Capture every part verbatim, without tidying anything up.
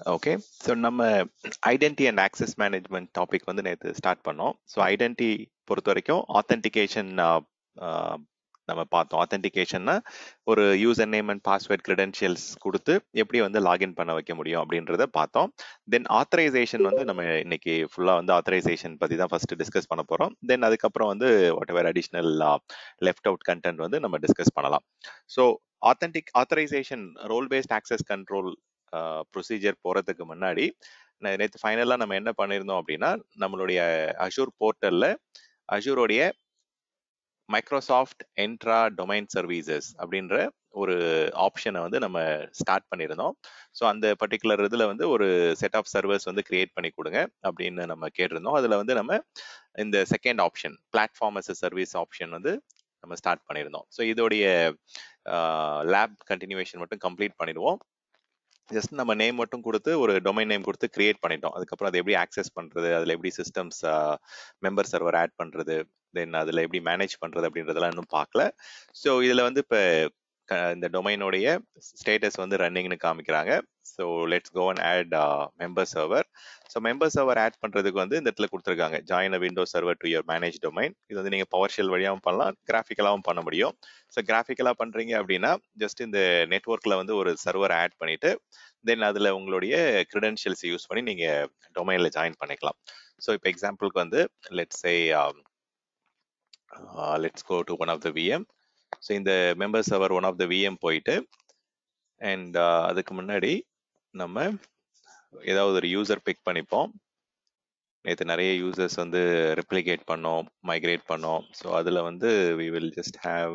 Okay, so நம்ம identity and access management topic வந்து நேற்று ஸ்டார்ட் பண்ணோம். ஸோ ஐடென்டி பொறுத்த வரைக்கும் ஆத்தென்டிகேஷன் நம்ம பார்த்தோம். ஆத்தென்டிகேஷன்னா ஒரு user name and password credentials கொடுத்து எப்படி வந்து லாகின் பண்ண வைக்க முடியும் அப்படின்றத பார்த்தோம். தென் ஆத்தரைசேஷன் வந்து நம்ம இன்னைக்கு ஃபுல்லாக வந்து ஆத்தரைசேஷன் பற்றி தான் ஃபர்ஸ்ட் டிஸ்கஸ் பண்ண போகிறோம். தென் அதுக்கப்புறம் வந்து whatever additional left out content வந்து நம்ம டிஸ்கஸ் பண்ணலாம். So authentic authorisation role based access control procedure போகிறதுக்கு முன்னாடி நேற்று ஃபைனலாக நம்ம என்ன பண்ணியிருந்தோம் அப்படின்னா, நம்மளுடைய அஷூர் போர்ட்டலில் அஷூரோடைய மைக்ரோசாஃப்ட் என்ட்ரா டொமைன் சர்வீசஸ் அப்படின்ற ஒரு ஆப்ஷனை வந்து நம்ம ஸ்டார்ட் பண்ணியிருந்தோம். ஸோ அந்த பர்டிகுலர் இதில் வந்து ஒரு செட் ஆஃப் சர்வர்ஸ் வந்து கிரியேட் பண்ணி கொடுங்க அப்படின்னு நம்ம கேட்டிருந்தோம். அதில் வந்து நம்ம இந்த second option platform as a service option வந்து நம்ம ஸ்டார்ட் பண்ணியிருந்தோம். ஸோ இதோடைய லேப் கண்டினியூவேஷன் மட்டும் கம்ப்ளீட் பண்ணிடுவோம். ஜஸ்ட் நம்ம நேம் மட்டும் கொடுத்து ஒரு டொமைன் நேம் கொடுத்து கிரியேட் பண்ணிட்டோம். அதுக்கப்புறம் அதை எப்படி ஆக்சஸ் பண்ணுறது, அதில் எப்படி சிஸ்டம்ஸ் மெம்பர் சர்வர் ஆட் பண்ணுறது, தென் அதில் எப்படி மேனேஜ் பண்ணுறது அப்படின்றதெல்லாம் இன்னும் பார்க்கல. ஸோ இதில் வந்து இப்போ இந்த டொமைனோடைய ஸ்டேட்டஸ் வந்து ரன்னிங்னு காமிக்கிறாங்க. So let's go and add member server. So member server add பண்ணுறதுக்கு வந்து இந்த இடத்துல கொடுத்துருக்காங்க, join a window server to your manage domain. இது வந்து நீங்கள் பவர் ஷெல் வழியாகவும் பண்ணலாம், கிராஃபிக்கலாகவும் பண்ண முடியும். ஸோ கிராஃபிக்கலாக பண்ணுறீங்க அப்படின்னா ஜஸ்ட் இந்த நெட்ஒர்க்கில் வந்து ஒரு சர்வர் ஆட் பண்ணிட்டு தென் அதில் உங்களுடைய கிரெடென்ஷியல்ஸ் யூஸ் பண்ணி நீங்கள் டொமைனில் ஜாயின் பண்ணிக்கலாம். ஸோ இப்போ எக்ஸாம்பிளுக்கு வந்து let's say let's go to one of the VM. So இந்த member server one of the VM போயிட்டு அண்ட் அதுக்கு முன்னாடி நம்ம ஏதாவது ஒரு யூசர் பிக் பண்ணிப்போம். நேற்று நிறைய யூசர்ஸ் வந்து ரெப்ளிகேட் பண்ணோம், மைக்ரேட் பண்ணோம். ஸோ அதில் வந்து we will just have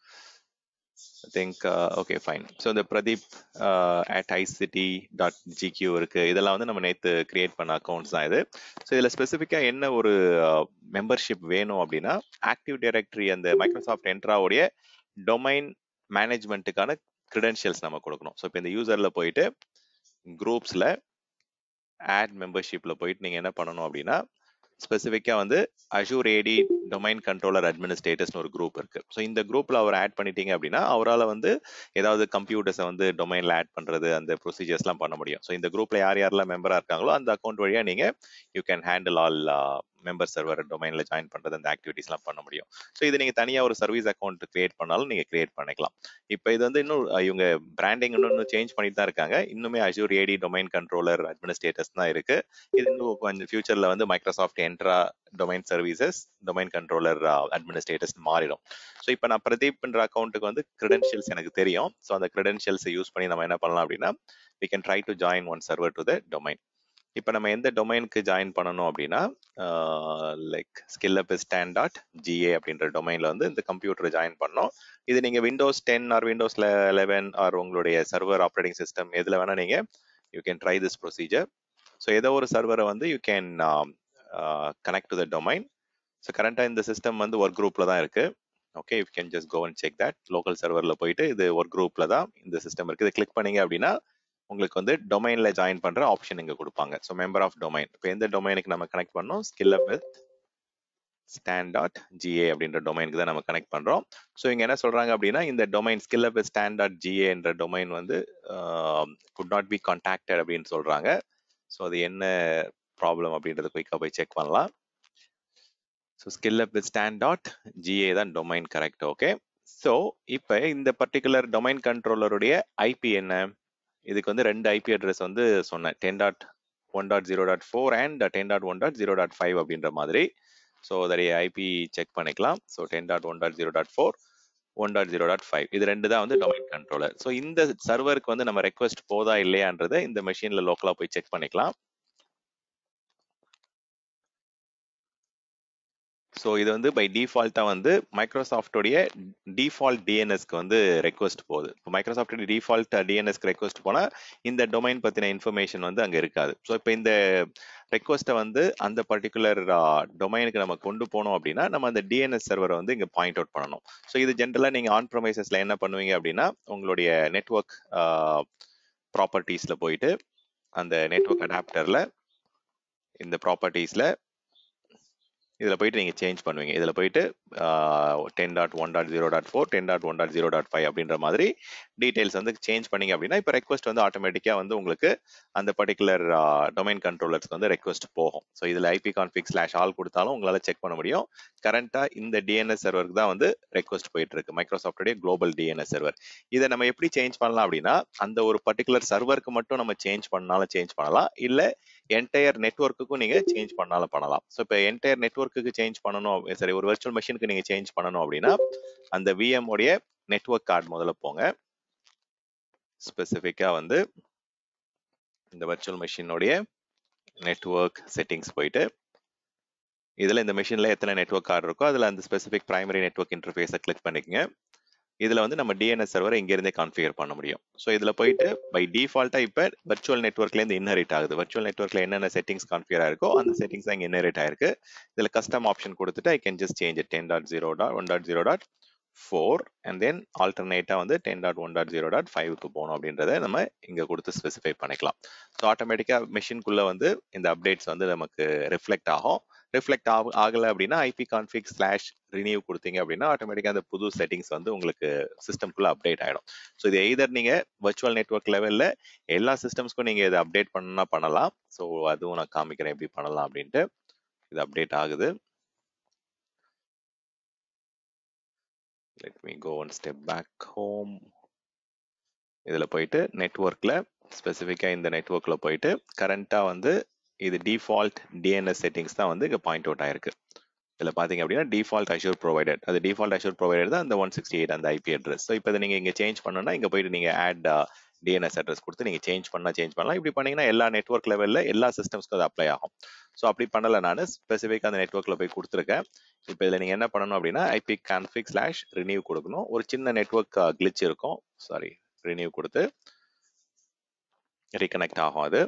I think uh, okay fine. So the Pradeep uh, at icity dot g q இருக்கு. இதெல்லாம் வந்து நம்ம நேத்து கிரியேட் பண்ண அக்கவுண்ட்ஸ் தான் இது. ஸோ இதில் ஸ்பெசிஃபிக்காக என்ன ஒரு மெம்பர்ஷிப் வேணும் அப்படின்னா, ஆக்டிவ் டைரக்டரி அந்த மைக்ரோசாஃப்ட் என்ட்ராவுடைய டொமைன் மேனேஜ்மெண்ட்டுக்கான கிரெடென்ஷியல்ஸ் நம்ம கொடுக்கணும். ஸோ இப்போ இந்த யூசரில் போயிட்டு குரூப்ஸில் ஆட் மெம்பர்ஷிப்பில் போயிட்டு நீங்கள் என்ன பண்ணணும் அப்படின்னா, ஸ்பெசிஃபிக்காக வந்து அஷூர் ஏடி டொமைன் கண்ட்ரோலர் அட்மினிஸ்ட்ரேட்டர்ஸ்னு ஒரு குரூப் இருக்கு. ஸோ இந்த குரூப்ல அவர் ஆட் பண்ணிட்டீங்க அப்படின்னா அவரால் வந்து ஏதாவது கம்ப்யூட்டர்ஸை வந்து டொமைன்ல ஆட் பண்றது அந்த ப்ரொசீஜர்ஸ்லாம் பண்ண முடியும். ஸோ இந்த குரூப்ல யார் யாரெல்லாம் மெம்பரா இருக்காங்களோ அந்த அக்கௌண்ட் வழியா நீங்க you can handle all member server டொமைன்ல ஜாயின் பண்றது அந்த ஆக்டிவிட்டிஸ்லாம் பண்ண முடியும். ஸோ இது நீங்க தனியா ஒரு சர்வீஸ் அக்கௌண்ட் கிரியேட் பண்ணாலும் நீங்க கிரியேட் பண்ணிக்கலாம். இப்போ இது வந்து இன்னும் இவங்க பிராண்டிங் இன்னும் சேஞ்ச் பண்ணிட்டு தான் இருக்காங்க. இன்னுமே Azure AD domain controller administrators தான் இருக்கு. இது இன்னும் கொஞ்சம் ஃபியூச்சர்ல வந்து Microsoft Entra domain services domain controller administrators மாறிடும். ஸோ இப்போ நான் பிரதீப்ன்ற அக்கௌண்ட்டுக்கு வந்து கிரெடென்ஷியல்ஸ் எனக்கு தெரியும். ஸோ அந்த கிரெடென்ஷியல்ஸை யூஸ் பண்ணி நம்ம என்ன பண்ணலாம் அப்படின்னா, we can try to join one server to the domain. இப்போ நம்ம எந்த டொமைனுக்கு ஜாயின் பண்ணணும் அப்படின்னா, like skill up stand dot GA அப்படின்ற டொமைனில் வந்து இந்த கம்ப்யூட்டரை ஜாயின் பண்ணோம். இது நீங்கள் Windows ten or Windows eleven or உங்களுடைய சர்வர் ஆப்ரேட்டிங் சிஸ்டம் எதில் வேணால் நீங்கள் you can try this procedure. So ஏதோ ஒரு சர்வரை வந்து you can connect to the domain. So கரண்டாக இந்த சிஸ்டம் வந்து ஒர்க் குரூப்பில் தான் இருக்குது. Okay, you can just go and check that. Local சர்வரில் போயிட்டு இது ஒர்க் குரூப்பில் தான் இந்த சிஸ்டம் இருக்குது. இதை கிளிக் பண்ணீங்க அப்படின்னா உங்களுக்கு வந்து டொமைன்ல ஜாயின் பண்ற ஆப்ஷன் இங்க கொடுப்பாங்க. So member of domain. இப்போ எந்த டொமைனுக்கு நம்ம கனெக்ட் பண்ணோம், skill up with stand dot GA அப்படின்ற டொமைனுக்கு தான் நம்ம கனெக்ட் பண்றோம். ஸோ இங்க என்ன சொல்றாங்க அப்படின்னா, இந்த domain skill up with stand dot GA என்ற டொமைன் வந்து குட் நாட் பி கான்டாக்டட் அப்படின்னு சொல்றாங்க. ஸோ அது என்ன ப்ராப்ளம் அப்படின்றத குயிக்காக போய் செக் பண்ணலாம். So skill up with stand dot GA தான் டொமைன், கரெக்ட். ஓகே, ஸோ இப்போ இந்த பர்டிகுலர் டொமைன் கண்ட்ரோலருடைய ஐபி என்ன, இதுக்கு வந்து ரெண்டு ஐபி அட்ரஸ் வந்து சொன்னேன், ten dot one dot zero dot four and ten dot one dot zero dot five அப்படின்ற மாதிரி. ஸோ அதோடைய ஐபி செக் பண்ணிக்கலாம். So ten dot one dot zero dot four one dot zero dot five இது ரெண்டு தான் வந்து domain controller. So இந்த சர்வருக்கு வந்து நம்ம ரெக்வஸ்ட் போதா இல்லையான்றதை இந்த மெஷின்ல லோக்கலா போய் செக் பண்ணிக்கலாம். ஸோ இது வந்து பை டிஃபால்ட்டாக வந்து மைக்ரோசாஃப்டோடைய டிஃபால்ட் டிஎன்எஸ்க்கு வந்து ரெக்வஸ்ட் போகுது. இப்போ மைக்ரோசாஃப்டோட டிஃபால்ட் டிஎன்எஸ்க்கு ரெக்வஸ்ட் போனால் இந்த டொமைன் பற்றின இன்ஃபர்மேஷன் வந்து அங்கே இருக்காது. ஸோ இப்போ இந்த ரெக்வஸ்ட்டை வந்து அந்த பர்டிகுலர் டொமைனுக்கு நம்ம கொண்டு போனோம் அப்படின்னா நம்ம அந்த டிஎன்எஸ் சர்வரை வந்து இங்கே பாயிண்ட் அவுட் பண்ணணும். ஸோ இது ஜென்ரலாக நீங்கள் ஆன் ப்ரொமைசஸில் என்ன பண்ணுவீங்க அப்படின்னா, உங்களுடைய நெட்ஒர்க் ப்ராப்பர்ட்டிஸில் போயிட்டு அந்த நெட்ஒர்க் அடாப்டரில் இந்த ப்ராப்பர்ட்டிஸில் இதில் போயிட்டு நீங்கள் சேஞ்ச் பண்ணுவீங்க. இதில் போயிட்டு ten dot one dot zero dot four ten dot one dot zero dot five அப்படின்ற மாதிரி டீடைல்ஸ் வந்து சேஞ்ச் பண்ணீங்க அப்படின்னா இப்போ ரெக்வஸ்ட் வந்து ஆட்டோமேட்டிக்காக வந்து உங்களுக்கு அந்த பர்டிகுலர் டொமைன் கண்ட்ரோலர்ஸ்க்கு வந்து ரெக்வஸ்ட் போகும். ஸோ இதில் ஐபி கான்ஃபிக் ஸ்லாஷ் ஆல் கொடுத்தாலும் உங்களால் செக் பண்ண முடியும். கரண்டாக இந்த டிஎன்எஸ் சர்வருக்கு தான் வந்து ரெக்வஸ்ட் போயிட்டு இருக்கு, மைக்ரோசாஃப்டோடைய குளோபல் டிஎன்எஸ் சர்வர். இதை நம்ம எப்படி சேஞ்ச் பண்ணலாம் அப்படின்னா அந்த ஒரு பர்டிகுலர் சர்வருக்கு மட்டும் நம்ம சேஞ்ச் பண்ணாலும் சேஞ்ச் பண்ணலாம், இல்லை என்டையர் நெட்வொர்க்குக்கும் நீங்க சேஞ்ச் பண்ணாலும் பண்ணலாம். ஸோ இப்போ என்டையர் நெட்வொர்க்குக்கு சேஞ்ச் பண்ணணும், சரி ஒரு வெர்ச்சுவல் மெஷினுக்கு நீங்க சேஞ்ச் பண்ணணும் அப்படின்னா அந்த விஎம் உடைய நெட்வொர்க் கார்டு முதல்ல போங்க. ஸ்பெசிஃபிக்கா வந்து இந்த வெர்ச்சுவல் மெஷினுடைய நெட்வொர்க் செட்டிங்ஸ் போயிட்டு இதுல இந்த மெஷின்ல எத்தனை நெட்வொர்க் கார்டு இருக்கோ அதுல அந்த ஸ்பெசிஃபிக் பிரைமரி நெட்வொர்க் இன்டர்ஃபேஸை கிளிக் பண்ணிக்கங்க. இதுல வந்து நம்ம டிஎன்எஸ் சர்வரை இங்க இருந்தே கான்ஃபிகர் பண்ண முடியும். ஸோ இதுல போயிட்டு பை டிஃபால்ட்டா இப்ப வெர்ச்சுவல் நெட்வொர்க்ல இருந்து இன்ஹெரிட் ஆகுது. வெர்ச்சுவல் நெட்வொர்க்ல என்னென்ன செட்டிங்ஸ் கான்ஃபிகர் ஆயிருக்கோ அந்த செட்டிங்ஸ் தான் இங்க இன்ஹெரிட் ஆயிருக்கு. இதுல கஸ்டம் ஆப்ஷன் கொடுத்துட்டு I can just change ten dot zero dot one dot zero dot four and then ஆல்டர்னேட்டா வந்து ten dot one dot zero dot ஃபைவ்க்கு போகணும் அப்படின்றத நம்ம இங்க கொடுத்து ஸ்பெசிஃபை பண்ணிக்கலாம். ஸோ ஆட்டோமேட்டிக்கா மெஷின்குள்ள வந்து இந்த அப்டேட்ஸ் வந்து நமக்கு ரிஃப்ளெக்ட் ஆகும். ரிஃப்ளெக்ட் ஆகலை அப்படின்னா ஐபி கான்ஃபிக் ஸ்லாஷ் ரினியூ கொடுத்தீங்க அப்படின்னா ஆட்டோமேட்டிக்காக அந்த புது செட்டிங்ஸ் வந்து உங்களுக்கு சிஸ்டம்குள்ள அப்டேட் ஆகிடும். ஸோ இது எய்தர் நீங்கள் வர்ச்சுவல் நெட்வொர்க் லெவலில் எல்லா சிஸ்டம்ஸ்க்கும் நீங்கள் இதை அப்டேட் பண்ணா பண்ணலாம். ஸோ அதுவும் நான் காமிக்கிறேன் எப்படி பண்ணலாம் அப்படின்ட்டு. இது அப்டேட் ஆகுது. Let me go one step back home. இதில் போயிட்டு நெட்வொர்க்கில் ஸ்பெசிஃபிக்காக இந்த நெட்வொர்க்கில் போயிட்டு கரண்ட்டாக வந்து இது டிஃபால்ட் டிஎன்எஸ் செட்டிங்ஸ் தான் வந்து இங்கே பாயிண்ட் அவுட் ஆயிருக்கு. இதில் பார்த்தீங்க அப்படின்னா டிஃபால்ட் அஷூர் ப்ரொவைடட், அது டிஃபால்ட் அஷூர் ப்ரொவைடட் தான் அந்த ஒன் சிக்ஸ்டி எயிட் அந்த ஐபி அட்ரஸ். ஸோ இப்போ இதை நீங்கள் இங்கே சேஞ்ச் பண்ணணும்னா இங்கே போயிட்டு நீங்கள் ஆட் டிஎன்எஸ் அட்ரஸ் கொடுத்து நீங்கள் சேஞ்ச் பண்ணால் சேஞ்ச் பண்ணலாம். இப்படி பண்ணீங்கன்னா எல்லா நெட்வொர்க் லெவலில் எல்லா சிஸ்டம்ஸ்க்கும் அது அப்ளை ஆகும். ஸோ அப்படி பண்ணலை, நான் ஸ்பெசிஃபிக்காக அந்த நெட்வொர்க்கில் போய் கொடுத்துருக்கேன். இப்போ இதில் நீங்கள் என்ன பண்ணணும் அப்படின்னா ஐபி கான்ஃபிக் ஸ்லாஷ் ரினியூ கொடுக்கணும். ஒரு சின்ன நெட்வொர்க் கிளிச் இருக்கும், சாரி ரினியூ கொடுத்து ரீகனெக்ட் ஆகும் அது.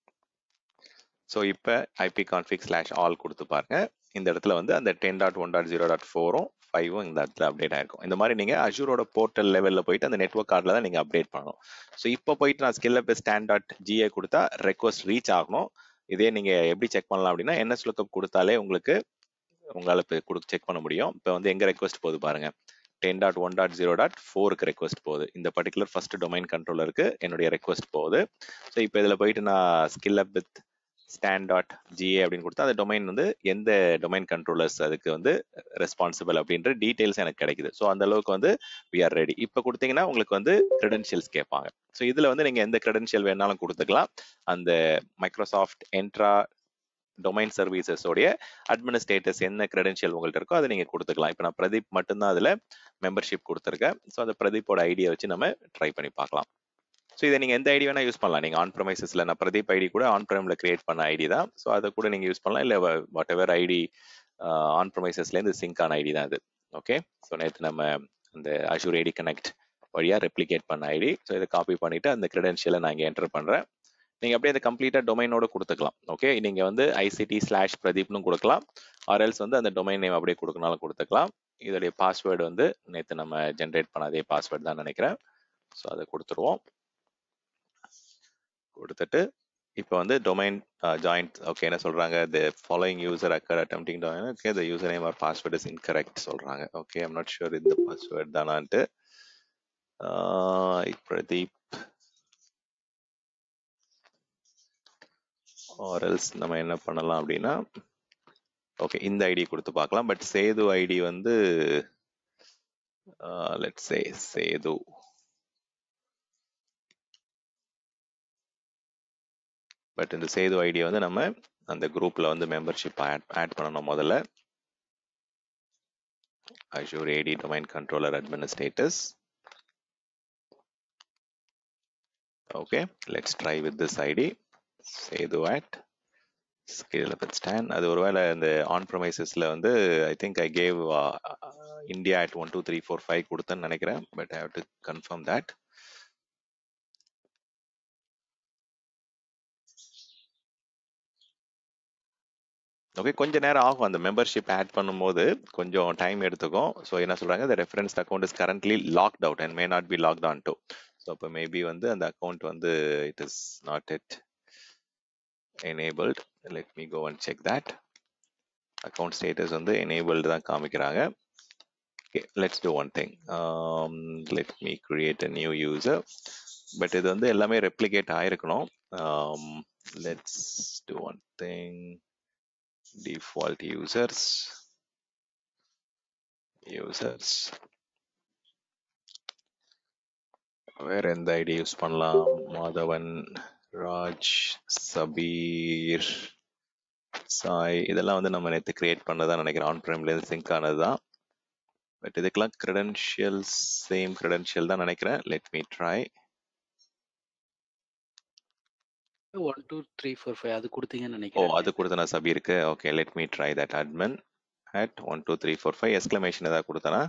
ஸோ இப்போ ஐபி கான்ஃபிக் ஸ்லாஷ் ஆல் கொடுத்து பாருங்க. இந்த இடத்துல வந்து அந்த ten dot one dot zero dot ஃபோரும் ஃபைவும் இந்த இடத்துல அப்டேட் ஆயிருக்கும். இந்த மாதிரி நீங்கள் அஷூரோட போர்ட்டல் லெவலில் போயிட்டு அந்த நெட்வொர்க் கார்டில் தான் நீங்கள் அப்டேட் பண்ணணும். ஸோ இப்போ போயிட்டு நான் skill up stand dot GA கொடுத்தா ரெக்வஸ்ட் ரீச் ஆகணும். இதே நீங்கள் எப்படி செக் பண்ணலாம் அப்படின்னா என்எஸ் லுக்கப் கொடுத்தாலே உங்களுக்கு உங்களால் இப்போ கொடு செக் பண்ண முடியும். இப்போ வந்து எங்கே ரெக்வஸ்ட் போகுது பாருங்க, ten dot one dot zero dot ஃபோருக்கு ரெக்வஸ்ட் போகுது. இந்த பர்டிகுலர் ஃபர்ஸ்ட் டொமைன் கண்ட்ரோலருக்கு என்னுடைய ரெக்வஸ்ட் போகுது. ஸோ இப்போ இதில் போயிட்டு நான் skill up with stand dot GA அப்படின்னு கொடுத்தா அந்த டொமைன் வந்து எந்த டொமைன் கண்ட்ரோலர்ஸ் அதுக்கு வந்து ரெஸ்பான்சிபிள் அப்படின்ற டீடைல்ஸ் எனக்கு கிடைக்குது. ஸோ அந்த அளவுக்கு வந்து வி ஆர் ரெடி. இப்போ கொடுத்தீங்கன்னா உங்களுக்கு வந்து கிரெடென்ஷியல்ஸ் கேட்பாங்க. ஸோ இதில் வந்து நீங்கள் எந்த கிரெடென்ஷியல் வேணாலும் கொடுத்துக்கலாம். அந்த மைக்ரோசாஃப்ட் என்ட்ரா டொமைன் சர்வீசஸ் உடைய அட்மினிஸ்ட்ரேட்டர்ஸ் என்ன கிரெடென்ஷியல் உங்கள்கிட்ட இருக்கோ அதை நீங்கள் கொடுத்துக்கலாம். இப்போ நான் பிரதீப் மட்டும்தான் அதில் மெம்பர்ஷிப் கொடுத்துருக்கேன். ஸோ அந்த பிரதீப்போட ஐடியை வச்சு நம்ம ட்ரை பண்ணி பார்க்கலாம். ஸோ இதை நீங்கள் எந்த ஐடி வேணால் யூஸ் பண்ணலாம். நீங்கள் ஆன் ப்ரமைசஸில் நான் பிரதீப் ஐடி கூட ஆன் ப்ரைமில் கிரியேட் பண்ண ஐடி தான். ஸோ அதை கூட நீங்கள் யூஸ் பண்ணலாம். இல்லை வாட் எவர் ஐடி ஆன் ப்ரமைசஸ்லேருந்து சிங்க் ஆன ஐடி தான் அது. ஓகே, ஸோ நேற்று நம்ம அந்த அஷூர் ஐடி கனெக்ட் வழியாக ரெப்ளிகேட் பண்ண ஐடி. ஸோ இதை காப்பி பண்ணிவிட்டு அந்த கிரெடென்ஷியலை நான் இங்கே என்டர் பண்ணுறேன். நீங்கள் அப்படியே அந்த கம்ப்ளீட்டாக டொமைனோட கொடுத்துக்கலாம். ஓகே, நீங்கள் வந்து ஐசிடி ஸ்லாஷ் பிரதீப்னு கொடுக்கலாம். ஆர்எல்ஸ் வந்து அந்த டொமைன் நேம் அப்படியே கொடுக்கனாலும் கொடுத்துக்கலாம். இதோடைய பாஸ்வேர்டு வந்து நேற்று நம்ம ஜென்ரேட் பண்ண அதே பாஸ்வேர்டு தான் நினைக்கிறேன். ஸோ அதை கொடுத்துருவோம். கொடுத்துட்டு இப்போ வந்து டொமைன் ஜாயிண்ட் ஓகே என்ன சொல்றாங்க, the following user occur attempting domain okay the user name or password is incorrect சொல்றாங்க. ஓகே ஐம் நாட் ஷூர் இந்த பாஸ்வேர்ட் தானான்ட்டு. பிரதீப் ஆர் எல்ஸ் நம்ம என்ன பண்ணலாம் அப்படின்னா ஓகே இந்த ஐடி கொடுத்து பார்க்கலாம். பட் சேது ஐடி வந்து லெட்ஸ் சே சேது பட் இந்த சேது ஐடியை வந்து நம்ம அந்த குரூப்ல வந்து மெம்பர்ஷிப் ஆட் ஆட் பண்ணணும். முதல்ல Azure A D Domain Controller Administrators. Okay, let's try with this I D. Sedu at scale up at stand. அது ஒருவேளை இந்த ஆன் ப்ரமைசஸ்ல வந்து I think I gave uh, India at one two three four five கொடுத்தேன்னு நினைக்கிறேன். But I have to confirm that. Okay, கொஞ்ச நேரம் ஆகும் அந்த மெம்பர்ஷிப் ஆட் பண்ணும்போது, கொஞ்சம் டைம் எடுத்துக்கும். ஸோ என்ன சொல்றாங்க, the referenced account is currently locked out and may not be logged on to. So இப்போ மேபி வந்து அந்த அக்கௌண்ட் வந்து it is not yet enabled. Let me go and check that. Account status வந்து enabled தான் காமிக்கிறாங்க. Okay, let's do one thing. Um, let me create a new user. But இது வந்து எல்லாமே replicate ஆயிருக்கணும். Um, let's do one thing. Default users. Users. வேற எந்த ID use பண்ணலாம்? மாதவன், ராஜ், சபீர், சாய், இதெல்லாம் வந்து நம்ம நேற்று கிரியேட் பண்ணதான் நினைக்கிறேன். ஆன் பிரைம்லேருந்து சிங்க் ஆனதுதான். பட் இதுக்கெல்லாம் கிரெடென்ஷியல்ஸ் சேம் கிரெடென்ஷியல் தான் நினைக்கிறேன். Let me try. One two three four five அது கொடுத்தீங்கன்னு ஓ நினைக்கிறேன். அது கொடுத்தனா சபீருக்கு? Okay, let me try that. Admin at one two three four five exclamation ஏதாவது கொடுத்தனா?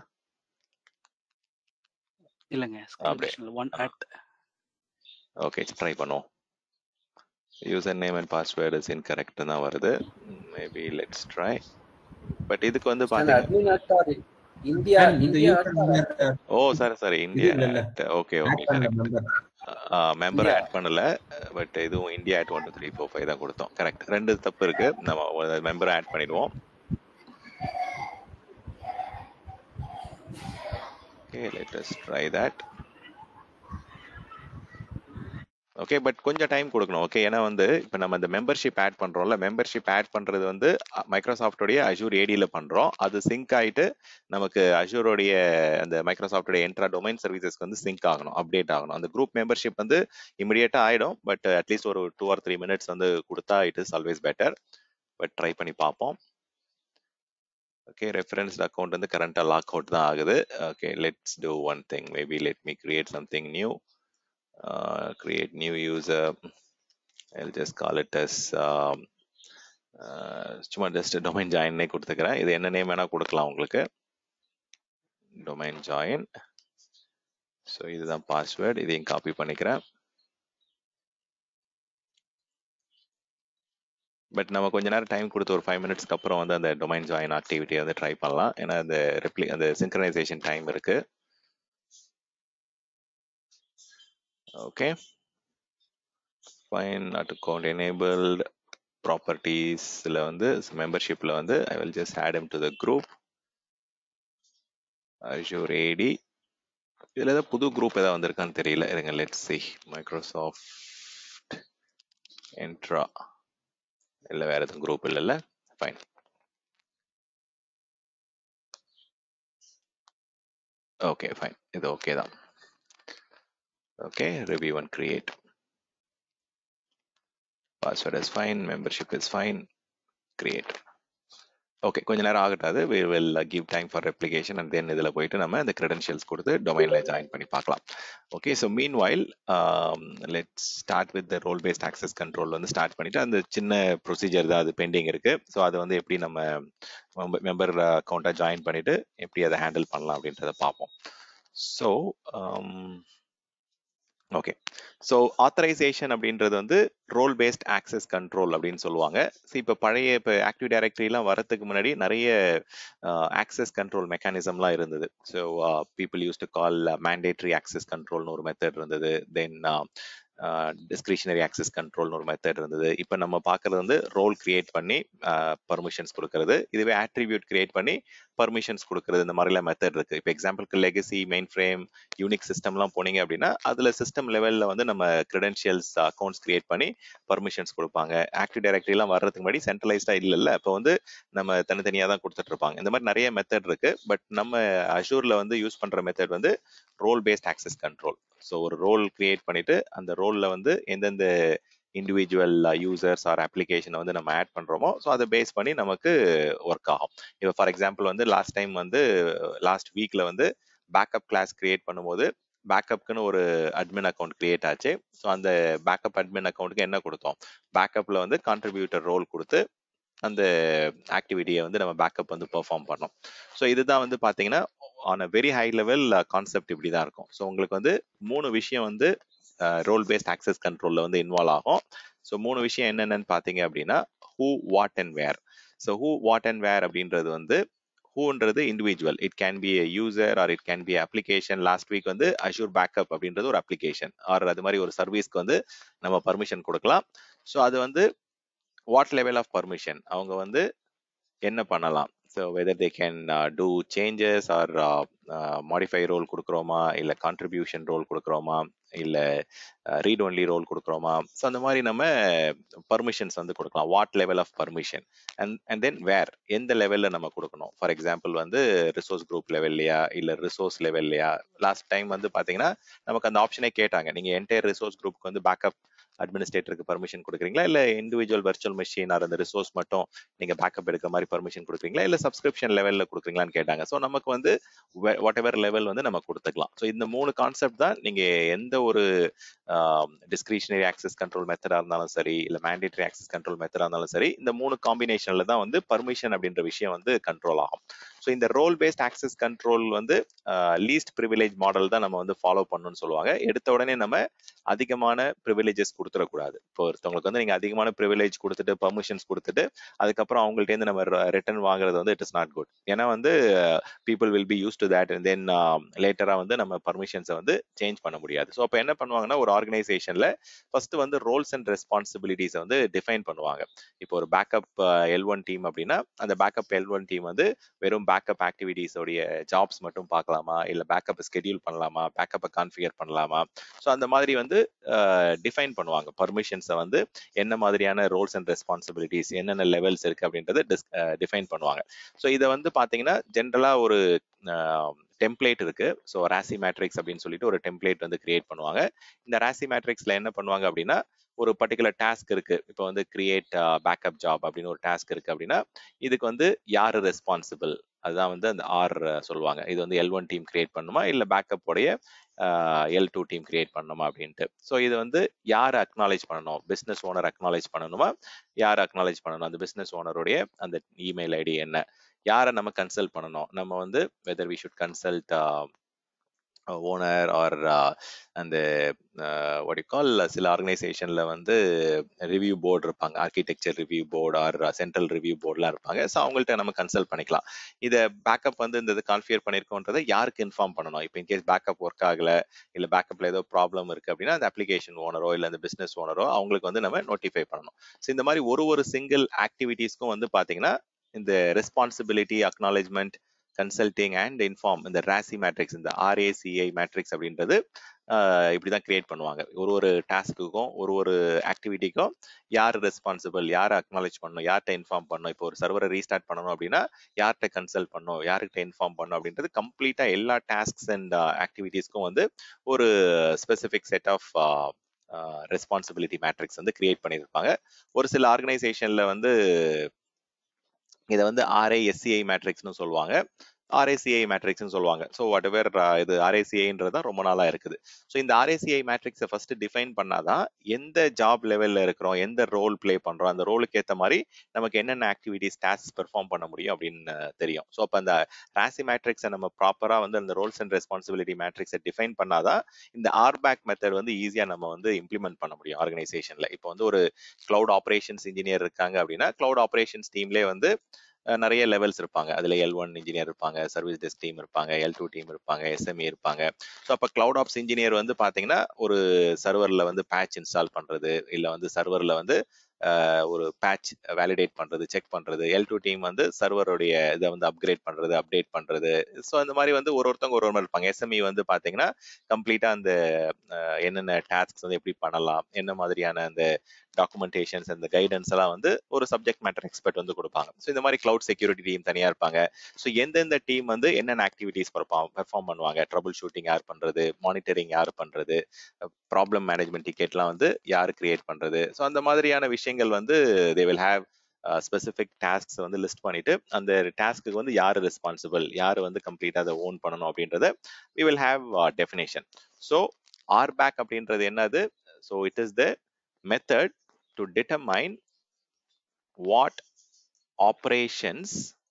இல்லைங்க, exclamation one at. Okay, try பண்ணுவோம். User name and password is incorrect தான் வருது. Maybe let's try. பட் இதுக்கு வந்து பாத்தீங்க இந்தியா இந்தியா ஓ sorry sorry India. Okay okay correct. Member add பண்ணல, பட் இதுவும் India at one two three four five தான் கொடுத்தோம். கரெக்ட். ரெண்டு தப்பு இருக்கு. நம்ம மெம்பர் ஆட் பண்ணிடுவோம். Okay, let us try that. Okay, but கொஞ்சம் டைம் கொடுக்கணும். ஓகே, ஏன்னா வந்து இப்போ நம்ம இந்த மெம்பர்ஷிப் ஆட் பண்றோம்ல, மெம்பர்ஷிப் ஆட் பண்றது வந்து மைக்ரோசாஃப்டோடைய அஜூர் ஏடியில் பண்றோம். அது சிங்க் ஆயிட்டு நமக்கு அஜூரோடைய அந்த மைக்ரோசாஃப்டோடைய என்ட்ரா டொமைன் சர்வீசஸ்க்கு வந்து சிங்க் ஆகணும், அப்டேட் ஆகணும். அந்த குரூப் மெம்பர்ஷிப் வந்து இமிடியேட்டா ஆயிடும், பட் அட்லீஸ்ட் ஒரு டூ ஆர் த்ரீ மினிட்ஸ் வந்து கொடுத்தா it is always better. But try பண்ணி பார்ப்போம். ஓகே, ரெஃபரன்ஸ்ட் அக்கௌண்ட் வந்து கரண்டா லாக் அவுட் தான் ஆகுது. Okay, let's do one thing. Maybe let me create something new. Uh, create new user. I'll just call it as um, uh, சும்மா just domain ஜாயின்னே கொடுத்துக்கிறேன். இது என்ன நேம் வேணா கொடுக்கலாம் உங்களுக்கு. Domain join. ஸோ இதுதான் பாஸ்வேர்டு. இதையும் காப்பி பண்ணிக்கிறேன். பட் நம்ம கொஞ்ச நேரம் டைம் கொடுத்து ஒரு ஃபைவ் மினிட்ஸ்க்கு அப்புறம் வந்து அந்த டொமைன் ஜாயின் ஆக்டிவிட்டியை வந்து ட்ரை பண்ணலாம். ஏன்னா அந்த ரெப்ளி அந்த சிங்க்ரனைசேஷன் டைம் இருக்கு. Okay fine. Not account enabled. ப்ராப்பர்ட்டிஸ்ல வந்து மெம்பர்ஷிப்ல வந்து I will just add him to the group. Azure AD. இதுல ஏதாவது புது குரூப் ஏதாவது வந்திருக்கான்னு தெரியல. இருங்க, லெட்ஸ் see. மைக்ரோசாஃப்ட் என்ட்ரா. இல்ல வேற எதுவும் குரூப் இல்லைல்ல. ஃபைன். ஓகே ஃபைன், இது ஓகே தான். Okay, review and create. Password is fine, membership is fine, create. Okay, கொஞ்ச நேரம் ஆகட்டாது. we will give time for replication and then இதில் போயிட்டு நம்ம இந்த credentials கொடுத்து டொமைனில் ஜாயின் பண்ணி பார்க்கலாம். Okay, so meanwhile let's start with the role based access control வந்து ஸ்டார்ட் பண்ணிட்டு அந்த சின்ன ப்ரொசீஜர் தான் அது பெண்டிங் இருக்கு. ஸோ அதை வந்து எப்படி நம்ம மெம்பர் அக்கௌண்ட்டாக ஜாயின் பண்ணிட்டு எப்படி அதை ஹேண்டில் பண்ணலாம் அப்படின்றத பார்ப்போம். ஸோ ஓகே, ஸோ ஆத்தரைசேஷன் அப்படின்றது வந்து ரோல் பேஸ்ட் ஆக்சஸ் கண்ட்ரோல் அப்படின்னு சொல்லுவாங்க. ஸோ இப்போ பழைய இப்போ ஆக்டிவ் டைரக்டரிலாம் வரதுக்கு முன்னாடி நிறைய ஆக்சஸ் கண்ட்ரோல் மெக்கானிசம்லாம் இருந்தது. So people use to call mandatory access control ஒரு மெத்தட் இருந்தது. தென் டிஸ்கிரிஷனரி ஆக்சஸ் கண்ட்ரோல்னு ஒரு மெத்தட் இருந்தது. இப்போ நம்ம பார்க்கறது வந்து ரோல் கிரியேட் பண்ணி பர்மிஷன்ஸ் கொடுக்கறது. இதுவே ஆட்ரிபியூட் கிரியேட் பண்ணி பர்மிஷன்ஸ் கொடுக்கறது. இந்த மாதிரிலாம் மெத்தட் இருக்கு. இப்போ எக்ஸாம்பிளுக்கு லெகசி, மெயின் ஃப்ரேம், யூனிக் சிஸ்டம்லாம் போனீங்க அப்படின்னா அதுல சிஸ்டம் லெவல்ல வந்து நம்ம கிரெடென்ஷியல்ஸ் அக்கௌண்ட்ஸ் கிரியேட் பண்ணி பர்மிஷன்ஸ் கொடுப்பாங்க. ஆக்டிவ் டைரக்டரிலாம் வர்றதுக்கு முன்னாடி சென்ட்ரலைஸ்டா இல்லைல்ல, இப்போ வந்து நம்ம தனித்தனியாக தான் கொடுத்துட்டு இருப்பாங்க. இந்த மாதிரி நிறைய மெத்தட் இருக்கு. பட் நம்ம அஷூர்ல வந்து யூஸ் பண்ற மெத்தட் வந்து role based access control. So ஒரு ரோல் கிரியேட் பண்ணிட்டு அந்த ரோல்ல வந்து எந்தெந்த இண்டிவிஜுவல் யூசர்ஸ் ஆர் அப்ளிகேஷனை வந்து நம்ம ஆட் பண்றோமோ ஸோ அதை பேஸ் பண்ணி நமக்கு ஒர்க் ஆகும். இப்போ ஃபார் எக்ஸாம்பிள் வந்து லாஸ்ட் டைம் வந்து லாஸ்ட் வீக்ல வந்து பேக்கப் கிளாஸ் கிரியேட் பண்ணும்போது பேக்கப்க்குன்னு ஒரு அட்மின் அக்கௌண்ட் கிரியேட் ஆச்சு. ஸோ அந்த பேக்கப் அட்மின் அக்கௌண்ட்டுக்கு என்ன கொடுத்தோம்? பேக்கப்ல வந்து கான்ட்ரிபியூட்டர் ரோல் கொடுத்து அந்த ஆக்டிவிட்டியை வந்து நம்ம பேக்கப் வந்து பெர்ஃபார்ம் பண்ணோம். ஸோ இதுதான் வந்து பார்த்தீங்கன்னா on a very high level concept இப்படி தான் இருக்கும். ஸோ உங்களுக்கு வந்து மூணு விஷயம் வந்து ரோல் பேஸ்ட் ஆக்சஸ் கண்ட்ரோல்ல வந்து இன்வால்வ் ஆகும். ஸோ மூணு விஷயம் என்னென்னு பார்த்தீங்க அப்படின்னா who, what and where. So who, what and where அப்படின்றது வந்து ஹூன்றது individual, it can be a user or it can be application. Last week வந்து அஷூர் பேக்கப் அப்படின்றது ஒரு அப்ளிகேஷன் ஆர் அது மாதிரி ஒரு சர்வீஸ்க்கு வந்து நம்ம பர்மிஷன் கொடுக்கலாம். ஸோ அது வந்து வாட் லெவல் ஆஃப் பர்மிஷன் அவங்க வந்து என்ன பண்ணலாம். So whether they can do changes or modify role கொடுக்குறோமா, இல்லை கான்ட்ரிபியூஷன் ரோல் கொடுக்குறோமா, இல்லை ரீட் ஒன்லி ரோல் கொடுக்குறோமா. ஸோ அந்த மாதிரி நம்ம பர்மிஷன்ஸ் வந்து கொடுக்கலாம். What level of permission and and then where, எந்த லெவலில் நம்ம கொடுக்கணும். ஃபார் எக்ஸாம்பிள் வந்து ரிசோர்ஸ் குரூப் லெவல்லையா இல்லை ரிசோர்ஸ் லெவல்லையா. லாஸ்ட் டைம் வந்து பார்த்தீங்கன்னா நமக்கு அந்த ஆப்ஷனே கேட்டாங்க, நீங்கள் என்டையர் ரிசோர்ஸ் குரூப்புக்கு வந்து பேக்கப் அட்மினிஸ்ட்ரேட்டருக்கு பர்மிஷன் கொடுக்குறீங்களா, இல்லை இண்டிவிஜுவல் வர்ச்சுவல் மெஷின் ஆர் அந்த ரிசோர்ஸ் மட்டும் நீங்கள் பேக்கப் எடுக்கிற மாதிரி பர்மிஷன் கொடுக்குறீங்களா, இல்லை சப்ஸ்கிரிப்ஷன் லெவலில் கொடுக்குறீங்களான்னு கேட்டாங்க. ஸோ நமக்கு வந்து வாட் எவர் லெவல் வந்து நம்ம கொடுத்துக்கலாம். ஸோ இந்த மூணு கான்செப்ட் தான் நீங்கள் எந்த ஒரு டிஸ்கிரிஷனரி ஆக்சஸ் கண்ட்ரோல் மெத்தடாக இருந்தாலும் சரி, இல்லை மேண்டேட்டரி ஆக்சஸ் கண்ட்ரோல் மெத்தடாக இருந்தாலும் சரி, இந்த மூணு காம்பினேஷனில் தான் வந்து பர்மிஷன் அப்படின்ற விஷயம் வந்து கண்ட்ரோல் ஆகும். ஸோ இந்த ரோல் பேஸ்ட் ஆக்சஸ் கண்ட்ரோல் வந்து லீஸ்ட் ப்ரிவிலேஜ் மாடல் தான் நம்ம வந்து ஃபாலோ பண்ணணும்னு சொல்லுவாங்க. எடுத்த உடனே நம்ம அதிகமான ப்ரிவிலேஜஸ் கொடுத்துடக்கூடாது. இப்போ ஒருத்தவங்களுக்கு வந்து நீங்கள் அதிகமான ப்ரிவிலேஜ் கொடுத்துட்டு பர்மிஷன்ஸ் கொடுத்துட்டு அதுக்கப்புறம் அவங்கள்ட்டேருந்து நம்ம ரிட்டர்ன் வாங்குறது வந்து இட் இஸ் நாட் குட். ஏன்னா வந்து people will be use to that and then லேட்டராக வந்து நம்ம பர்மிஷன்ஸை வந்து சேஞ்ச் பண்ண முடியாது. ஸோ அப்போ என்ன பண்ணுவாங்கன்னா, ஒரு ஆர்கனைசேஷனில் ஃபர்ஸ்ட் வந்து ரோல்ஸ் அண்ட் ரெஸ்பான்சிபிலிட்டிஸை வந்து டிஃபைன் பண்ணுவாங்க. இப்போ ஒரு பேக்கப் எல் ஒன் டீம் அப்படின்னா அந்த பேக்கப் எல் ஒன் டீம் வந்து வெறும் பேக்கப் ஆக்டிவிட்டீஸோடைய ஜாப்ஸ் மட்டும் பார்க்கலாமா, இல்லை பேக்கப் ஸ்கெடியூல் பண்ணலாமா, பேக்கப்பை கான்ஃபிகர் பண்ணலாமா. ஸோ அந்த மாதிரி வந்து டிஃபைன் பண்ணுவாங்க. பர்மிஷன்ஸை வந்து என்ன மாதிரியான ரோல்ஸ் அண்ட் ரெஸ்பான்சிபிலிட்டிஸ், என்னென்ன லெவல்ஸ் இருக்கு அப்படின்றத டிஃபைன் பண்ணுவாங்க. ஸோ இதை வந்து பார்த்தீங்கன்னா ஜென்ரலாக ஒரு டெம்ப்ளேட் இருக்கு. ஸோ ராசி மேட்ரிக்ஸ் அப்படின்னு சொல்லிட்டு ஒரு டெம்ப்ளேட் வந்து கிரியேட் பண்ணுவாங்க. இந்த ராசி மேட்ரிக்ஸ்ல என்ன பண்ணுவாங்க அப்படின்னா, ஒரு பர்டிகுலர் டாஸ்க் இருக்கு. இப்போ வந்து கிரியேட் பேக்கப் ஜாப் அப்படின்னு ஒரு டாஸ்க் இருக்கு அப்படின்னா இதுக்கு வந்து யாரு ரெஸ்பான்சிபிள், அதுதான் வந்து அந்த ஆர் சொல்லுவாங்க. இது வந்து எல் ஒன் டீம் கிரியேட் பண்ணுமா, இல்லை பேக்கப் உடைய எல் டூ டீம் கிரியேட் பண்ணணுமா அப்படின்ட்டு. ஸோ இது வந்து யார் அக்னாலேஜ் பண்ணணும், பிஸ்னஸ் ஓனர் அக்னாலேஜ் பண்ணணுமா, யார் அக்னாலேஜ் பண்ணணும், அந்த பிஸ்னஸ் ஓனருடைய அந்த இமெயில் ஐடி என்ன, யாரை நம்ம கன்சல்ட் பண்ணணும். நம்ம வந்து whether we should consult owner or அந்த வாட் யூ கால், சில ஆர்கனைசேஷன்ல வந்து ரிவ்யூ போர்டு இருப்பாங்க, architecture review board or central review போர்டுலாம் இருப்பாங்க. ஸோ அவங்கள்ட்ட நம்ம கன்சல்ட் பண்ணிக்கலாம். இதை பேக்கப் வந்து இந்த இது கான்ஃபிகர் பண்ணியிருக்கோன்றதை யாருக்கு இன்ஃபார்ம் பண்ணணும். இப்போ இன்கேஸ் பேக்கப் ஒர்க் ஆகலை, இல்லை பேக்கப்ல ஏதோ ப்ராப்ளம் இருக்கு அப்படின்னா அந்த அப்ளிகேஷன் ஓனரோ இல்லை அந்த பிஸ்னஸ் ஓனரோ அவங்களுக்கு வந்து நம்ம நோட்டிஃபை பண்ணணும். ஸோ இந்த மாதிரி ஒரு ஒரு சிங்கிள் ஆக்டிவிட்டீஸ்க்கும் வந்து பார்த்தீங்கன்னா இந்த responsibility, acknowledgement, consulting and inform, இந்த ராசி மேட்ரிக்ஸ், இந்த ஆர்ஏசிஐ மேட்ரிக்ஸ் அப்படின்றது இப்படிதான் கிரியேட் பண்ணுவாங்க. ஒரு ஒரு டாஸ்க்குக்கும் ஒரு ஒரு ஆக்டிவிட்டிக்கும் யார் ரெஸ்பான்சிபிள், யாரை அக்னாலேஜ் பண்ணணும், யார்கிட்ட இன்ஃபார்ம் பண்ணணும். இப்போ ஒரு சர்வரை ரீஸ்டார்ட் பண்ணணும் அப்படின்னா யார்கிட்ட கன்சல்ட் பண்ணணும், யார்கிட்ட இன்ஃபார்ம் பண்ணணும் அப்படின்றது கம்ப்ளீட்டா எல்லா டாஸ்க்ஸ் அண்ட் ஆக்டிவிட்டீஸ்க்கும் வந்து ஒரு specific set of responsibility matrix வந்து கிரியேட் பண்ணியிருப்பாங்க. ஒரு சில ஆர்கனைசேஷன்ல வந்து இதை வந்து ஆர்ஐஎஸ்சிஐ மேட்ரிக்ஸ்னு சொல்லுவாங்க, ஆர்ஏசிஐ மேட்ரிக்ஸ்னு சொல்லுவாங்க. ஸோ வாட் எவர் இது ஆர்ஏசிஐன்றது தான் ரொம்ப நாளா இருக்குது. ஸோ இந்த ஆர்ஏசிஐ மேட்ரிக்ஸை ஃபர்ஸ்ட் டிஃபைன் பண்ணாதான் எந்த ஜாப் லெவல்ல இருக்கிறோம், எந்த ரோல் பிளே பண்றோம், அந்த ரோலுக்கு ஏற்ற மாதிரி நமக்கு என்னென்ன ஆக்டிவிட்டிஸ் டாஸ்க் பெர்ஃபார்ம் பண்ண முடியும் அப்படின்னு தெரியும். ஸோ அப்போ அந்த ராசி மேட்ரிக்ஸை நம்ம ப்ராப்பரா வந்து அந்த ரோல்ஸ் அண்ட் ரெஸ்பான்சிபிலிட்டி மேட்ரிக்ஸை டிஃபைன் பண்ணாதான் இந்த ஆர்பேக் மெத்தட் வந்து ஈஸியா நம்ம வந்து இம்ப்ளிமெண்ட் பண்ண முடியும் ஆர்கனைசேஷன்ல. இப்போ வந்து ஒரு கிளவுட் ஆப்ரேஷன்ஸ் இன்ஜினியர் இருக்காங்க அப்படின்னா கிளவுட் ஆப்ரேஷன்ஸ் டீம்லேயே வந்து நிறைய லெவல்ஸ் இருப்பாங்க. அதுல எல் ஒன் இன்ஜினியர் இருப்பாங்க, சர்வீஸ் டெஸ்க் டீம் இருப்பாங்க, எல் டூ டீம் இருப்பாங்க, எஸ்எம்இ இருப்பாங்க. ஸோ அப்போ கிளவுட் ஆப்ஸ் இன்ஜினியர் வந்து பாத்தீங்கன்னா ஒரு சர்வர்ல வந்து பேட்ச் இன்ஸ்டால் பண்றது, இல்ல வந்து சர்வர்ல வந்து ஒரு பேட்ச் வேலிடேட் பண்றது, செக் பண்றது. எல் டூ டீம் வந்து சர்வருடைய இதை வந்து அப்கிரேட் பண்றது, அப்டேட் பண்றது. ஸோ அந்த மாதிரி வந்து ஒரு ஒருத்தவங்க ஒரு ஒரு மாதிரி இருப்பாங்க. எஸ்எம்இ வந்து பாத்தீங்கன்னா கம்ப்ளீட்டா அந்த என்னென்ன டாஸ்க்ஸ் வந்து எப்படி பண்ணலாம், என்ன மாதிரியான அந்த டாக்குமெண்டேஷன்ஸ், அந்த கைடன்ஸ் எல்லாம் வந்து ஒரு சப்ஜெக்ட் மேட்டர் எக்ஸ்பர்ட் வந்து கொடுப்பாங்க. ஸோ இந்த மாதிரி கிளவுட் செக்யூரிட்டி டீம் தனியா இருப்பாங்க. ஸோ எந்தெந்த டீம் வந்து என்னென்ன ஆக்டிவிட்டிஸ் பெர்ஃபார்ம் பண்ணுவாங்க, ட்ரபிள் ஷூட்டிங் யார் பண்றது, மானிட்டரிங் யார் பண்றது, ப்ராப்ளம் மேனேஜ்மெண்ட் டிக்கெட்லாம் வந்து யார் கிரியேட் பண்றது. ஸோ அந்த மாதிரியான விஷயங்கள் வந்து they will have specific tasks வந்து லிஸ்ட் பண்ணிட்டு அந்த டாஸ்க்கு வந்து யார் ரெஸ்பான்சிபிள், யார் வந்து கம்ப்ளீட்டா அதை ஓன் பண்ணணும் அப்படின்றத we will have uh, definition. So R back அப்படின்றது என்னது? So it is the method to determine what operations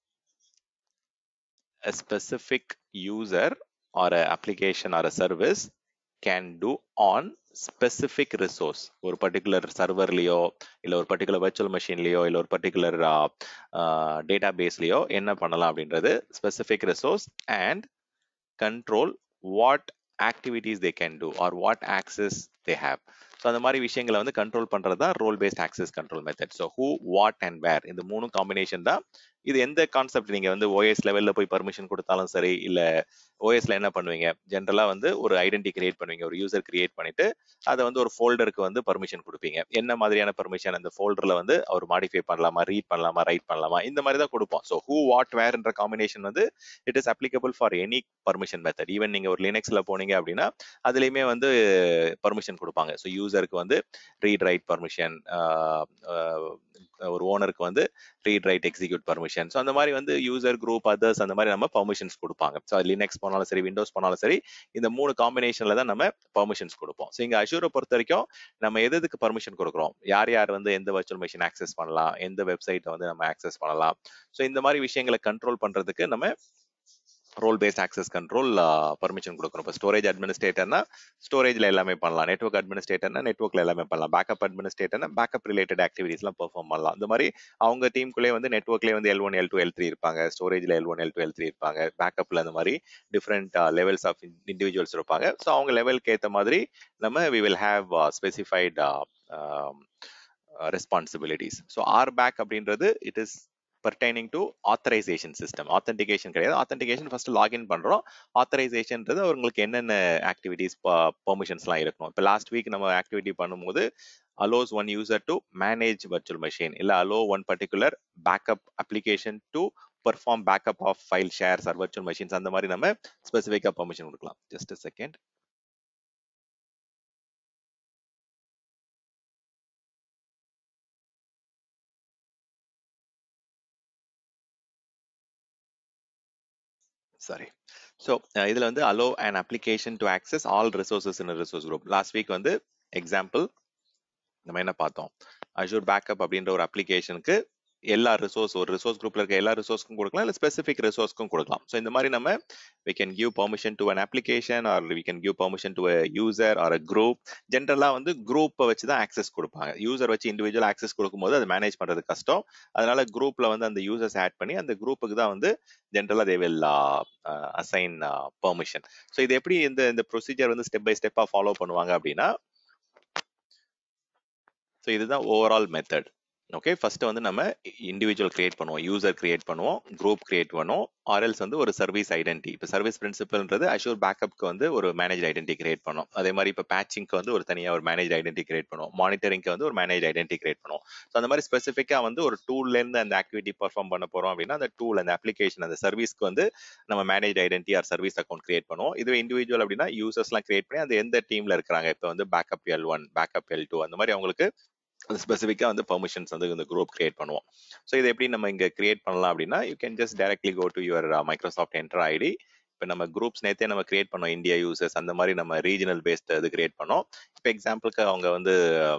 a specific user or a application or a service can do on specific resource. ஒரு particular சர்வர்லயோ இல்லை ஒரு particular virtual மெஷின்லயோ இல்லை ஒரு particular data பேஸ்லயோ என்ன பண்ணலாம் அப்படின்றது specific resource and control what activities they can do or what access they have. So அந்த மாதிரி விஷயங்களை வந்து கண்ட்ரோல் பண்றது தான் role based access control method. So who, what and where இந்த மூணு காம்பினேஷன் தான். இது எந்த கான்செப்ட் நீங்க வந்து ஓஎஸ் லெவல்ல போய் பர்மிஷன் கொடுத்தாலும் சரி, இல்ல ஓஎஸ்ல என்ன பண்ணுவீங்க, ஜென்ரலா வந்து ஒரு ஐடென்டி கிரியேட் பண்ணுவீங்க, ஒரு யூசர் கிரியேட் பண்ணிட்டு அதை வந்து ஒரு ஃபோல்டருக்கு வந்து பர்மிஷன் கொடுப்பீங்க. என்ன மாதிரியான பர்மிஷன் அந்த ஃபோல்டர்ல வந்து அவர் மாடிஃபை பண்ணலாமா, ரீட் பண்ணலாமா, ரைட் பண்ணலாமா, இந்த மாதிரி தான் கொடுப்போம். ஸோ ஹூ, வாட், வேர்ன்ற காம்பினேஷன் வந்து it is applicable for any permission method. Even நீங்க ஒரு லினக்ஸ்ல போனீங்க அப்படின்னா அதுலயுமே வந்து பர்மிஷன் கொடுப்பாங்க. ஸோ யூசருக்கு வந்து ரீட் ரைட் பர்மிஷன், ஒரு ஓனருக்கு வந்து read write execute permission. So அந்த மாதிரி வந்து யூசர், குரூப், அதர்ஸ் அந்த மாதிரி நம்ம பர்மிஷன்ஸ் கொடுப்பாங்க. ஸோ லினக்ஸ் போனாலும் சரி, விண்டோஸ் போனாலும் சரி, இந்த மூணு காம்பினேஷன்ல தான் நம்ம பர்மிஷன்ஸ் கொடுப்போம். ஸோ இங்க அஷூரை பொறுத்த வரைக்கும் நம்ம எது எதுக்கு பர்மிஷன் கொடுக்குறோம், யார் யார் வந்து எந்த வர்ச்சுவல் மெஷின் ஆக்சஸ் பண்ணலாம், எந்த வெப்சைட்டை வந்து நம்ம ஆக்சஸ் பண்ணலாம், ஸோ இந்த மாதிரி விஷயங்களை கண்ட்ரோல் பண்றதுக்கு நம்ம role based access control permission கொடுக்கணும். இப்போ ஸ்டோரேஜ் அட்மினிஸ்ட்ரேட்டர்னா ஸ்டோரேஜ்ல எல்லாமே பண்ணலாம், நெட்வொர்க் அட்மினிஸ்ட்ரேட்டர்னா நெட்வொர்க்ல எல்லாமே பண்ணலாம், பேக்கப் அட்மினிஸ்ட்ரேட்டர்னா பேக்கப் ரிலேட்டட் ஆக்டிவிட்டிஸ்லாம் பெர்ஃபார்ம் பண்ணலாம். இந்த மாதிரி அவங்க டீமுக்குள்ளே வந்து நெட்வொர்க்லேயே வந்து L one L two L three இருப்பாங்க, ஸ்டோரேஜ்ல L one L two L three இருப்பாங்க, பேக்கப்ல அந்த மாதிரி டிஃப்ரெண்ட் லெவல்ஸ் ஆஃப் இண்டிவிஜுவல்ஸ் இருப்பாங்க. ஸோ அவங்க லெவலுக்கு ஏற்ற மாதிரி நம்ம we will have specified responsibilities. So RBAC அப்படின்றது it is pertaining to authorization system. authentication கிடையாது. authentication first login பண்றோம். authorizationன்றது உங்களுக்கு என்னென்ன activities permissionsலாம் இருக்கணும். இப்போ லாஸ்ட் வீக் நம்ம ஆக்டிவிட்டி பண்ணும்போது allows one user to manage virtual machine, இல்ல allow one particular backup application to perform backup of file shares or virtual machines, அந்த மாதிரி நம்ம ஸ்பெசிஃபிக்கா permission கொடுக்கலாம். just a second. Sorry. So இதுல வந்து allow an application to access all resources in a resource group. Last week வந்து example நம்ம என்ன பார்த்தோம், அஷூர் பேக்கப் அப்படின்ற ஒரு அப்ளிகேஷனுக்கு எல்லா ரிசோர்ஸ், ஒரு ரிசோர்ஸ் குரூப்ல இருக்க எல்லா ரிசோர்ஸ்க்கும் கொடுக்கலாம், இல்லை ஸ்பெசிஃபிக் ரிசோர்ஸ்க்கும் கொடுக்கலாம். ஸோ இந்த மாதிரி நம்ம we can give permission to an application or we can give permission to a user or a group. ஜென்ரலா வந்து குரூப்பை வச்சு தான் ஆக்சஸ் கொடுப்பாங்க. யூசர் வச்சு இண்டிவிஜுவல் ஆக்சஸ் கொடுக்கும்போது அதை மேனேஜ் பண்றது கஷ்டம். அதனால குரூப்ல வந்து அந்த யூசர்ஸ் ஆட் பண்ணி அந்த குரூப்புக்கு தான் வந்து ஜென்ரலா they will assign permission. So இது எப்படி இந்த இந்த ப்ரொசீஜர் வந்து ஸ்டெப் பை ஸ்டெப்பா ஃபாலோ பண்ணுவாங்க அப்படின்னா, ஸோ இதுதான் ஓவரால் மெத்தட். ஓகே, ஃபர்ஸ்ட் வந்து நம்ம இண்டிவிஜுவல் கிரியேட் பண்ணுவோம், யூசர் கிரியேட் பண்ணுவோம், குரூப் கிரியேட் பண்ணுவோம், ஆர்எல்ஸ் வந்து ஒரு சர்வீஸ் ஐடென்டி. இப்போ சர்வீஸ் பிரின்சிபல்ன்றது அஷூர் பேக்கப்க்கு வந்து ஒரு மேனேஜ் ஐடென்டி கிரியேட் பண்ணுவோம். அதே மாதிரி இப்போ பேச்சிங்க்கு வந்து ஒரு தனியாக ஒரு மேனேஜ் ஐடென்டி கிரியேட் பண்ணுவோம், மானிட்டரிங்க்கு வந்து ஒரு மேனேஜ் ஐடென்டி கிரியேட் பண்ணுவோம். ஸோ அந்த மாதிரி ஸ்பெசிஃபிக்காக வந்து ஒரு டூல்லேருந்து அந்த ஆக்டிவிட்டி பர்ஃபார்ம் பண்ண போகிறோம் அப்படின்னா அந்த டூல், அந்த அப்ளிகேஷன், அந்த சர்வீஸ்க்கு வந்து நம்ம manage identity or service account create பண்ணுவோம். இதுவே இண்டிவிஜுவல் அப்படின்னா யூசர்ஸ்லாம் கிரியேட் பண்ணி அந்த எந்த டீம்ல இருக்கிறாங்க, இப்போ வந்து backup L one, backup L two, அந்த மாதிரி அவங்களுக்கு ஸ்பெசிஃபிக்கா வந்து பெர்மிஷன்ஸ் வந்து இந்த குரூப் கிரியேட் பண்ணுவோம். ஸோ இதை எப்படி நம்ம இங்க கிரியேட் பண்ணலாம் அப்படின்னா, you can just directly go to your Microsoft Entra ID. இப்போ நம்ம குரூப்ஸ் நேத்தே நம்ம கிரியேட் பண்ணோம், இந்தியா யூசர்ஸ் அந்த மாதிரி நம்ம ரீஜனல் பேஸ்ட் இது கிரியேட் பண்ணோம். இப்போ எக்ஸாம்பிளுக்கு அவங்க வந்து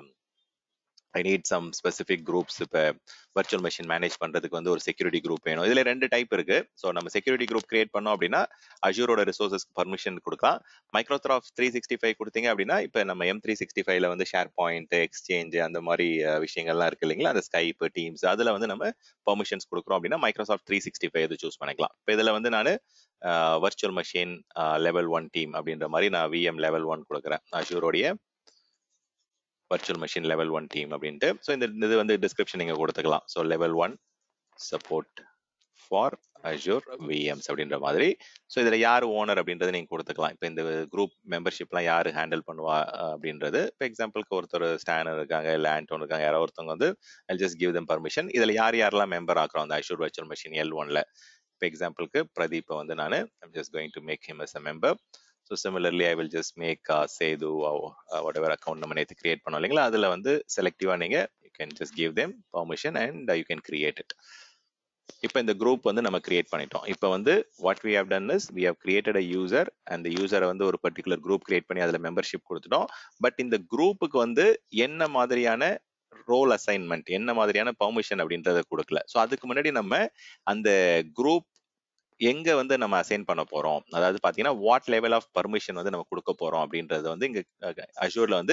I need some specific groups. இப்போ வர்ச்சுவல் மெஷின் மேனேஜ் பண்றதுக்கு வந்து ஒரு செக்யூரிட்டி குரூப் வேணும். இதுல ரெண்டு டைப் இருக்கு. ஸோ நம்ம செக்யூரிட்டி குரூப் கிரியேட் பண்ணோம் அப்படின்னா அஷூரோட ரிசோர்ஸஸ்க்கு பர்மிஷன் கொடுக்கலாம். மைக்ரோசாஃப்ட் த்ரீ சிக்ஸ்டி ஃபைவ் கொடுத்தீங்க அப்படின்னா இப்போ நம்ம எம் த்ரீ சிக்ஸ்டி ஃபைவ்ல வந்து ஷேர் பாயிண்ட், எக்ஸ்சேஞ்ச் அந்த மாதிரி விஷயங்கள்லாம் இருக்கு இல்லைங்களா, அந்த ஸ்கைப், டீம்ஸ், அதுல வந்து நம்ம பர்மிஷன்ஸ் கொடுக்குறோம் அப்படின்னா மைக்ரோசாஃப்ட் த்ரீ சிக்ஸ்டி ஃபைவ் இது சூஸ் பண்ணிக்கலாம். இப்போ இதுல வந்து நான் virtual machine level one team அப்படின்ற மாதிரி நான் விஎம் லெவல் ஒன் கொடுக்குறேன், அஷூரோடைய virtual machine level one team அப்படின்ட்டு. ஸோ இந்த இது வந்து டிஸ்கிரிப்ஷன் நீங்க கொடுத்துக்கலாம். So level one support for Azure VMs அப்படின்ற மாதிரி. ஸோ இதுல யார் ஓனர் அப்படின்றத நீங்க கொடுத்துக்கலாம். இப்போ இந்த குரூப் மெம்பர்ஷிப்லாம் யாரு ஹேண்டில் பண்ணுவா அப்படின்றது. இப்போ எக்ஸாம்பிளுக்கு ஒருத்தர் ஸ்டானர் இருக்காங்க, இல்லை ஆண்டோன் இருக்காங்க, யாரோ ஒருத்தவங்க வந்து I just give them permission. இதுல யார் யாரெல்லாம் மெம்பர் ஆக்குறோம் அந்த அஷூர் வர்ச்சுவல் மெஷின் எல் ஒன்ல. இப்போ எக்ஸாம்பிளுக்கு பிரதீப்பை வந்து நான் I'm just going to make him as a member. So similarly, I will just make uh, Sedu or uh, whatever account நம்ம நேத்து create பண்ணோம் இல்லைங்களா, அதுல வந்து செலக்டிவா நீங்க you can just give them permission and uh, you can create it. இப்போ இந்த group வந்து நம்ம கிரியேட் பண்ணிட்டோம். இப்போ வந்து what we have done is we have created a user and the user வந்து ஒரு பர்டிகுலர் குரூப் கிரியேட் பண்ணி அதுல மெம்பர்ஷிப் கொடுத்துட்டோம். பட் இந்த குரூப்புக்கு வந்து என்ன மாதிரியான ரோல் அசைன்மெண்ட், என்ன மாதிரியான பெர்மிஷன் அப்படின்றத கொடுக்கல. ஸோ அதுக்கு முன்னாடி நம்ம அந்த குரூப் எங்க வந்து நம்ம அசைன் பண்ண போறோம், அதாவது பாத்தீங்கன்னா வாட் லெவல் ஆஃப் பர்மிஷன் வந்து நம்ம கொடுக்க போறோம் அப்படின்றது வந்து இங்க அஷூர்ல வந்து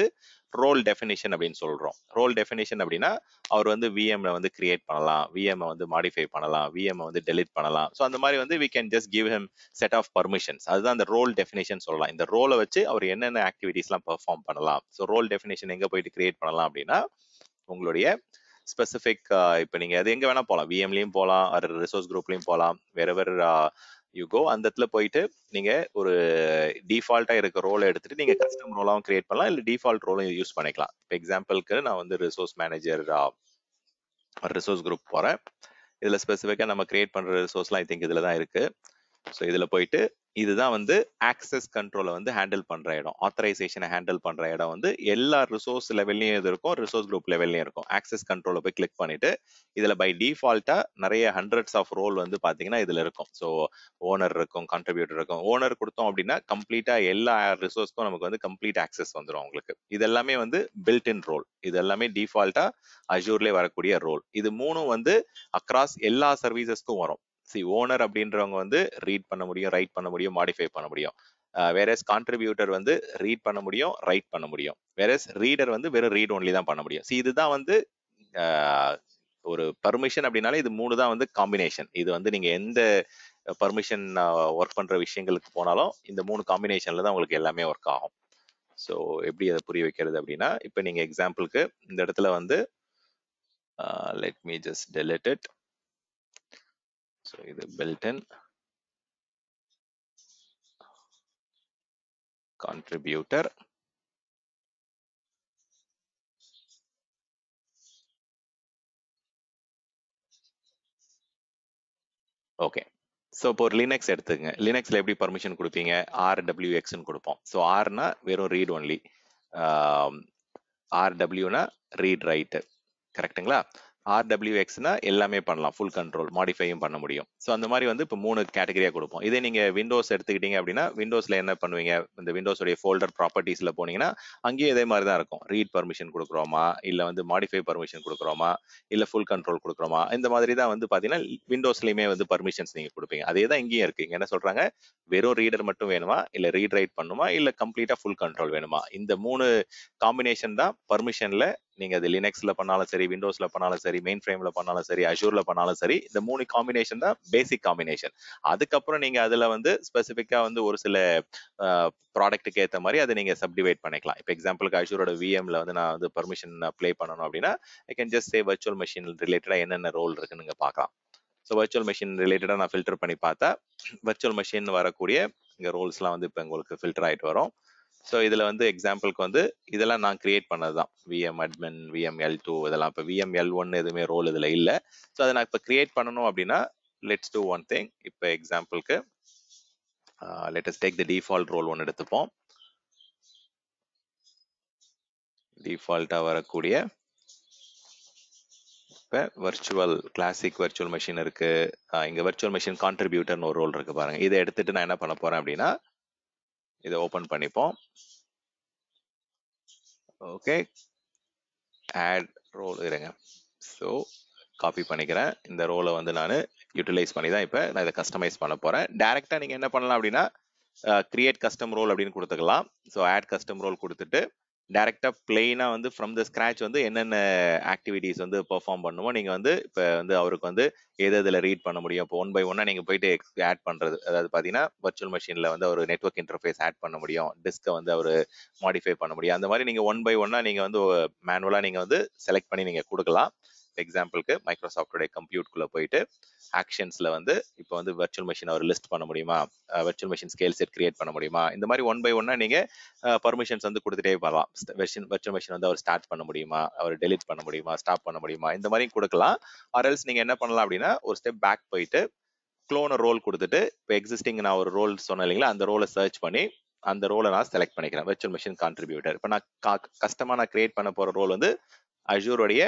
ரோல் டெஃபினிஷன் அப்படின்னு சொல்றோம். ரோல் டெஃபினிஷன் அப்படின்னா அவர் வந்து விஎம்ல வந்து கிரியேட் பண்ணலாம், விஎம் வந்து மாடிஃபை பண்ணலாம், விஎம் வந்து டெலிட் பண்ணலாம். ஸோ அந்த மாதிரி வந்து we can just give him set of permissions. அதுதான் அந்த ரோல் டெஃபினிஷன் சொல்லலாம். இந்த ரோலை வச்சு அவர் என்னென்ன ஆக்டிவிட்டிஸ்லாம் பெர்ஃபார்ம் பண்ணலாம். ஸோ ரோல் டெஃபினிஷன் எங்க போயிட்டு கிரியேட் பண்ணலாம் அப்படின்னா உங்களுடைய ஸ்பெசிஃபிக் இப்போ நீங்க அது எங்க வேணா போகலாம், விஎம்லயும் போகலாம், ரிசோர்ஸ் குரூப்லயும் போகலாம், வேறெவர் யூ கோ. அந்த இடத்துல போயிட்டு நீங்க ஒரு டிஃபால்ட்டா இருக்க ரோலை எடுத்துட்டு நீங்க கஸ்டம் ரோலாவும் கிரியேட் பண்ணலாம், இல்லை டிஃபால்ட் ரோலும் யூஸ் பண்ணிக்கலாம். இப்போ எக்ஸாம்பிளுக்கு நான் வந்து ரிசோர்ஸ் மேனேஜர் ரிசோர்ஸ் குரூப் போறேன். இதுல ஸ்பெசிஃபிக்கா நம்ம கிரியேட் பண்ற ரிசோர்ஸ்லாம் ஐ திங்க் இதுல தான் இருக்கு. ஸோ இதுல போயிட்டு இதுதான் வந்து ஆக்சஸ் கண்ட்ரோலை வந்து ஹேண்டில் பண்ற இடம், ஆத்தரைசேஷனை ஹேண்டில் பண்ற இடம் வந்து எல்லா ரிசோர்ஸ் லெவல்லையும் இது இருக்கும், ரிசோர்ஸ் குரூப் லெவல்லையும் இருக்கும். ஆக்சஸ் கண்ட்ரோலை போய் கிளிக் பண்ணிட்டு இதுல பை டிஃபால்ட்டா நிறைய ஹண்ட்ரட்ஸ் ஆஃப் ரோல் வந்து பாத்தீங்கன்னா இதுல இருக்கும். ஸோ ஓனர் இருக்கும், கான்ட்ரிபியூட்டர் இருக்கும். ஓனர் கொடுத்தோம் அப்படின்னா கம்ப்ளீட்டா எல்லா ரிசோர்ஸ்க்கும் நமக்கு வந்து கம்ப்ளீட் ஆக்சஸ் வந்துடும் உங்களுக்கு. இது எல்லாமே வந்து பில்ட் இன் ரோல், இது எல்லாமே டிஃபால்ட்டா அஜூர்லேயே வரக்கூடிய ரோல். இது மூணும் வந்து அக்ராஸ் எல்லா சர்வீசஸ்க்கும் வரும். சி ஓனர் அப்படின்றவங்க வந்து ரீட் பண்ண முடியும், ரைட் பண்ண முடியும், மாடிஃபை பண்ண முடியும். வேறஸ் கான்ட்ரிபியூட்டர் வந்து ரீட் பண்ண முடியும், ரைட் பண்ண முடியும். வேறஸ் ரீடர் வந்து வெறும் ரீட் ஒன்லி தான் பண்ண முடியும். சி இதுதான் வந்து ஒரு பர்மிஷன் அப்படின்னாலே இது மூணு தான் வந்து காம்பினேஷன். இது வந்து நீங்க எந்த பர்மிஷன் ஒர்க் பண்ற விஷயங்களுக்கு போனாலும் இந்த மூணு காம்பினேஷன்ல தான் உங்களுக்கு எல்லாமே ஒர்க் ஆகும். ஸோ எப்படி அதை புரிய வைக்கிறது அப்படின்னா, இப்போ நீங்க எக்ஸாம்பிளுக்கு இந்த இடத்துல வந்து let me just delete it. So இது built-in contributor. ஓகே, ஸோ இப்போ ஒரு லினக்ஸ் எடுத்துங்க. லினக்ஸ்ல எப்படி பர்மிஷன் கொடுப்பீங்க? ஆர்டபிள்யூஎக்ஸ்ன்னு கொடுப்போம். ஸோ ஆர்னா வெறும் ரீட் ஒன்லி, ஆர்டபிள்யூனா ரீட் ரைட்டு, கரெக்டுங்களா? ஆர்டபிள்யூஎக்ஸ்னா எல்லாமே பண்ணலாம், ஃபுல் கண்ட்ரோல், மாடிஃபையும் பண்ண முடியும். ஸோ அந்த மாதிரி வந்து இப்போ மூணு கேட்டகரியாக கொடுப்போம். இதே நீங்கள் விண்டோஸ் எடுத்துக்கிட்டீங்க அப்படின்னா விண்டோஸில் என்ன பண்ணுவீங்க? இந்த விண்டோஸோடைய ஃபோல்டர் ப்ராப்பர்ட்டிஸில் போனீங்கன்னா அங்கேயும் இதே மாதிரி தான் இருக்கும். ரீட் பர்மிஷன் கொடுக்குறோமா, இல்லை வந்து மாடிஃபை பர்மிஷன் கொடுக்குறோமா, இல்லை ஃபுல் கண்ட்ரோல் கொடுக்குறோமா, இந்த மாதிரி தான் வந்து பார்த்தீங்கன்னா விண்டோஸ்லையுமே வந்து பர்மிஷன்ஸ் நீங்கள் கொடுப்பீங்க. அதே தான் இங்கேயும் இருக்குது. இங்கே என்ன சொல்கிறாங்க? வெறும் ரீடர் மட்டும் வேணுமா, இல்லை ரீட் ரைட் பண்ணுமா, இல்லை கம்ப்ளீட்டாக ஃபுல் கண்ட்ரோல் வேணுமா? இந்த மூணு காம்பினேஷன் தான் பர்மிஷனில். நீங்க அது லினக்ஸ்ல பண்ணாலும் சரி, விண்டோஸ்ல பண்ணாலும் சரி, மெயின் ஃப்ரேம்ல பண்ணாலும் சரி, அஷூர்ல பண்ணாலும் சரி, இந்த மூணு காம்பினேஷன் தான் பேசிக் காம்பினேஷன். அதுக்கப்புறம் நீங்க அதுல வந்து ஸ்பெசிஃபிக்கா வந்து ஒரு சில ப்ராடக்ட்டுக்கு ஏற்ற மாதிரி அதை நீங்க சப்டிவைட் பண்ணிக்கலாம். இப்போ எக்ஸாம்பிளுக்கு அஷூரோட விஎம்ல வந்து நான் வந்து பர்மிஷன் அப்ளை பண்ணணும் அப்படின்னா I can just say virtual machine ரிலேட்டடா என்னென்ன ரோல் இருக்குன்னு நீங்க பார்க்கலாம். ஸோ வர்ச்சுவல் மெஷின் ரிலேட்டடா நான் ஃபில்டர் பண்ணி பார்த்தா வர்ச்சுவல் மெஷின் வரக்கூடிய இங்க ரோல்ஸ்லாம் வந்து இப்போ உங்களுக்கு ஃபில்டர் ஆயிட்டு வரும். ஸோ இதில் வந்து எக்ஸாம்பிளுக்கு வந்து இதெல்லாம் நான் கிரியேட் பண்ணது தான், VM admin, VM L two இதெல்லாம். இப்போ விஎம் எல் ஒன் எதுவுமே ரோல் இதில் இல்லை. ஸோ அதை நான் இப்போ கிரியேட் பண்ணணும் அப்படின்னா லெட்ஸ் டூ ஒன் திங். இப்போ எக்ஸாம்பிளுக்கு let's take the default role ஒன்று எடுத்துப்போம். டிஃபால்ட்டாக வரக்கூடிய இப்போ வர்ச்சுவல் கிளாசிக் வர்ச்சுவல் மெஷின் இருக்கு. இங்கே வர்ச்சுவல் மெஷின் கான்ட்ரிபியூட்டர்னு ஒரு ரோல் இருக்கு பாருங்க. இதை எடுத்துட்டு நான் என்ன பண்ண போறேன் அப்படின்னா இதை ஓப்பன் பண்ணிப்போம். ஓகே, ஆட் ரோல் இருங்க. ஸோ காப்பி பண்ணிக்கிறேன். இந்த ரோலை வந்து நான் யூட்டிலைஸ் பண்ணி தான் இப்போ நான் இதை கஸ்டமைஸ் பண்ண போகிறேன். டேரெக்டாக நீங்கள் என்ன பண்ணலாம் அப்படின்னா கிரியேட் கஸ்டம் ரோல் அப்படின்னு கொடுத்துக்கலாம். ஸோ ஆட் கஸ்டம் ரோல் கொடுத்துட்டு டேரெக்டாக பிளெயினாக வந்து ஃப்ரம் த ஸ்க்ராச் வந்து என்னென்ன ஆக்டிவிட்டீஸ் வந்து பெர்ஃபார்ம் பண்ணுமோ நீங்கள் வந்து இப்போ வந்து அவருக்கு வந்து எது இதில் ரீட் பண்ண முடியும். இப்போ ஒன் பை ஒன்னாக நீங்கள் போயிட்டு ஆட் பண்ணுறது, அதாவது பார்த்தீங்கன்னா வர்ச்சுவல் மெஷினில் வந்து ஒரு நெட்வொர்க் இன்டர்ஃபேஸ் ஆட் பண்ண முடியும், டிஸ்கை வந்து அவர் மாடிஃபை பண்ண முடியும். அந்த மாதிரி நீங்கள் ஒன் பை ஒன்னாக நீங்கள் வந்து மேனுவலாக நீங்கள் வந்து செலக்ட் பண்ணி நீங்கள் கொடுக்கலாம். எக்ஸாம்பிளுக்கு மைக்ரோசாஃப்டோடைய கம்ப்யூட்டர்க்குள்ள போயிட்டு ஆக்ஷன்ஸ்ல வந்து இப்போ வந்து வர்ச்சுவல் மெஷின் அவர் லிஸ்ட் பண்ண முடியுமா, virtual machine scale set create பண்ண முடியுமா, இந்த மாதிரி ஒன் பை ஒன்னா நீங்க பர்மிஷன்ஸ் வந்து கொடுத்துட்டே வரலாம். வர்ச்சுவல் மெஷின் வந்து அவர் ஸ்டார்ட் பண்ண முடியுமா, அவர் டெலிட் பண்ண முடியுமா, ஸ்டாப் பண்ண முடியுமா, இந்த மாதிரி கொடுக்கலாம். ஆர்எல்ஸ் நீங்க என்ன பண்ணலாம் அப்படின்னா ஒரு ஸ்டெப் பேக் போயிட்டு க்ளோன் ரோல் கொடுத்துட்டு இப்போ எக்ஸிஸ்டிங் நான் ஒரு ரோல் சொன்னேன் இல்லைங்களா, அந்த ரோலை சர்ச் பண்ணி அந்த ரோலை நான் செலக்ட் பண்ணிக்கிறேன். Virtual machine contributor. இப்போ நான் கஸ்டமா நான் கிரியேட் பண்ண போற ரோல் வந்து அஷூரோடைய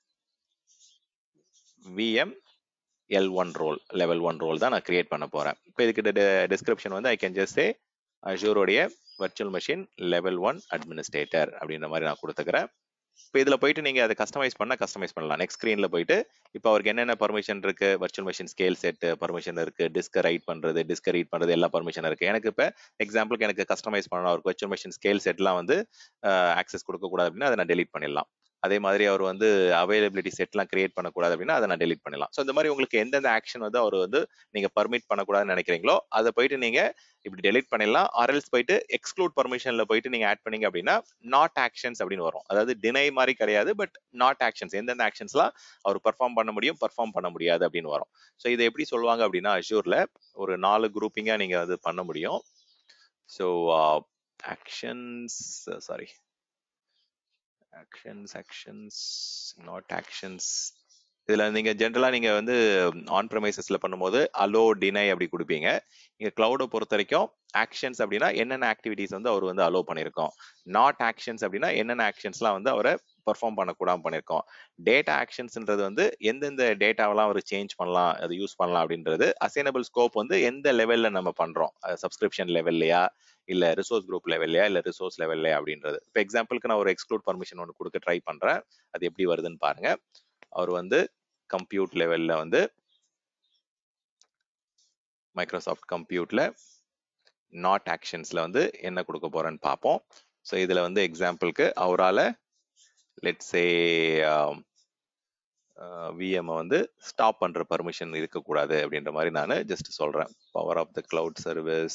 VM L one role, level one role தான் நான் கிரியேட் பண்ண போறேன். இப்போ இதுக்கு டிஸ்கிரிப்ஷன் வந்து ஐ கேன் ஜஸ்ட் சே அஷூரோடைய virtual machine level one administrator அப்படின்ற மாதிரி நான் கொடுத்துக்கிறேன். இப்போ இதில் போயிட்டு நீங்கள் அதை கஸ்டமைஸ் பண்ணால் கஸ்டமைஸ் பண்ணலாம். நெக்ஸ்ட் ஸ்க்ரீனில் போயிட்டு இப்போ அவருக்கு என்னென்ன பர்மிஷன் இருக்கு, virtual machine scale set permission இருக்கு, டிஸ்கை ரைட் பண்ணுறது, டிஸ்கை ரீட் பண்ணுறது, எல்லா பர்மிஷன் இருக்கு. எனக்கு இப்போ எக்ஸாம்பிளுக்கு எனக்கு கஸ்டமைஸ் பண்ணணும், அவருக்கு வர்ச்சுவல் மெஷின் ஸ்கேல் செட்லாம் வந்து ஆக்சஸ் கொடுக்கக்கூடாது அப்படின்னா அதை நான் டெலிட் பண்ணிடலாம். அதே மாதிரி அவர் வந்து அவைலபிலிட்டி செட்லாம் கிரியேட் பண்ணக்கூடாது அப்படின்னா அதை நான் டெலிட் பண்ணலாம். ஸோ இந்த மாதிரி உங்களுக்கு எந்தெந்த ஆக்ஷன் வந்து அவர் வந்து நீங்க பர்மிட் பண்ணக்கூடாதுன்னு நினைக்கிறீங்களோ அதை போயிட்டு நீங்க இப்படி டெலிட் பண்ணிடலாம். ஆர்எல்ஸ் போயிட்டு எக்ஸ்க்ளூட் பர்மிஷன்ல போயிட்டு நீங்க ஆட் பண்ணீங்க அப்படின்னா நாட் ஆக்ஷன்ஸ் அப்படின்னு வரும். அதாவது டினை மாதிரி கிடையாது, பட் நாட் ஆக்ஷன்ஸ், எந்தெந்த ஆக்ஷன்ஸ்லாம் அவர் பர்ஃபார்ம் பண்ண முடியும், பர்ஃபார்ம் பண்ண முடியாது அப்படின்னு வரும். ஸோ இதை எப்படி சொல்லுவாங்க அப்படின்னா அஷூர்ல ஒரு நாலு குரூப்பிங்கா நீங்க அது பண்ண முடியும். So actions sorry actions actions not actions இதுல நீங்க ஜென்ரலா நீங்க வந்து ஆன் ப்ரெமைசஸ்ல பண்ணும்போது அலோ டினை அப்படி கொடுப்பீங்க. இங்க கிளவுடை பொறுத்த வரைக்கும் ஆக்ஷன்ஸ் அப்படின்னா என்னென்ன ஆக்டிவிட்டிஸ் வந்து அவர் வந்து அலோ பண்ணியிருக்கோம், நாட் ஆக்ஷன்ஸ் அப்படின்னா என்னென்ன ஆக்ஷன்ஸ்லாம் வந்து அவரை பர்ஃபார்ம் பண்ணக்கூடாம பண்ணியிருக்கோம். டேட்டா ஆக்ஷன்ஸ்ன்றது வந்து எந்தெந்த டேட்டாவெல்லாம் அவர் சேஞ்ச் பண்ணலாம், அது யூஸ் பண்ணலாம் அப்படின்றது. அசைனபிள் ஸ்கோப் வந்து எந்த லெவல்ல நம்ம பண்றோம், சப்ஸ்கிரிப்ஷன் லெவல்லையா இல்ல ரிசோர்ஸ் குரூப் லெவல்லையா இல்ல ரிசோர்ஸ் லெவல்லையா அப்படின்றது. இப்போ எக்ஸாம்பிளுக்கு நான் ஒரு எக்ஸ்க்ளூட் பர்மிஷன் ஒன்று கொடுக்க ட்ரை பண்றேன், அது எப்படி வருதுன்னு பாருங்க. அவர் வந்து கம்ப்யூட் லெவல்ல வந்து மைக்ரோசாஃப்ட் கம்ப்யூட்ல நாட் ஆக்ஷன்ஸ்ல வந்து என்ன கொடுக்க போறேன்னு பார்ப்போம். ஸோ இதுல வந்து எக்ஸாம்பிளுக்கு அவரால் லெட்ஸ் சே விஎம் வந்து ஸ்டாப் பண்ற பர்மிஷன் இருக்கக்கூடாது அப்படின்ற மாதிரி நான் ஜஸ்ட் சொல்றேன். Power off the cloud service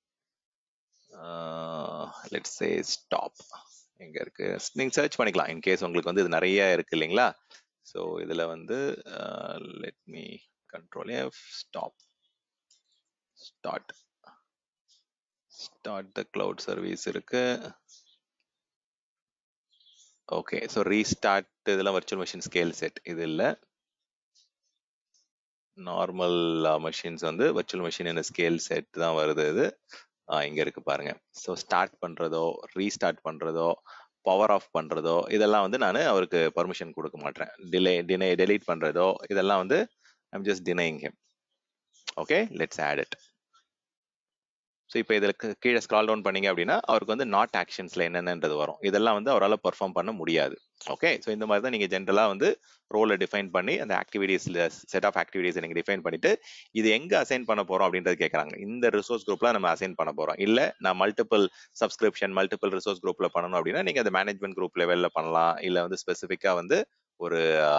let's say stop எங்க இருக்கு, நீங்க சர்ச் பண்ணிக்கலாம் இன்கேஸ் உங்களுக்கு வந்து இது நிறைய இருக்கு இல்லைங்களா. ஸோ இதுல வந்து let me control F stop start start the cloud service இருக்கு. ஓகே, ஸோ ரீஸ்டார்ட் இதெல்லாம் வர்ச்சுவல் மெஷின் ஸ்கேல் செட், இது இல்லை. நார்மல் மெஷின்ஸ் வந்து வர்ச்சுவல் மெஷின் என்ன ஸ்கேல் செட் தான் வருது. இது இங்க இருக்கு பாருங்க. ஸோ ஸ்டார்ட் பண்றதோ ரீஸ்டார்ட் பண்றதோ பவர் ஆஃப் பண்றதோ இதெல்லாம் வந்து நான் அவருக்கு பர்மிஷன் கொடுக்க மாட்டேன். டிலே டினை டெலீட் பண்றதோ இதெல்லாம் வந்து I'm just denying him. Okay, let's add it. So இப்போ இதில் கீழே ஸ்க்ரால் டவுன் பண்ணீங்க அப்படின்னா அவருக்கு வந்து நாட் ஆக்ஷன்ஸ்ல என்னென்னது வரும், இதெல்லாம் வந்து அவரால் பெர்ஃபார்ம் பண்ண முடியாது. ஓகே, ஸோ இந்த மாதிரி தான் நீங்கள் ஜென்ரலாக வந்து ரோலை டிஃபைன் பண்ணி அந்த ஆக்டிவிட்டீஸ்ல செட் ஆஃப் ஆக்டிவிட்டீஸ் நீங்கள் டிஃபைன் பண்ணிட்டு இது எங்கே அசைன் பண்ண போகிறோம் அப்படின்றது கேட்குறாங்க. இந்த ரிசோர்ஸ் குரூப்ல நம்ம அசைன் பண்ண போகிறோம், இல்லை நான் மல்டிபிள் சப்ஸ்கிரிப்ஷன் மல்டிபிள் ரிசோர்ஸ் குரூப்ல பண்ணணும் அப்படின்னா நீங்கள் அந்த மேனேஜ்மெண்ட் குரூப் லெவலில் பண்ணலாம். இல்லை வந்து ஸ்பெசிஃபிக்காக வந்து ஒரு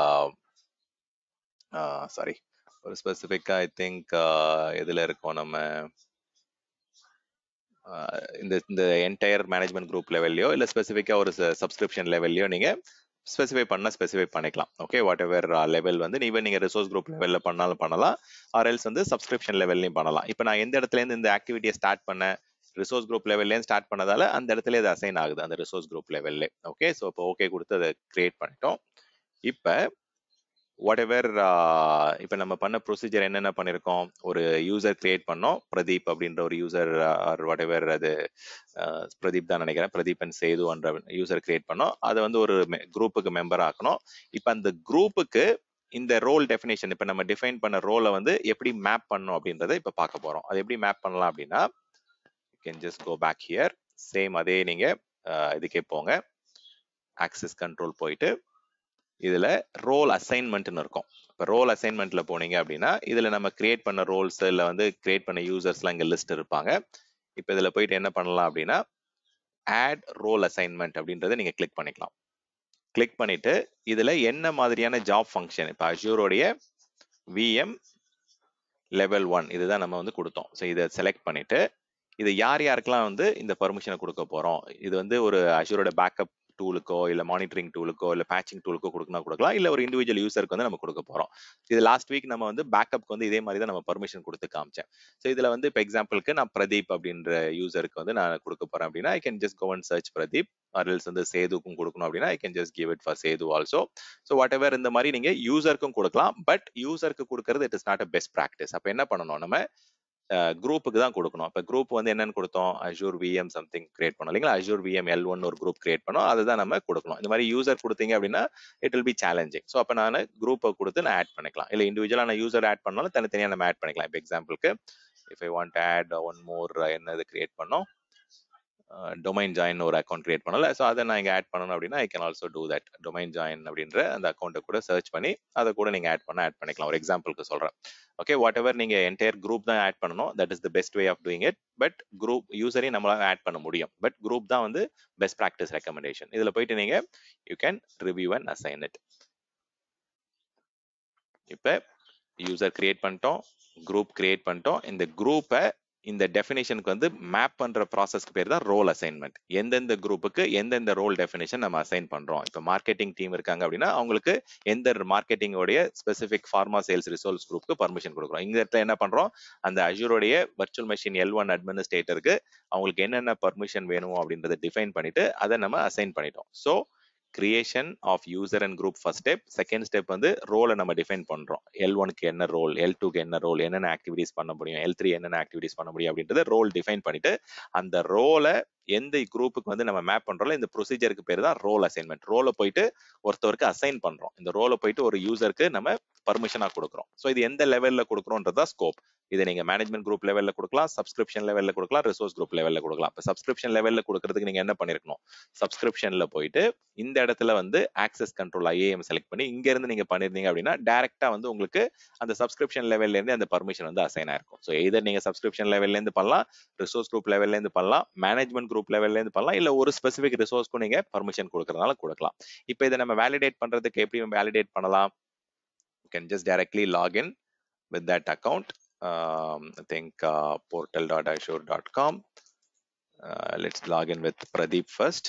சாரி ஒரு ஸ்பெசிஃபிக்காக ஐ திங்க் எதில் இருக்கோம் நம்ம இந்த இந்த என்டையர் மேனேஜ்மெண்ட் குரூப் லெவல்லையோ இல்லை ஸ்பெசிஃபிக்காக ஒரு சப்ஸ்கிரிப்ஷன் லெவல்லையோ நீங்கள் ஸ்பெசிஃபை பண்ண ஸ்பெசிஃபை பண்ணிக்கலாம். ஓகே, வாட் எவர் லெவல் வந்து ஈவன் நீங்கள் ரிசோர்ஸ் குரூப் லெவலில் பண்ணாலும் பண்ணலாம், ஆர் எல்ஸ் வந்து சப்ஸ்கிரிப்ஷன் லெவல்லையும் பண்ணலாம். இப்போ நான் எந்த இடத்துலேருந்து இந்த ஆக்டிவிட்டியை ஸ்டார்ட் பண்ண ரிசோர்ஸ் குரூப் லெவல்லேருந்து ஸ்டார்ட் பண்ணதால அந்த இடத்துல இது அசைன் ஆகுது அந்த ரிசோர்ஸ் குரூப் லெவல்லே. ஓகே, ஸோ இப்போ ஓகே கொடுத்து அதை கிரியேட் பண்ணிட்டோம். இப்போ வாட் எவர் இப்போ நம்ம பண்ண ப்ரொசீஜர் என்னென்ன பண்ணியிருக்கோம், ஒரு யூசர் கிரியேட் பண்ணோம், பிரதீப் அப்படின்ற ஒரு யூசர் ஆர் வாட் எவர், அது பிரதீப் தான் நினைக்கிறேன், பிரதீப் அண்ட் சேது என்ற யூசர் கிரியேட் பண்ணோம். அதை வந்து ஒரு குரூப்புக்கு மெம்பர் ஆக்கணும். இப்போ அந்த குரூப்புக்கு இந்த ரோல் டெஃபினேஷன் இப்போ நம்ம டிஃபைன் பண்ண ரோலை வந்து எப்படி மேப் பண்ணணும் அப்படின்றத இப்போ பார்க்க போகிறோம். அது எப்படி மேப் பண்ணலாம் அப்படின்னா can just go back here. Same அதே நீங்கள் இதுக்கே போங்க, ஆக்சஸ் கண்ட்ரோல் போயிட்டு இதுல ரோல் அசைன்மெண்ட்னு இருக்கும். இப்போ ரோல் அசைன்மெண்ட்ல போனீங்க அப்படின்னா இதுல நம்ம கிரியேட் பண்ண ரோல்ஸ் இல்லை வந்து கிரியேட் பண்ண யூசர்ஸ்லாம் இங்கே லிஸ்ட் இருப்பாங்க. இப்போ இதுல போயிட்டு என்ன பண்ணலாம் அப்படின்னா ஆட் ரோல் அசைன்மெண்ட் அப்படின்றத நீங்க கிளிக் பண்ணிக்கலாம். கிளிக் பண்ணிட்டு இதுல என்ன மாதிரியான ஜாப் ஃபங்க்ஷன், இப்போ அஷூரோடைய விஎம் லெவல் ஒன் இதுதான் நம்ம வந்து கொடுத்தோம். ஸோ இதை செலக்ட் பண்ணிட்டு இது யார் யாருக்கெல்லாம் வந்து இந்த பர்மிஷனை கொடுக்க போறோம், இது வந்து ஒரு அஷூரோட பேக்கப் டூலுக்கோ இல்ல மானிட்டரிங் டூலுக்கோ இல்ல பேச்சிங் டூலுக்கோ கொடுக்கணும் கொடுக்கலாம், இல்ல ஒரு இண்டிவிஜுவல் யூசருக்கு வந்து நம்ம கொடுக்க போறோம். இது லாஸ்ட் வீக் நம்ம வந்து பேக்கப்க்கு வந்து இதே மாதிரி தான் நம்ம பர்மிஷன் கொடுத்து காமிச்சேன். ஸோ இதுல வந்து இப்போ எக்ஸாம்பிளுக்கு நான் பிரதீப் அப்படின்ற யூசருக்கு வந்து நான் கொடுக்க போறேன் அப்படின்னா I can just go and search Pradeep, or else வந்து சேதுக்கும் கொடுக்கணும் அப்படின்னா I can just give it for Sethu also. So whatever இந்த மாதிரி நீங்க யூசருக்கும் கொடுக்கலாம், பட் யூசருக்கு கொடுக்கறது it is not a best practice. அப்போ என்ன பண்ணணும், நம்ம குரூப்புக்கு தான் கொடுக்கணும். இப்போ குரூப் வந்து என்னன்னு கொடுத்தோம், அஷூர் விஎம் சம்திங் கிரியேட் பண்ணோம் இல்லைங்களா, அஷூர் விஎம் எல் ஒன் ஒரு குரூப் கிரியேட் பண்ணோம், அதுதான் நம்ம கொடுக்கணும். இந்த மாதிரி யூசர் கொடுத்தீங்க அப்படின்னா it will be challenging. So அப்போ நான் குரூப்பை கொடுத்து நான் ஆட் பண்ணிக்கலாம், இல்லை இண்டிவிஜுவலாக நான் யூசர் ஆட் பண்ணாலும் தனித்தனியாக நம்ம ஆட் பண்ணிக்கலாம். இப்போ எக்ஸாம்பிளுக்கு if I want add one more என்னது கிரியேட் பண்ணோம், டொமைன் ஜாயின் ஒரு அக்கௌண்ட் கிரியேட் பண்ணல. ஸோ அதை நான் இங்கே ஆட் பண்ணணும் அப்படின்னா I can also do that. Domain join அப்படின்ற அந்த அக்கௌண்ட்டை கூட சர்ச் பண்ணி அதை கூட நீங்கள் ஆட் பண்ண ஆட் பண்ணிக்கலாம். ஒரு எக்ஸாம்பிளுக்கு சொல்கிறேன். ஓகே, வாட் எவர் நீங்கள் என்டையர் குரூப் தான் ஆட் பண்ணணும். That is the best way of doing it. But group யூசரையும் நம்மளால ஆட் பண்ண முடியும். பட் குரூப் தான் வந்து பெஸ்ட் ப்ராக்டிஸ் ரெக்கமெண்டேஷன். இதில் போயிட்டு நீங்கள் you can review and assign it. இப்போ யூசர் கிரியேட் பண்ணிட்டோம், குரூப் கிரியேட் பண்ணிட்டோம். இந்த குரூப்பை இந்த டெஃபினேஷனுக்கு வந்து மேப் பண்ற ப்ராசஸ்க்கு பேர் தான் ரோல் அசைன்மெண்ட். எந்தெந்த குரூப்புக்கு எந்தெந்த ரோல் டெஃபினேஷன் நம்ம அசைன் பண்றோம். இப்போ மார்க்கெட்டிங் டீம் இருக்காங்க அப்படின்னா அவங்களுக்கு எந்த மார்க்கெட்டிங்கோடைய ஸ்பெசிபிக் ஃபார்மா சேல்ஸ் ரிசோர்ஸ் குரூப்புக்கு பர்மிஷன் கொடுக்குறோம். இந்த இடத்துல என்ன பண்றோம், அந்த அஜூரோடைய வர்ச்சுவல் மெஷின் எல் ஒன் அட்மினிஸ்ட்ரேட்டருக்கு அவங்களுக்கு என்னென்ன பர்மிஷன் வேணும் அப்படின்றத டிஃபைன் பண்ணிட்டு அதை நம்ம அசைன் பண்ணிட்டோம். So creation of user and group first step. Second step வந்து ரோலை நம்ம டிஃபைன் பண்றோம். எல் ஒனுக்கு என்ன ரோல், எல் டூக்கு என்ன ரோல், என்னென்ன ஆக்டிவிட்டிஸ் பண்ண முடியும், எல் த்ரீ என்னென்ன ஆக்டிவிட்டிஸ் பண்ண முடியும் அப்படின்றத ரோல் டிஃபைன் பண்ணிட்டு அந்த ரோலை எந்த குரூப்புக்கு வந்து நம்ம மேப் பண்றோம், இந்த ப்ரொசீஜருக்கு பேர் தான் ரோல் அசைன்மெண்ட். ரோலை போயிட்டு ஒருத்தவருக்கு அசைன் பண்றோம். இந்த ரோலை போயிட்டு ஒரு யூசருக்கு நம்ம பர்மிஷனா கொடுக்குறோம். ஸோ இது எந்த லெவல்ல கொடுக்குறோன்றதா ஸ்கோப். இதை நீங்க மேனேஜ்மெண்ட் குரூப் லெவல்ல கொடுக்கலாம், சப்ஸ்கிரிப்ஷன் லெவல்ல கொடுக்கலாம், ரிசோர்ஸ் குரூப் லெவல்ல கொடுக்கலாம். இப்போ சப்ஸ்கிரிப்ஷன் லெவல்ல கொடுக்கறதுக்கு நீங்க என்ன பண்ணிருக்கணும், சப்ஸ்கிரிப்ஷன்ல போயிட்டு இந்த இடத்துல வந்து ஆக்சஸ் கண்ட்ரோல் ஐஏஎம் செலக்ட் பண்ணி இங்க இருந்து நீங்க பண்ணிருந்தீங்க அப்படின்னா டைரக்டா வந்து உங்களுக்கு அந்த சப்ஸ்கிரிப்ஷன் லெவல்ல இருந்து அந்த பர்மிஷன் வந்து அசைன் ஆயிருக்கும். ஸோ எதர் நீங்க சப்ஸ்கிரிப்ஷன் லெவல்ல இருந்து பண்ணலாம், ரிசோர்ஸ் குரூப் லெவல்ல இருந்து பண்ணலாம், மேனேஜ்மெண்ட் குரூப் லெவல்ல இருந்து பண்ணலாம், இல்ல ஒரு ஸ்பெசிபிக் ரிசோர்ஸ்க்கும் நீங்க பர்மிஷன் கொடுக்கறதுனால கொடுக்கலாம். இப்போ இதை நம்ம வேலிடேட் பண்றதுக்கு எப்படி வேலிடேட் பண்ணலாம், you can just directly log in with that account. um, I think uh, portal dot azure dot com. uh, let's log in with Pradeep first.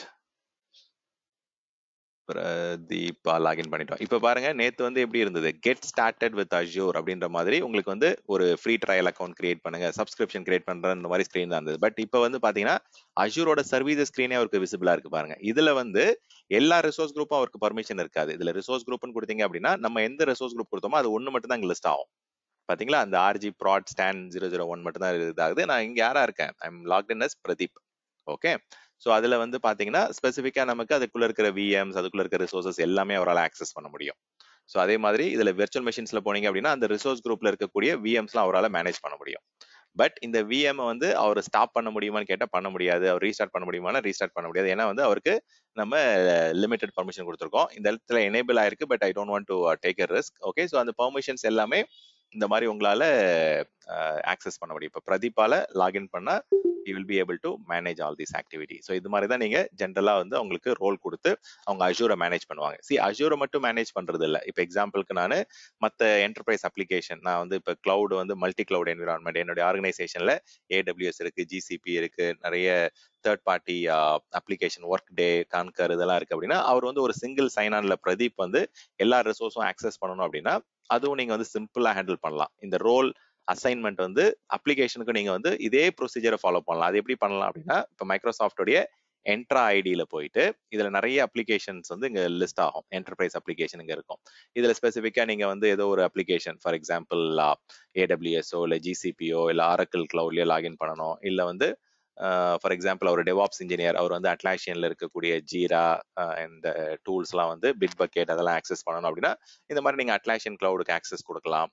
Pradeep login பண்ணிட்டோம். இப்போ பாருங்க, நேத்து வந்து எப்படி இருந்தது, கெட் ஸ்டார்டட் வித் அஷ்யூர் அப்படின்ற மாதிரி உங்களுக்கு வந்து ஒரு ஃப்ரீ ட்ரையல் அக்கௌண்ட் கிரியேட் பண்ணுங்க, சப்ஸ்கிரிப்ஷன் கிரியேட் பண்ற இந்த மாதிரி ஸ்கிரீன் தான் இருந்தது. பட் இப்போ வந்து பாத்தீங்கன்னா அஷ்யூரோட சர்வீஸ் ஸ்கிரீனே அவருக்கு விசிபிளா இருக்கு பாருங்க. இதுல வந்து எல்லா ரிசோர்ஸ் குரூப்பும் அவருக்கு பர்மிஷன் இருக்காது. இதுல ரிசோர்ஸ் குரூப்னு கொடுத்தீங்க அப்படின்னா நம்ம எந்த ரிசோர்ஸ் குரூப் கொடுத்தோமோ அது ஒன்னு மட்டும் தான் இங்க லிஸ்ட் ஆகும். பாத்தீங்களா, அந்த RG prod stand zero zero one மட்டும் தான் இதாகுது. நான் இங்க யாரா இருக்கேன், I am logged in as Pradeep. Okay, so அதில் வந்து பார்த்தீங்கன்னா ஸ்பெசிஃபிக்காக நமக்கு அதுக்குள்ள இருக்கிற விஎம்ஸ், அதுக்குள்ள இருக்கிற ரிசோர்சஸ் எல்லாமே அவரால் ஆக்சஸ் பண்ண முடியும். ஸோ அதே மாதிரி இதில் விர்ச்சுவல் மெஷின்ஸ்ல போனீங்க அப்படின்னா அந்த ரிசோர்ஸ் குரூப்ல இருக்கக்கூடிய விஎம்ஸ்லாம் அவரால் மேனேஜ் பண்ண முடியும். பட் இந்த விஎம் வந்து அவர் ஸ்டாப் பண்ண முடியுமான்னு கேட்டால் பண்ண முடியாது, அவர் ரீஸ்டார்ட் பண்ண முடியுமானா ரீஸ்டார்ட் பண்ண முடியாது. ஏன்னா வந்து அவருக்கு நம்ம லிமிடெட் பர்மிஷன் கொடுத்துருக்கோம். இந்த இடத்துல எனேபிள் ஆயிருக்கு, but I don't want to take a risk. Okay, so அந்த பர்மிஷன்ஸ் எல்லாமே இந்த மாதிரி உங்களால ஆக்சஸ் பண்ண முடியும். இப்போ பிரதீப்பால லாகின் பண்ணா he will be able to manage all these activities. So இது மாதிரி தான் நீங்க ஜென்ரலா வந்து அவங்களுக்கு ரோல் கொடுத்து அவங்க அஷ்யூரை மேனேஜ் பண்ணுவாங்க. சி அஷ்யூரை மட்டும் மேனேஜ் பண்றது இல்லை. இப்போ எக்ஸாம்பிளுக்கு நான் மற்ற என்டர்பிரைஸ் அப்ளிகேஷன், நான் வந்து இப்போ கிளவுட் வந்து மல்டி கிளவுட் என்விரான்மெண்ட் என்னுடைய ஆர்கனைசேஷன்ல ஏடபிள்யூஎஸ் இருக்கு, ஜிசிபி இருக்கு, நிறைய third party application Workday, Concur இதெல்லாம் இருக்கு அப்படின்னா அவர் வந்து ஒரு சிங்கிள் சைன் ஆன்ல பிரதீப் வந்து எல்லா ரிசோர்ஸும் ஆக்சஸ் பண்ணணும் அப்படின்னா அதுவும் நீங்க வந்து சிம்பிளா ஹேண்டில் பண்ணலாம். இந்த ரோல் அசைன்மெண்ட் வந்து அப்ளிகேஷனுக்கு நீங்க வந்து இதே ப்ரொசீஜரை ஃபாலோ பண்ணலாம். அது எப்படி பண்ணலாம் அப்படின்னா, இப்போ மைக்ரோசாஃப்டோடைய என்ட்ரா ஐடியில போயிட்டு இதுல நிறைய அப்ளிகேஷன்ஸ் வந்து இங்க லிஸ்ட் ஆகும். என்டர்பிரைஸ் அப்ளிகேஷன் இங்க இருக்கும். இதுல ஸ்பெசிஃபிக்கா நீங்க வந்து ஏதோ ஒரு அப்ளிகேஷன், ஃபார் எக்ஸாம்பிள் ஏடபிள்யூஎஸ்ஓ இல்ல ஜிசிபிஓ இல்ல ஆரக்கிள் கிளவுட்லயோ லாகின் பண்ணணும், இல்ல வந்து ஃபார் எக்ஸாம்பிள் அவர் டெவாப்ஸ் இன்ஜினியர், அவர் வந்து அட்லாஷியன்ல இருக்கக்கூடிய ஜீரா இந்த டூல்ஸ்லாம் வந்து பிட் பக்கெட் அதெல்லாம் ஆக்சஸ் பண்ணணும் அப்படின்னா இந்த மாதிரி நீங்க அட்லாஷியன் கிளவுடுக்கு ஆக்சஸ் கொடுக்கலாம்.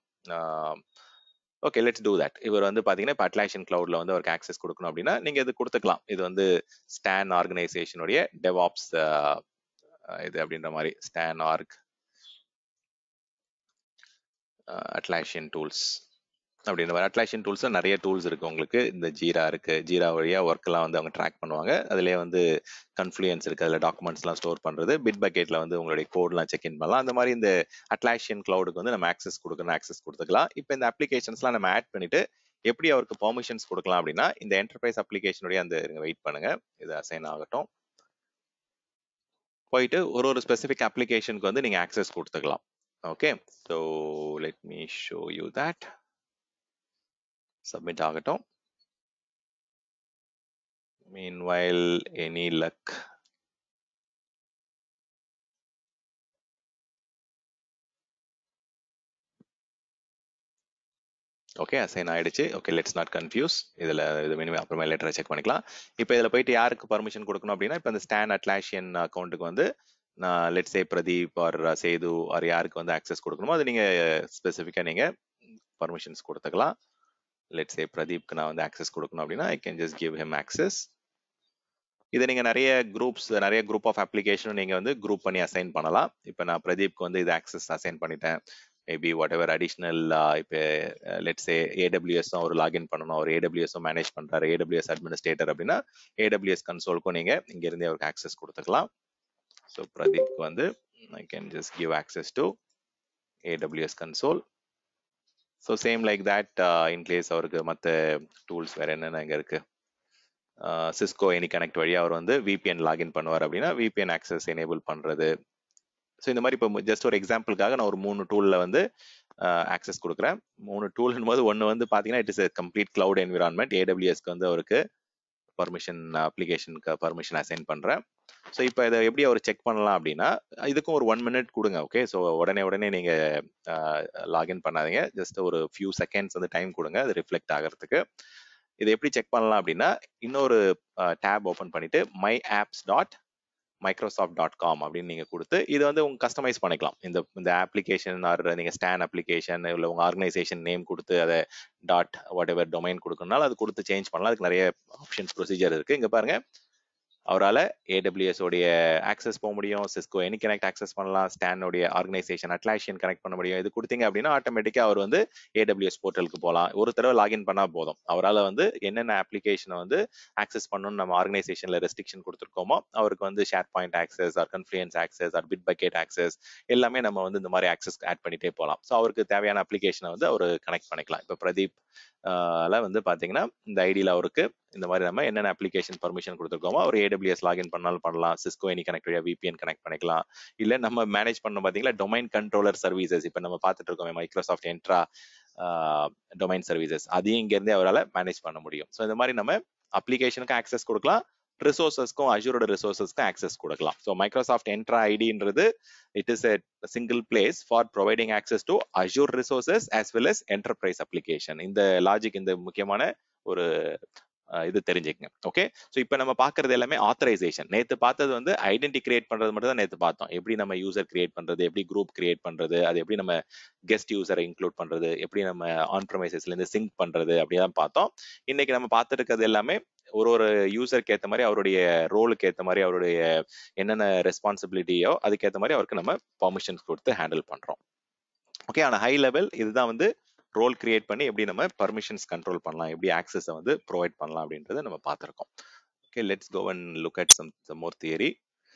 Okay, let's do that. இவர் வந்து பாத்தீங்கன்னா இப்போ அட்லாஷியன் கிளவுட்ல வந்து அவருக்கு ஆக்சஸ் கொடுக்கணும் அப்படின்னா நீங்க இது கொடுத்துக்கலாம். இது வந்து ஸ்டான் ஆர்கனைசேஷனுடைய டெவாப்ஸ் இது அப்படின்ற மாதிரி ஸ்டான் ஆர்க் அட்லாஷியன் டூல்ஸ் அப்படின்ற மாதிரி. அட்லாஷியன் டூல்ஸ்ல நிறைய டூல்ஸ் இருக்கு உங்களுக்கு. இந்த ஜீரா இருக்கு, ஜீரா வழியா ஒர்க் எல்லாம் வந்து அவங்க ட்ராக் பண்ணுவாங்க. அதுலயே வந்து கன்ஃப்ளூயன்ஸ் இருக்கு, அதுல டாக்குமெண்ட்ஸ் எல்லாம் ஸ்டோர் பண்றது, பிட் பக்கெட்ல வந்து உங்களுடைய கோட் எல்லாம் செக் இன் பண்ணலாம். அந்த மாதிரி இந்த அட்லாஷியன் கிளவுடுக்கு வந்து நம்ம ஆக்சஸ் கொடுக்கணும், ஆக்சஸ் கொடுத்துக்கலாம். இப்போ இந்த அப்ளிகேஷன்ஸ்லாம் நம்ம ஆட் பண்ணிட்டு எப்படி அவருக்கு பெர்மிஷன்ஸ் கொடுக்கலாம் அப்படின்னா இந்த என்டர்பிரைஸ் அப்ளிகேஷனுடைய அந்த வெயிட் பண்ணுங்க, இது அசைன் ஆகட்டும். போயிட்டு ஒரு ஒரு ஸ்பெசிபிக் அப்ளிகேஷனுக்கு வந்து நீங்க ஆக்சஸ் கொடுத்துக்கலாம். Okay, so let me show you that. Submit ஆகட்டும். Meanwhile, any luck? Okay, assign ஆயிடுச்சு. Okay, let's not confuse. இதுல இது மினிமம் அப்புறமா லெட்டரை செக் பண்ணிக்கலாம். இப்போ இதுல போயிட்டு யாருக்கு பர்மிஷன் கொடுக்கணும் அப்படின்னா இப்போ இந்த ஸ்டான் அட்லாஷியன் அக்கௌண்ட்டுக்கு வந்து நான் let's say Pradeep or Sethu or யாருக்கு வந்து ஆக்சஸ் கொடுக்கணுமோ அது நீங்க ஸ்பெசிஃபிக்கா நீங்க பர்மிஷன்ஸ் கொடுத்துக்கலாம். லெட்ஸ் சே பிரதீப்க்கு நான் வந்து ஆக்சஸ் கொடுக்கணும் அப்படின்னா I can just give him access. இதை நீங்கள் நிறைய குரூப்ஸ் நிறைய குரூப் ஆஃப் அப்ளிகேஷனும் நீங்கள் வந்து குரூப் பண்ணி அசைன் பண்ணலாம். இப்போ நான் பிரதீப்க்கு வந்து இது ஆக்சஸ் அசைன் பண்ணிட்டேன். மேபி வாட் எவர் அடிஷ்னல் இப்போ லெட்ஸே ஏடபிள்யூஎஸும் அவர் லாகின் பண்ணணும், அவர் ஏடபிள்யூஎஸும் மேனேஜ் பண்ணுறாரு, ஏடபிள்யூஎஸ் அட்மினிஸ்ட்ரேட்டர் அப்படின்னா ஏடபிள்யூஎஸ் கன்சோலுக்கும் நீங்கள் இங்கேருந்தே அவருக்கு ஆக்சஸ் கொடுத்துக்கலாம். ஸோ பிரதீப்க்கு வந்து I can just give access to AWS console. So same like that in case அவருக்கு மற்ற டூல்ஸ் வேறு என்னென்ன இங்கே இருக்குது, சிஸ்கோ எனி கனெக்ட் வழியாக அவர் வந்து விபிஎன் லாகின் பண்ணுவார் அப்படின்னா விபிஎன் ஆக்சஸ் எனேபிள் பண்ணுறது. ஸோ இந்த மாதிரி இப்போ ஜஸ்ட் ஒரு எக்ஸாம்பிளுக்காக நான் ஒரு மூணு டூலில் வந்து ஆக்சஸ் கொடுக்குறேன். மூணு டூல்னும் போது ஒன்று வந்து பார்த்தீங்கன்னா it is a complete cloud environment. ஏடபிள்யூஎஸ்க்கு வந்து அவருக்கு பர்மிஷன் அப்ளிகேஷனுக்கு பர்மிஷன் அசைன் பண்ணுறேன். ஸோ இப்போ இதை எப்படி அவர் செக் பண்ணலாம் அப்படின்னா இதுக்கும் ஒரு ஒன் மினிட் கொடுங்க. ஓகே, ஸோ உடனே உடனே நீங்கள் லாகின் பண்ணாதீங்க, ஜஸ்ட் ஒரு ஃபியூ செகண்ட்ஸ் வந்து டைம் கொடுங்க அது ரிஃப்ளெக்ட் ஆகிறதுக்கு. இதை எப்படி செக் பண்ணலாம் அப்படின்னா இன்னொரு டேப் ஓப்பன் பண்ணிட்டு my apps dot Microsoft dot com அப்படின்னு நீங்கள் கொடுத்து இதை வந்து உங்க கஸ்டமைஸ் பண்ணிக்கலாம். இந்த இந்த அப்ளிகேஷன் ஆர் நீங்கள் ஸ்டான் அப்ளிகேஷன் இல்லை உங்கள் ஆர்கனைசேஷன் நேம் கொடுத்து அதை டாட் வாட் எவர் டொமைன் கொடுக்கணும்னாலும் அது கொடுத்து சேஞ்ச் பண்ணலாம். அதுக்கு நிறைய ஆப்ஷன்ஸ் ப்ரொசீஜர் இருக்குது. இங்கே பாருங்க, அவரால் ஏடபிள்யூஎஸ் உடைய ஆக்சஸ் போக முடியும், சிஸ்கோ எனி கனெக்ட் ஆக்சஸ் பண்ணலாம், ஸ்டானோடைய ஆர்கனைசேஷன் அட்லாஷியன் கனெக்ட் பண்ண முடியும். இது கொடுத்தீங்க அப்படின்னா ஆட்டோமேட்டிக்காக அவர் வந்து ஏடபிள்யூஎஸ் போர்ட்டலுக்கு போகலாம். ஒரு தடவை லாகின் பண்ணால் போதும், அவரால் வந்து என்னென்ன அப்ளிகேஷனை வந்து ஆக்சஸ் பண்ணணும்னு நம்ம ஆர்கனைசேஷனில் ரெஸ்ட்ரிக்ஷன் கொடுத்துருக்கோமோ அவருக்கு வந்து SharePoint access or Confluence access or Bitbucket access எல்லாமே நம்ம வந்து இந்த மாதிரி ஆக்சஸ் ஆட் பண்ணிட்டே போகலாம். ஸோ அவருக்கு தேவையான அப்ளிகேஷனை வந்து அவர் கனெக்ட் பண்ணிக்கலாம். இப்போ பிரதீப் வந்து பார்த்தீங்கன்னா இந்த ஐடியில் அவருக்கு இந்த மாதிரி நம்ம என்னென்ன அப்ளிகேஷன் பர்மிஷன் கொடுத்துருக்கோமோ அவர் ஏடபிள்யூஎஸ் லாகின் பண்ணாலும் பண்ணலாம், சிஸ்கோ எனி கனெக்ட் வழியா விபிஎன் கனெக்ட் பண்ணிக்கலாம். இல்லை நம்ம மேனேஜ் பண்ண பார்த்தீங்களா டொமைன் கண்ட்ரோலர் சர்வீசஸ், இப்போ நம்ம பார்த்துட்டு இருக்கோம் மைக்ரோசாஃப்ட் என்ட்ரா டொமைன் சர்வீசஸ், அதையும் இங்கேருந்தே அவரால் மேனேஜ் பண்ண முடியும். ஸோ இந்த மாதிரி நம்ம அப்ளிகேஷனுக்கு ஆக்சஸ் கொடுக்கலாம், ரிசோர்ஸஸ்க்கும் அஜூரோட ரிசோர்ஸஸ்க்கும் ஆக்சஸ் கொடுக்கலாம். ஸோ மைக்ரோசாஃப்ட் என்ட்ரா ஐடின்றது it is a single place for providing access to Azure resources as well as enterprise application. இந்த லாஜிக், இந்த முக்கியமான ஒரு இது தெரிஞ்சுக்கங்க. ஓகே, ஸோ இப்போ நம்ம பார்க்கறது எல்லாமே ஆத்தரைசேஷன். நேற்று பார்த்தது வந்து ஐடென்டி கிரியேட் பண்றது மட்டும் தான் நேற்று பார்த்தோம். எப்படி நம்ம யூசர் கிரியேட் பண்றது, எப்படி குரூப் கிரியேட் பண்றது, அது எப்படி நம்ம கெஸ்ட் யூசரை இன்க்ளூட் பண்றது, எப்படி நம்ம ஆன் ப்ரமைசஸ்ல இருந்து சிங்க் பண்றது அப்படிதான் பார்த்தோம். இன்னைக்கு நம்ம பார்த்துட்டு இருக்கிறது எல்லாமே ஒரு ஒரு யூசருக்கு ஏற்ற மாதிரி அவருடைய ரோலுக்கு ஏற்ற மாதிரி அவருடைய என்னென்ன ரெஸ்பான்சிபிலிட்டியோ அதுக்கேற்ற மாதிரி அவருக்கு நம்ம பர்மிஷன்ஸ் கொடுத்து ஹேண்டில் பண்றோம். ஓகே, ஆனா ஹை லெவல் இதுதான் வந்து ரோல் கிரியேட் பண்ணி எப்படி நம்ம பர்மிஷன்ஸ் கண்ட்ரோல் பண்ணலாம், எப்படி ஆக்சஸை வந்து ப்ரொவைட் பண்ணலாம் அப்படின்றத நம்ம பார்த்துருக்கோம். ஓகே, let's go and look at some some more theory.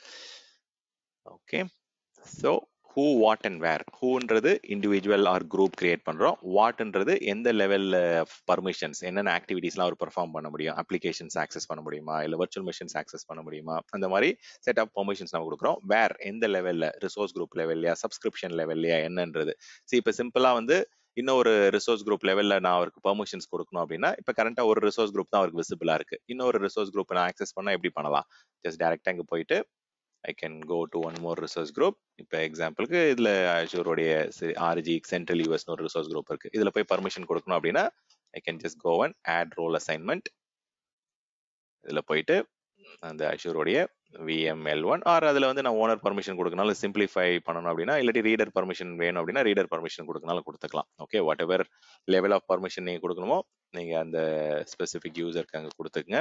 Okay, so who what and where. ஹூன்றது இண்டிவிஜுவல் ஆர் குரூப் கிரியேட் பண்றோம், வாட்ன்றது எந்த லெவல்ல பர்மிஷன்ஸ் என்னென்ன ஆக்டிவிட்டிஸ்லாம் அவர் பெர்ஃபார்ம் பண்ண முடியும், அப்ளிகேஷன்ஸ் ஆக்சஸ் பண்ண முடியுமா, இல்லை வர்ச்சுவல் மிஷின்ஸ் ஆக்சஸ் பண்ண முடியுமா, அந்த மாதிரி செட் ஆஃப் பர்மிஷன்ஸ் நம்ம கொடுக்குறோம். வேர் எந்த லெவல்ல, ரிசோர்ஸ் குரூப் லெவல்லையா, சப்ஸ்கிரிப்ஷன் லெவல்லையா என்னன்றது. சரி, இப்போ சிம்பிளா வந்து இன்னொரு ரிசோர்ஸ் குரூப் லெவல்ல நான் அவருக்கு பர்மிஷன்ஸ் கொடுக்கணும் அப்படின்னா இப்போ கரண்டா ஒரு ரிசோர்ஸ் குரூப் தான் அவருக்கு விசிபிளா இருக்கு. இன்னொரு ரிசோர்ஸ் குரூப் நான் ஆக்சஸ் பண்ணா எப்படி பண்ணலாம்? ஜஸ்ட் டைரக்டா இங்க போயிட்டு I can go to one more resource group. இப்போ எக்ஸாம்பிளுக்கு இதுல அஷூரோடைய ஆர்ஜி சென்ட்ரல் யூஎஸ் ஒரு ரிசோர்ஸ் குரூப் இருக்கு. இதுல போய் பர்மிஷன் கொடுக்கணும் அப்படின்னா I can just go and add role assignment. இதுல போயிட்டு அந்த அஷூரோடைய விஎம்எல் ஒன் ஆர் அதுல வந்து நான் ஓனர் பர்மிஷன் கொடுக்கனாலும் சிம்பிளிஃபை பண்ணணும் அப்படின்னா, இல்லாட்டி ரீடர் பர்மிஷன் வேணும் அப்படின்னா ரீடர் பர்மிஷன் கொடுக்கனாலும் கொடுத்துக்கலாம். Okay, whatever level of permission நீங்க கொடுக்கணுமோ நீங்க அந்த ஸ்பெசிபிக் யூசருக்கு அங்க கொடுத்துக்குங்க.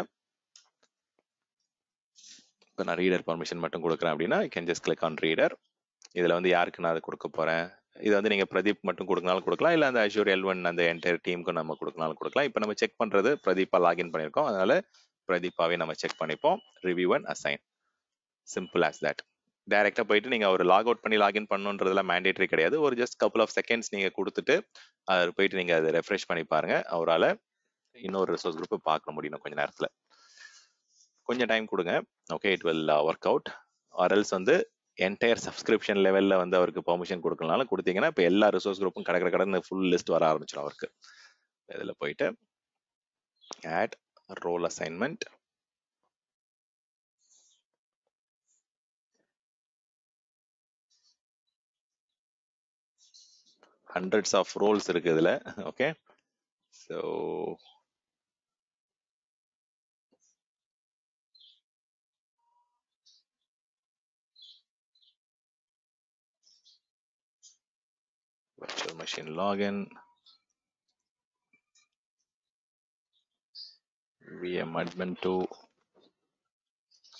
இப்போ நான் ரீடர் பர்மிஷன் மட்டும் கொடுக்குறேன் அப்படின்னா I can just click on reader. இதில் வந்து யாருக்கு நான் அதை கொடுக்க போகிறேன், இதை வந்து நீங்கள் பிரதீப் மட்டும் கொடுக்கனாலும் கொடுக்கலாம், இல்லை அந்த அஷூர் எல் ஒன் அந்த என்டையர் டீமுக்கும் நம்ம கொடுக்கனாலும் கொடுக்கலாம். இப்போ நம்ம செக் பண்ணுறது பிரதீப்பா லாகின் பண்ணியிருக்கோம், அதனால பிரதீப்பாவே நம்ம செக் பண்ணிப்போம். Review and assign, simple as that. டைரெக்டாக போயிட்டு நீங்கள் ஒரு லாக் அவுட் பண்ணி லாகின் பண்ணணுன்றதுலாம் மேண்டேட்டரி கிடையாது. ஒரு ஜஸ்ட் கப்புள் ஆஃப் செகண்ட்ஸ் நீங்கள் கொடுத்துட்டு அதை போயிட்டு நீங்கள் அதை ரெஃப்ரெஷ் பண்ணி பாருங்க. அவரால் இன்னொரு ரிசோர்ஸ் குரூப்பை பார்க்க முடியும் கொஞ்சம் நேரத்தில். கொஞ்சம் டைம் கொடுங்க. Okay, it will work out. Or else வந்து என்டையர் சப்ஸ்கிரிப்ஷன் லெவல்ல வந்து அவருக்கு பெர்மிஷன் கொடுக்கறனால கொடுத்தீங்கன்னா இப்போ எல்லா ரிசோர்ஸ் குரூப்பும் கடற்கரை கடந்து ஃபுல் லிஸ்ட் வர ஆரம்பிச்சிடும் அவருக்கு. இதில் போயிட்டு add role assignment, hundreds of roles இருக்கு இதுல. Okay, so virtual machine login, V M admin two,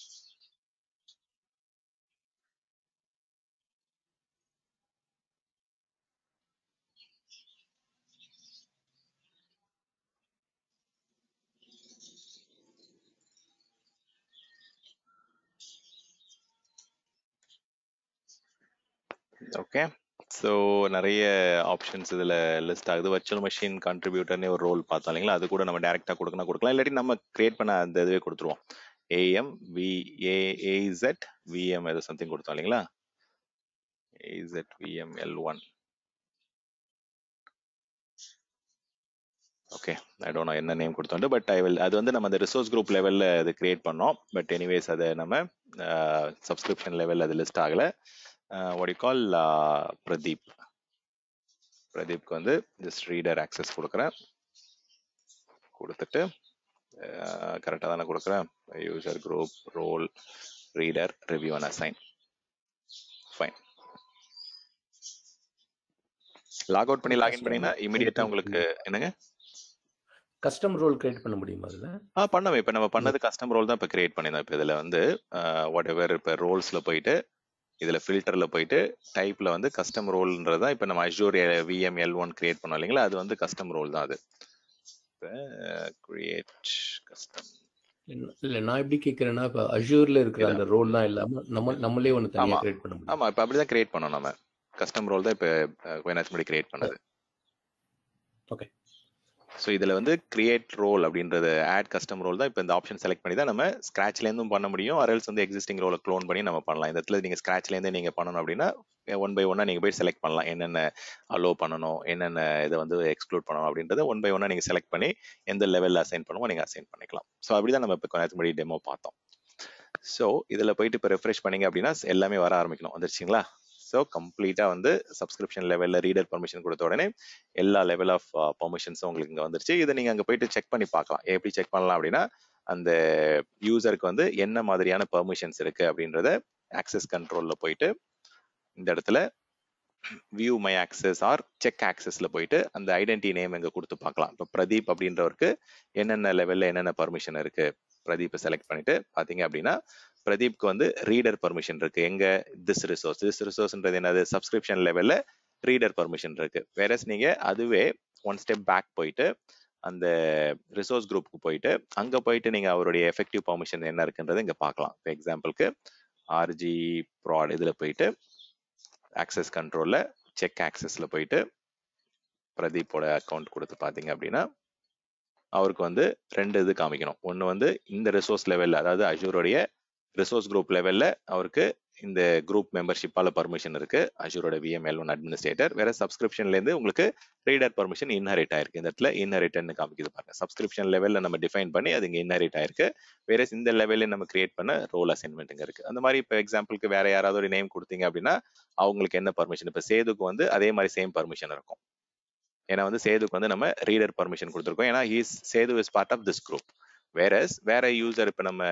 okay. So நிறைய ஆப்ஷன்ஸ் இதில் லிஸ்ட் ஆகுது. வர்ச்சுவல் மெஷின் கான்ட்ரிபியூட்டர்னே ஒரு ரோல் பார்த்தோம் இல்லைங்களா, அது கூட நம்ம டேரெக்டாக கொடுக்கணும் கொடுக்கலாம், இல்லாட்டி நம்ம கிரியேட் பண்ண அந்த இதுவே கொடுத்துருவோம். ஏஎம் வி ஏஇசட் விஎம் ஏதோ சம்திங் கொடுத்தோம் இல்லைங்களா, AZ VM L one. Okay, I don't know என்ன நேம் கொடுத்தோம், பட் ஐ வில், அது வந்து நம்ம அந்த ரிசோர்ஸ் குரூப் லெவலில் அது கிரியேட் பண்ணோம். பட் எனிவேஸ் அதை நம்ம சப்ஸ்கிரிப்ஷன் லெவலில் அது லிஸ்ட் ஆகலை. What you call Pradeep. பிரதீப்க்கு வந்து ஜஸ்ட் ரீடர் ஆக்சஸ் கொடுக்குறேன். கொடுத்துட்டு கரெக்டாக தானே கொடுக்குறேன், user group role reader review and assign. Fine. Log out பண்ணி லாகின் பண்ணினா இமீடியட்டாக உங்களுக்கு என்னங்க கஸ்டம் ரோல் கிரியேட் பண்ண முடியுமா அதில்? ஆ பண்ணவே. இப்போ நம்ம பண்ணது கஸ்டம் ரோல் தான் இப்போ கிரியேட் பண்ணியிருந்தோம். இப்போ இதில் வந்து வாட் எவர் இப்போ ரோல்ஸில் போயிட்டு இதில் ஃபில்டரில் போயிட்டு டைப்பில் வந்து கஸ்டம் ரோல்ன்றது தான் இப்போ நம்ம Azure VM L one create பண்ணோம் இல்லைங்களா, அது வந்து கஸ்டம் ரோல் தான். அது இப்போ கிரியேட் கஸ்டம் இல்லை, நான் எப்படி கேட்குறேன்னா, இப்போ அஷ்யூரில் இருக்கிற அந்த ரோல் தான் இல்லாமல் நம்ம நம்மளே ஒன்று தனியாக கிரியேட் பண்ண முடியும். ஆமாம், இப்போ அப்படி தான் கிரியேட் பண்ணோம் நம்ம. கஸ்டம் ரோல் தான் இப்போ கொஞ்ச நேரத்துக்கு முன்னாடி கிரியேட் பண்ணது. ஓகே. ஸோ இதில் வந்து கிரியேட் ரோல் அப்படின்றது ஆட் கஸ்டம் ரோல் தான். இப்போ இந்த ஆப்ஷன் செலக்ட் பண்ணி தான் நம்ம ஸ்க்ராட்ச்லேருந்தும் பண்ண முடியும், அரல்ஸ் வந்து எக்ஸிஸ்டிங் ரோலை க்ளோன் பண்ணி நம்ம பண்ணலாம். இந்த இடத்துல நீங்கள் ஸ்க்ராட்ச்லேருந்தே நீங்கள் பண்ணணும் அப்படின்னா ஒன் பை ஒன்னாக நீங்கள் போய் செலக்ட் பண்ணலாம், என்னென்ன அலோ பண்ணணும், என்னென்ன இதை வந்து எக்ஸ்க்ளூட் பண்ணணும் அப்படின்றத ஒன் பை ஒன்னாக நீங்கள் செலக்ட் பண்ணி எந்த லெவலில் அசைன் பண்ணுமோ நீங்கள் அசைன் பண்ணிக்கலாம். ஸோ அப்படி தான் நம்ம இப்போ கொஞ்ச நேரத்துக்கு முன்னாடி டெமோ பார்த்தோம். ஸோ இதில் போயிட்டு இப்போ ரெஃப்ரெஷ் பண்ணிங்க அப்படின்னா எல்லாமே வர ஆரம்பிக்கணும். வந்துருச்சுங்களா? ஸோ கம்ப்ளீட்டாக வந்து சப்ஸ்கிரிப்ஷன் லெவலில் ரீடர் பர்மிஷன் கொடுத்த உடனே எல்லா லெவல் ஆஃப் பர்மிஷன்ஸும் உங்களுக்கு இங்கே வந்துருச்சு. இதை நீங்கள் அங்கே போயிட்டு செக் பண்ணி பார்க்கலாம். எப்படி செக் பண்ணலாம் அப்படின்னா, அந்த யூசருக்கு வந்து என்ன மாதிரியான பர்மிஷன்ஸ் இருக்குது அப்படின்றத ஆக்சஸ் கண்ட்ரோலில் போயிட்டு இந்த இடத்துல view my access or check ஆக்சஸில் போயிட்டு அந்த ஐடென்டி நேம் எங்கே கொடுத்து பார்க்கலாம். இப்போ பிரதீப் அப்படின்றவருக்கு என்னென்ன லெவலில் என்னென்ன பர்மிஷன் இருக்குது, பிரதீப்பை செலக்ட் பண்ணிட்டு பார்த்தீங்க அப்படின்னா பிரதீப்க்கு வந்து ரீடர் பர்மிஷன் இருக்கு. எங்க திஸ் ரிசோர்ஸ் திஸ் ரிசோர்ஸ்ன்றது என்னது, சப்ஸ்கிரிப்ஷன் லெவல்ல ரீடர் பர்மிஷன் இருக்கு. வேறஸ் நீங்க அதுவே ஒன் ஸ்டெப் பேக் போயிட்டு அந்த ரிசோர்ஸ் குரூப்புக்கு போயிட்டு அங்க போயிட்டு நீங்க அவருடைய எஃபெக்டிவ் பர்மிஷன் என்ன இருக்குன்றதை இங்க பார்க்கலாம். இப்போ எக்ஸாம்பிளுக்கு ஆர்ஜி ப்ராட் இதுல போயிட்டு ஆக்சஸ் கண்ட்ரோல்ல செக் ஆக்சஸ்ல போயிட்டு பிரதீப்போட அக்கௌண்ட் கொடுத்து பார்த்தீங்க அப்படின்னா அவருக்கு வந்து ரெண்டு இது காமிக்கணும். ஒன்று வந்து இந்த ரிசோர்ஸ் லெவலில், அதாவது அஷூரோடைய ரிசோர்ஸ் குரூப் லெவலில் அவருக்கு இந்த குரூப் மெம்பர்ஷிப்பால பர்மிஷன் இருக்கு, அஷூரோட விஎம் எல் ஒன் அட்மினிஸ்ட்ரேட்டர். வேற சப்ஸ்கிரிப்ஷன்லேருந்து உங்களுக்கு ரீடர் பர்மிஷன் இன்ஹெரிட் ஆயிருக்கு. இந்த இடத்துல இன்ஹெரிட்னு காமிக்குது பாருங்க. சப்ஸ்கிரிப்ஷன் லெவலில் நம்ம டிஃபைன் பண்ணி அது இங்கே இன்ஹெரிட் ஆயிருக்கு. வேற இந்த லெவலில் நம்ம கிரியேட் பண்ண ரோல் அசைன்மெண்ட்டுங்க இருக்கு. அந்த மாதிரி இப்போ எக்ஸாம்பிளுக்கு வேற யாராவது ஒரு நேம் கொடுத்தீங்க அப்படின்னா அவங்களுக்கு என்ன பர்மிஷன், இப்போ சேதுக்கு வந்து அதே மாதிரி சேம் பர்மிஷன் இருக்கும். ஏன்னா வந்து சேதுக்கு வந்து நம்ம ரீடர் பர்மிஷன் கொடுத்துருக்கோம், ஏன்னா he's Sethu is part of this group. வேற வேற யூசர் இப்போ நம்ம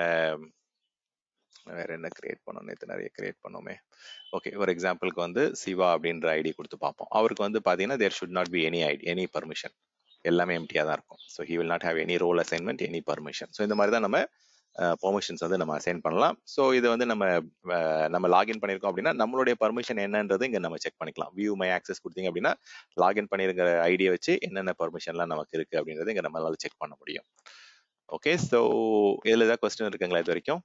வேற என்ன கிரியேட் பண்ணோம், நேற்று நிறைய கிரியேட் பண்ணோமே. ஓகே, ஒரு எக்ஸாம்பிளுக்கு வந்து சிவா அப்படின்ற ஐடி கொடுத்து பார்ப்போம். அவருக்கு வந்து பார்த்தீங்கன்னா there should not be any ID any permission, எல்லாமே எம்டியாக தான் இருக்கும். So he will not have any role assignment any permission. So இந்த மாதிரி தான் நம்ம பர்மிஷன்ஸ் வந்து நம்ம அசைன் பண்ணலாம். ஸோ இது வந்து நம்ம நம்ம லாகின் பண்ணியிருக்கோம் அப்படின்னா நம்மளுடைய பர்மிஷன் என்னன்றது இங்கே நம்ம செக் பண்ணிக்கலாம். வியூ மை ஆக்சஸ் கொடுத்தீங்க அப்படின்னா லாகின் பண்ணியிருக்கிற ஐடியை வச்சு என்னென்ன பர்மிஷன்லாம் நமக்கு இருக்குது அப்படின்றது இங்கே நம்மளால செக் பண்ண முடியும். ஓகே, ஸோ இதில் ஏதாவது கொஸ்டின் இருக்குங்களா இது வரைக்கும்?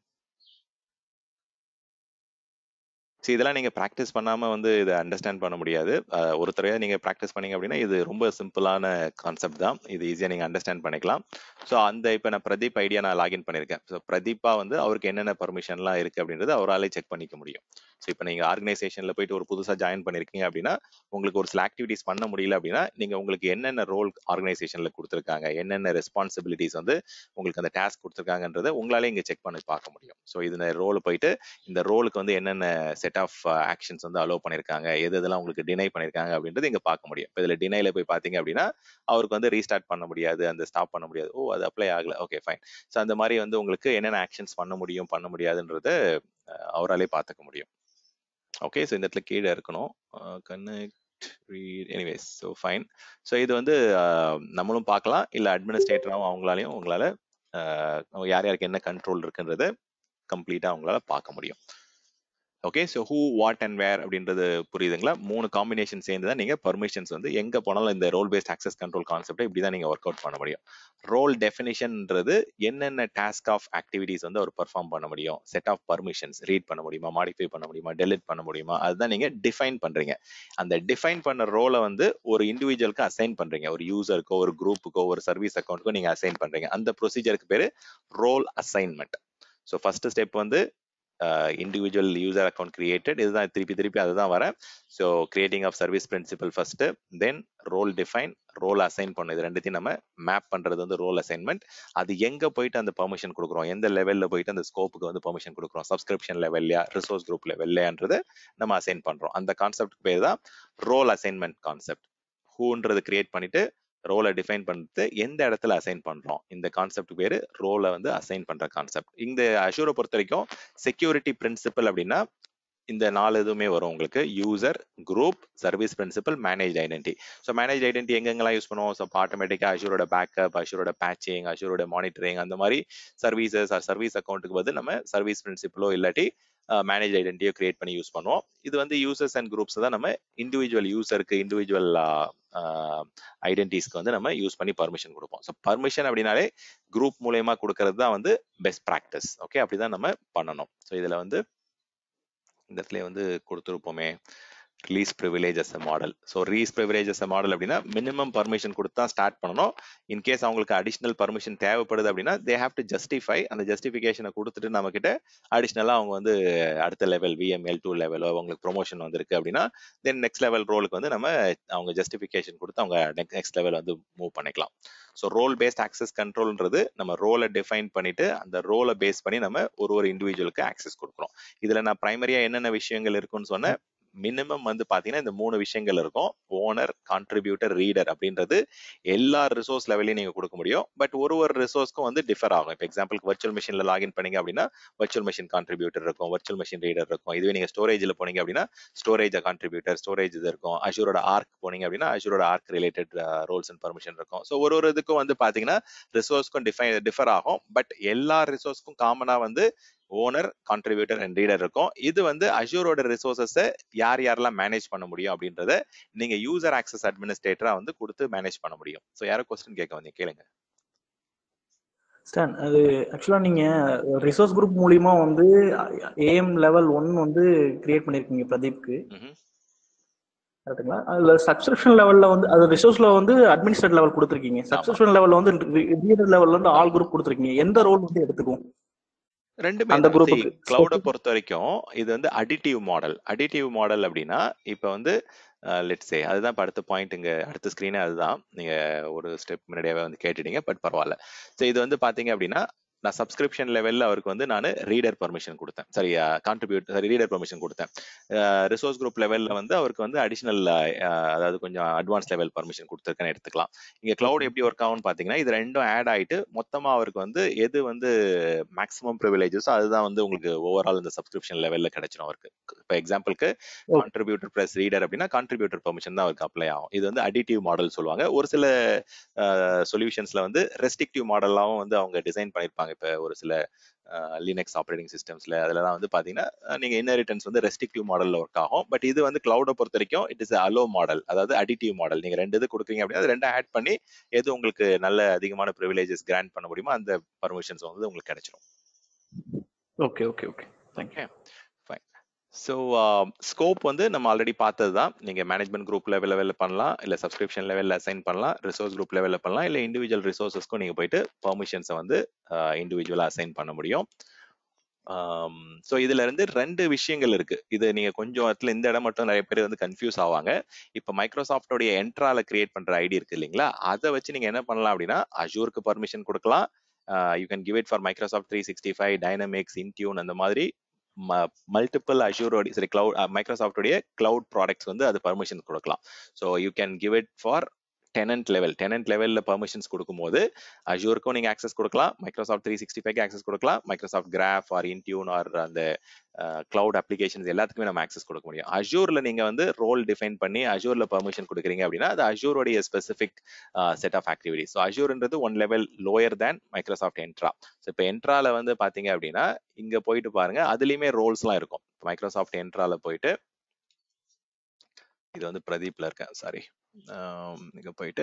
ஸோ இதெல்லாம் நீங்கள் ப்ராக்டிஸ் பண்ணாமல் வந்து இதை அண்டர்ஸ்டாண்ட் பண்ண முடியாது. ஒரு தடவை நீங்கள் ப்ராக்டிஸ் பண்ணீங்க அப்படின்னா இது ரொம்ப சிம்பிளான கான்செப்ட் தான், இது ஈஸியாக நீங்கள் அண்டர்ஸ்டாண்ட் பண்ணிக்கலாம். ஸோ அந்த இப்போ நான் பிரதீப் ஐடியா நான் லாகின் பண்ணியிருக்கேன். ஸோ பிரதீப்பா வந்து அவருக்கு என்னென்ன பர்மிஷன்லாம் இருக்குது அப்படின்றது அவராலே செக் பண்ணிக்க முடியும். ஸோ இப்போ நீங்கள் ஆர்கனைசேஷனில் போயிட்டு ஒரு புதுசாக ஜாயின் பண்ணியிருக்கீங்க அப்படின்னா உங்களுக்கு ஒரு சில ஆக்டிவிட்டிஸ் பண்ண முடியல அப்படின்னா நீங்கள் உங்களுக்கு என்னென்ன ரோல் ஆர்கனைசேஷனில் கொடுத்துருக்காங்க, என்னென்ன ரெஸ்பான்சிபிலிட்டிஸ் வந்து உங்களுக்கு அந்த டாஸ்க் கொடுத்துருக்காங்கன்றதை உங்களாலே இங்கே செக் பண்ணி பார்க்க முடியும். ஸோ இந்த ரோல் போயிட்டு இந்த ரோலுக்கு வந்து என்னென்ன செட் ஆஃப் ஆக்ஷன்ஸ் வந்து அலோவ் பண்ணியிருக்காங்க, எது இதெல்லாம் உங்களுக்கு டினை பண்ணியிருக்காங்க அப்படின்றது இங்கே பார்க்க முடியும். இப்போ இதில் டினைல போய் பார்த்தீங்க அப்படின்னா அவருக்கு வந்து ரீஸ்டார்ட் பண்ண முடியாது, அந்த ஸ்டாப் பண்ண முடியாது. ஓ, அது அப்ளை ஆகல, ஓகே ஃபைன். ஸோ அந்த மாதிரி வந்து உங்களுக்கு என்னென்ன ஆக்ஷன்ஸ் பண்ண முடியும் பண்ண முடியாதுன்றத அவராலே பார்த்துக்க முடியும். ஓகே, ஸோ இந்த இடத்துல கீழே இருக்கணும் connect read anyways. So fine. So இது வந்து நம்மளும் பார்க்கலாம், இல்லை அட்மினிஸ்ட்ரேட்டராகவும் அவங்களாலையும் உங்களால் யார் யாருக்கு என்ன கண்ட்ரோல் இருக்குன்றத கம்ப்ளீட்டாக அவங்களால பார்க்க முடியும். Okay, so who what and where அப்படின்றது புரியுதுங்களா? மூணு காம்பினேஷன் சேர்ந்து தான் நீங்கள் பர்மிஷன்ஸ் வந்து எங்கே போனாலும் இந்த ரோல் பேஸ்ட் ஆக்சஸ் கண்ட்ரோல் கான்செப்டை இப்படி தான் நீங்கள் ஒர்க் அவுட் பண்ண முடியும். ரோல் டெஃபினிஷன்ன்றது என்னென்ன டாஸ்க் ஆஃப் ஆக்டிவிட்டிஸ் வந்து அவர் பர்ஃபார்ம் பண்ண முடியும், செட் ஆஃப் பர்மிஷன்ஸ் ரீட் பண்ண முடியுமா, மாடிஃபை பண்ண முடியுமா, டெலிட் பண்ண முடியுமா, அதுதான் நீங்கள் டிஃபைன் பண்ணுறீங்க. அந்த டிஃபைன் பண்ண ரோலை வந்து ஒரு இண்டிவிஜுவலுக்கு அசைன் பண்ணுறீங்க. ஒரு யூசருக்கோ, ஒரு குரூப்புக்கோ, ஒரு சர்வீஸ் அக்கௌண்ட்டுக்கோ நீங்கள் அசைன் பண்ணுறீங்க. அந்த ப்ரொசீஜருக்கு பேர் role assignment. So first step வந்து இண்டிவிஜுவல் யூசர் அக்கௌண்ட் கிரியேட்டட், இதுதான் திருப்பி திருப்பி அதுதான் வரேன். ஸோ creating of service principal first, then role define, role assign பண்ணணும். இது ரெண்டுத்தையும் நம்ம மேப் பண்றது வந்து ரோல் அசைன்மெண்ட். அது எங்க போயிட்டு அந்த பெர்மிஷன் கொடுக்குறோம், எந்த லெவல்ல போயிட்டு அந்த ஸ்கோப்புக்கு வந்து பெர்மிஷன் கொடுக்குறோம், சப்ஸ்கிரிப்ஷன் லெவல்லையா, ரிசோர்ஸ் குரூப் லெவல்லையான்றது நம்ம அசைன் பண்றோம். அந்த கான்செப்ட் பேர் தான் ரோல் அசைன்மெண்ட் கான்செப்ட். ஹூன்றது கிரியேட் பண்ணிட்டு ரோலை டிஃபைன் பண்ணிட்டு எந்த இடத்துல அசைன் பண்றோம், இந்த கான்செப்ட் பேரு ரோலை வந்து அசைன் பண்ற கான்செப்ட். இந்த அஷூரை பொறுத்த வரைக்கும் செக்யூரிட்டி பிரின்சிபல் அப்படின்னா இந்த நாலு இதுவுமே வரும் உங்களுக்கு. User, group, service principal, manage identity. So manage identity எங்கெங்கெல்லாம் யூஸ் பண்ணுவோம்? ஸோ ஆட்டோமேட்டிக்காக அஷூரோட பேக்கப், அஷூரோட பேச்சிங், அஷூரோட மானிட்டரிங், அந்த மாதிரி சர்வீசஸ் ஆர் சர்வீஸ் அக்கௌண்ட்டுக்கு வந்து நம்ம சர்வீஸ் பிரின்சிபலோ இல்லாட்டி மேனேஜ் ஐடென்டியோ கிரியேட் பண்ணி யூஸ் பண்ணுவோம். இது வந்து யூசர்ஸ் அண்ட் குரூப்ஸ் தான் நம்ம இண்டிவிஜுவல் யூசருக்கு, இண்டிவிஜுவல் ஐடென்டிஸ்க்கு வந்து நம்ம யூஸ் பண்ணி பர்மிஷன் கொடுப்போம். ஸோ பர்மிஷன் அப்படின்னாலே குரூப் மூலயமா கொடுக்கறது தான் வந்து பெஸ்ட் ப்ராக்டிஸ். ஓகே, அப்படிதான் நம்ம பண்ணணும். ஸோ இதுல வந்து இந்த இடத்துல வந்து கொடுத்துருப்போமே least privilege as a model. So least privilege as a model அப்படின்னா மினிமம் பர்மிஷன் கொடுத்தா ஸ்டார்ட் பண்ணணும். இன்கேஸ் அவங்களுக்கு அடிஷனல் பர்மிஷன் தேவைப்படுது அப்படின்னா தே ஹேவ் டு ஜஸ்டிஃபை. அந்த ஜஸ்டிஃபிகேஷனை கொடுத்துட்டு நம்ம கிட்ட அடிஷனலாக அவங்க வந்து அடுத்த லெவல் விஎம்எல் டூ லெவலோ அவங்களுக்கு ப்ரொமோஷன் வந்திருக்கு அப்படின்னா தென் நெக்ஸ்ட் லெவல் ரோலுக்கு வந்து நம்ம அவங்க ஜஸ்டிஃபிகேஷன் கொடுத்து அவங்க நெக்ஸ்ட் லெவல் வந்து மூவ் பண்ணிக்கலாம். ஸோ ரோல் பேஸ்ட் ஆக்சஸ் கண்ட்ரோல்ன்றது நம்ம ரோலை டிஃபைன் பண்ணிட்டு அந்த ரோலை பேஸ் பண்ணி நம்ம ஒரு ஒரு இண்டிவிஜுவலுக்கு ஆக்சஸ் கொடுக்குறோம். இதுல நான் பிரைமரியா என்னென்ன விஷயங்கள் இருக்குன்னு சொன்னேன். மினிமம் வந்து பாத்தீங்கன்னா இந்த மூணு விஷயங்கள் இருக்கும். ஓனர், கான்ட்ரிபியூட்டர், ரீடர் அப்படின்றது எல்லா ரிசோர்ஸ் லெவலையும் நீங்க கொடுக்க முடியும். பட் ஒரு ஒரு ரிசோர்ஸ்க்கும் வந்து டிஃபர் ஆகும். இப்போ எக்ஸாம்பிளுக்கு வர்ச்சுவல் மிஷின்ல லாகின் பண்ணீங்க அப்படின்னா வர்ச்சுவல் மிஷின் கான்ட்ரிபியூட்டர் இருக்கும், வர்ச்சுவல் மிஷின் ரீடர் இருக்கும். இதுவே நீங்க ஸ்டோரேஜ்ல போனீங்க அப்படின்னா ஸ்டோரேஜ் கான்ட்ரிபியூட்டர், ஸ்டோரேஜ் இது இருக்கும். அஷூரோட ஆர்க் போனீங்க அப்படின்னா அஷூரோட Arc related roles and permission இருக்கும். ஸோ ஒரு ஒரு இதுக்கும் வந்து பாத்தீங்கன்னா ரிசோர்ஸ்க்கும் டிஃபை டிஃபர் ஆகும். பட் எல்லா ரிசோர்ஸ்க்கும் காமனா வந்து ஓனர், கான்ட்ரிபியூட்டர் அண்ட் ரீடர் இருக்கும். இது வந்து அஷூரோட ரிசோர்சஸை யார் யாரெல்லாம் மேனேஜ் பண்ண முடியும் அப்படின்றத நீங்க யூசர் ஆக்சஸ் அட்மினிஸ்ட்ரேட்டரா வந்து கொடுத்து மேனேஜ் பண்ண முடியும். ஸோ யாரோ கொஸ்டின் கேட்க வந்தீங்க, கேளுங்க. ஸ்டான், அது ஆக்சுவலா நீங்க ரிசோர்ஸ் குரூப் மூலியமா வந்து ஏஎம் லெவல் ஒன் வந்து கிரியேட் பண்ணிருக்கீங்க பிரதீப்க்கு, கரெக்ட்டுங்களா? அதுல சப்ஸ்கிரிப்ஷன் லெவல்ல வந்து அது ரிசோர்ஸ்ல வந்து அட்மினிஸ்ட்ரேட் லெவல் கொடுத்துருக்கீங்க. சப்ஸ்கிரிப்ஷன் லெவல்ல வந்து ரீடர் லெவல்ல வந்து ஆல் குரூப் கொடுத்துருக்கீங்க. எந்த ரோல் வந்து எடுத்துக்கும்? ரெண்டுமே அந்த குரூப்புக்கு. கிளவுட பொறுத்த வரைக்கும் இது வந்து அடிட்டிவ் மாடல். அடிட்டிவ் மாடல் அப்படின்னா இப்ப வந்து லெட்ஸ் சே அதுதான் இப்போ அடுத்த பாயிண்ட், இங்க அடுத்த ஸ்கிரீனே அதுதான். நீங்க ஒரு ஸ்டெப் முன்னாடியாவே வந்து கேட்டுட்டீங்க, பட் பரவாயில்ல. ஸோ இது வந்து பாத்தீங்க அப்படின்னா நான் சப்ஸ்கிரிப்ஷன் லெவல்ல அவருக்கு வந்து நான் ரீடர் பர்மிஷன் கொடுத்தேன், சரி கான்ட்ரிபியூட் சாரி ரீடர் பர்மிஷன் கொடுத்தேன். ரிசோர்ஸ் குரூப் லெவல்ல வந்து அவருக்கு வந்து அடிஷனல் அதாவது கொஞ்சம் அட்வான்ஸ் லெவல் பர்மிஷன் கொடுத்துருக்கேன்னு எடுத்துக்கலாம். இங்க கிளவுட் எப்படி ஒர்க் ஆகும்னு பாத்தீங்கன்னா இது ரெண்டும் ஆட் ஆயிட்டு மொத்தமா அவருக்கு வந்து எது வந்து மேக்ஸிமம் ப்ரிவிலேஜஸ் அதுதான் வந்து உங்களுக்கு ஓவரால் இந்த சப்ஸ்கிரிப்ஷன் லெவல்ல கிடைச்சிடும் அவருக்கு. இப்போ எக்ஸாம்பிளுக்கு கான்ட்ரிபியூட்டர் பிளஸ் ரீடர் அப்படின்னா கான்ட்ரிபியூட்டர் பர்மிஷன் தான் அவருக்கு அப்ளை ஆகும். இது வந்து அடிட்டிவ் மாடல் சொல்லுவாங்க. ஒரு சில சொல்யூஷன்ஸ்ல வந்து ரெஸ்ட்ரிக்டிவ் மாடலாவும் வந்து அவங்க டிசைன் பண்ணிருப்பாங்க. இப்போ ஒரு சில லினக்ஸ் ஆப்ரேட்டிங் சிஸ்டம்ஸ்ல அதெல்லாம் வந்து பாத்தீங்கன்னா நீங்க இன்ஹெரிட்டன்ஸ் வந்து ரெஸ்ட்ரிக்டிவ் மாடல்ல ஒர்க் ஆகும். பட் இது வந்து கிளவுட பொறுத்த வரைக்கும் இட் இஸ் அலோ மாடல், அதாவது அடிட்டிவ் மாடல். நீங்க ரெண்டு இது கொடுக்குறீங்க அப்படின்னா அது ரெண்டும் ஆட் பண்ணி எது உங்களுக்கு நல்ல அதிகமான ப்ரிவிலேஜஸ் கிராண்ட் பண்ண முடியுமோ அந்த பர்மிஷன்ஸ் வந்து உங்களுக்கு கிடைச்சிடும். Okay okay okay okay fine. So scope வந்து நம்ம ஆல்ரெடி பார்த்தது தான். நீங்கள் மேனேஜ்மெண்ட் குரூப் லெவல் லெவலில் பண்ணலாம், இல்லை சப்ஸ்கிரிப்ஷன் லெவலில் அசைன் பண்ணலாம், ரிசோர்ஸ் குரூப் லெவலில் பண்ணலாம், இல்லை இண்டிவிஜுவல் ரிசோர்ஸஸ்க்கும் நீங்கள் போயிட்டு பர்மிஷன்ஸை வந்து இண்டிவிஜுவலாக அசைன் பண்ண முடியும். ஸோ இதுல இருந்து ரெண்டு விஷயங்கள் இருக்கு. இது நீங்க கொஞ்சம் இடத்துல இந்த இடம் மட்டும் நிறைய பேர் வந்து கன்ஃபியூஸ் ஆவாங்க. இப்போ மைக்ரோசாஃப்டோடைய என்ட்ரால கிரியேட் பண்ற ஐடி இருக்கு இல்லைங்களா, அதை வச்சு நீங்க என்ன பண்ணலாம் அப்படின்னா அஷூருக்கு பர்மிஷன் கொடுக்கலாம். You can give it for Microsoft three sixty five, Dynamics, Intune, அந்த மாதிரி மல்டிபிள் அஷூரோட சரி கிளவுட் மைக்ரோசாஃப்டோடைய கிளவுட் ப்ராடக்ட்ஸ் வந்து அது பர்மிஷன் கொடுக்கலாம். So you can give it for tenant level. Tenant லெவலில் பர்மிஷன்ஸ் கொடுக்கும்போது அஷூருக்கும் நீங்கள் ஆக்சஸ் கொடுக்கலாம், Microsoft three sixty five access கொடுக்கலாம், Microsoft Graph or Intune or அந்த கிளவுட் அப்ளிகேஷன்ஸ் எல்லாத்துக்குமே நம்ம ஆக்சஸ் கொடுக்க முடியும். அஷூர்ல நீங்க வந்து ரோல் டிஃபைன் பண்ணி அஷூர்ல பர்மிஷன் கொடுக்குறீங்க அப்படின்னா அது அஷூரோடைய specific set of activities. So அஷூர்ன்றது one level lower than Microsoft Entra. So இப்போ என்ட்ரால வந்து பாத்தீங்க அப்படின்னா இங்க போயிட்டு பாருங்க, அதுலயுமே ரோல்ஸ்லாம் இருக்கும். மைக்ரோசாஃப்ட் என்ட்ரால போயிட்டு, இது வந்து பிரதீப்ல இருக்கேன், சாரி. இங்க போயிட்டு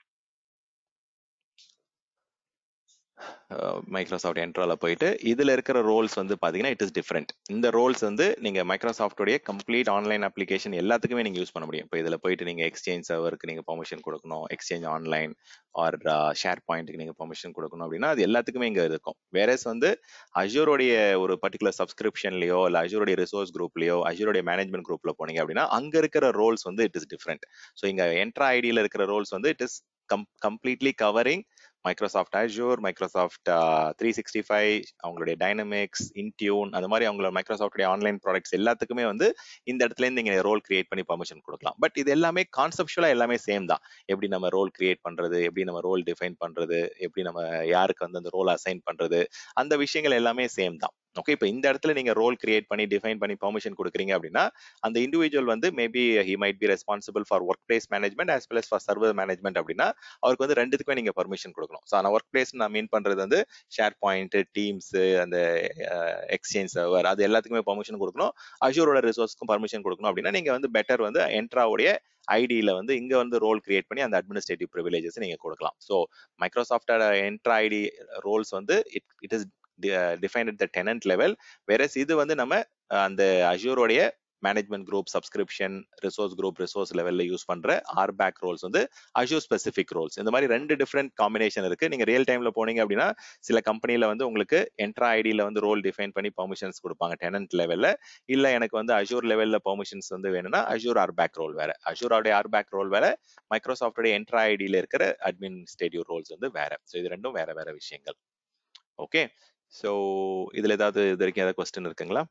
மைக்ரோசாஃப்ட் என்ட்ரால போயிட்டு இதுல இருக்கிற ரோல்ஸ் வந்து பாத்தீங்கன்னா இட் இஸ் டிஃப்ரெண்ட். இந்த ரோல்ஸ் வந்து நீங்க மைக்ரோசாஃப்டோடைய கம்ப்ளீட் ஆன்லைன் அப்ளிகேஷன் எல்லாத்துக்குமே நீங்க யூஸ் பண்ண முடியும். இப்போ இதுல போயிட்டு நீங்க எக்ஸ்சேஞ்ச் சர்வருக்கு நீங்க பெர்மிஷன் கொடுக்கணும், எக்ஸ்சேஞ்ச் ஆன்லைன் ஆர் ஷேர் பாயிண்ட்டுக்கு நீங்க பெர்மிஷன் கொடுக்கணும் அப்படின்னா அது எல்லாத்துக்குமே இங்க இருக்கும். வேறஸ் வந்து அஜூரோடைய ஒரு பர்டிகுலர் சப்ஸ்கிரிப்ஷன்லயோ இல்ல அஜூரோடைய ரிசோர்ஸ் குரூப்லயோ அஜூரோடைய மேனேஜ்மெண்ட் குரூப்ல போனீங்க அப்படின்னா அங்க இருக்கிற ரோல்ஸ் வந்து இட் இஸ் டிஃப்ரெண்ட். ஸோ இங்க என்ட்ரா ஐடியில இருக்கிற ரோல்ஸ் வந்து it is come completely covering Microsoft Azure, Microsoft three sixty five, அவங்களுடைய டைனமிக்ஸ், இன்டியூன், அந்த மாதிரி அவங்களோட மைக்ரோசாஃப்ட் ஆன்லைன் ப்ராடக்ட்ஸ் எல்லாத்துக்குமே வந்து இந்த இடத்துல இருந்து நீங்க ரோல் கிரியேட் பண்ணி பர்மிஷன் கொடுக்கலாம். பட் இது எல்லாமே கான்செப்சுவலா எல்லாமே சேம் தான். எப்படி நம்ம ரோல் கிரியேட் பண்றது, எப்படி நம்ம ரோல் டிஃபைன் பண்றது, எப்படி நம்ம யாருக்கு வந்து அந்த ரோல் அசைன் பண்றது, அந்த விஷயங்கள் எல்லாமே சேம் தான். ஓகே, இப்போ இந்த இடத்துல நீங்க ரோல் கிரியேட் பண்ணி டிஃபைன் பண்ணி பெர்மிஷன் கொடுக்குறீங்க அப்படின்னா அந்த இண்டிவிஜுவல் வந்து maybe he might be responsible for workplace management as well as for server management அப்படின்னா அவருக்கு வந்து ரெண்டுத்துக்குமே நீங்க பர்மிஷன் கொடுக்கணும். ஸோ நான் ஒர்க் பிளேஸ் நான் மீன் பண்றது வந்து ஷேர் பாயிண்ட், டீம்ஸ், அந்த எக்ஸ்சேஞ்ச் சர்வர், அது எல்லாத்துக்குமே பர்மிஷன் கொடுக்கணும். அஜூரோட ரிசோர்ஸ்க்கும் பர்மிஷன் கொடுக்கணும் அப்படின்னா நீங்க வந்து பெட்டர் வந்து என்ட்ராவுடைய ஐடியில வந்து இங்க வந்து ரோல் கிரியேட் பண்ணி அந்த அட்மினிஸ்ட்ரேட்டிவ் ப்ரிவிலேஜஸ் நீங்க கொடுக்கலாம். ஸோ மைக்ரோசாஃப்டோட என்ட்ரா ஐடி ரோல்ஸ் வந்து it it is defined at the tenant level. Whereas இது வந்து நம்ம அந்த அஜூரோடைய management group, subscription, resource group, resource லெவல்ல யூஸ் பண்ற ஆர் பேக் ரோல்ஸ் வந்து அஜூர் ஸ்பெசிபிக் ரோல்ஸ். இந்த மாதிரி ரெண்டு டிஃப்ரெண்ட் காம்பினேஷன் இருக்கு. நீங்க ரியல் டைம்ல போனீங்க அப்படின்னா சில கம்பெனில வந்து உங்களுக்கு என்ட்ரா ஐடியில வந்து ரோல் டிஃபைன் பண்ணி பெர்மிஷன்ஸ் கொடுப்பாங்க டெனன்ட் லெவல்ல. இல்ல எனக்கு வந்து அஜூர் லெவல்ல பெர்மிஷன்ஸ் வந்து வேணும்னா அஜூர் ஆர் பேக் ரோல் வேற, அஜூரோட ஆர் பேக் ரோல் வேற, மைக்ரோசாஃப்டோட என்ட்ரா ஐடியில இருக்கிற அட்மினிஸ்ட்ரேட்டிவ் ரோல்ஸ் வந்து வேற. ஸோ இது ரெண்டும் வேற வேற விஷயங்கள். ஓகே, ஸோ இதுல ஏதாவது இது வரைக்கும் ஏதாவது கொஸ்டின் இருக்குங்களா?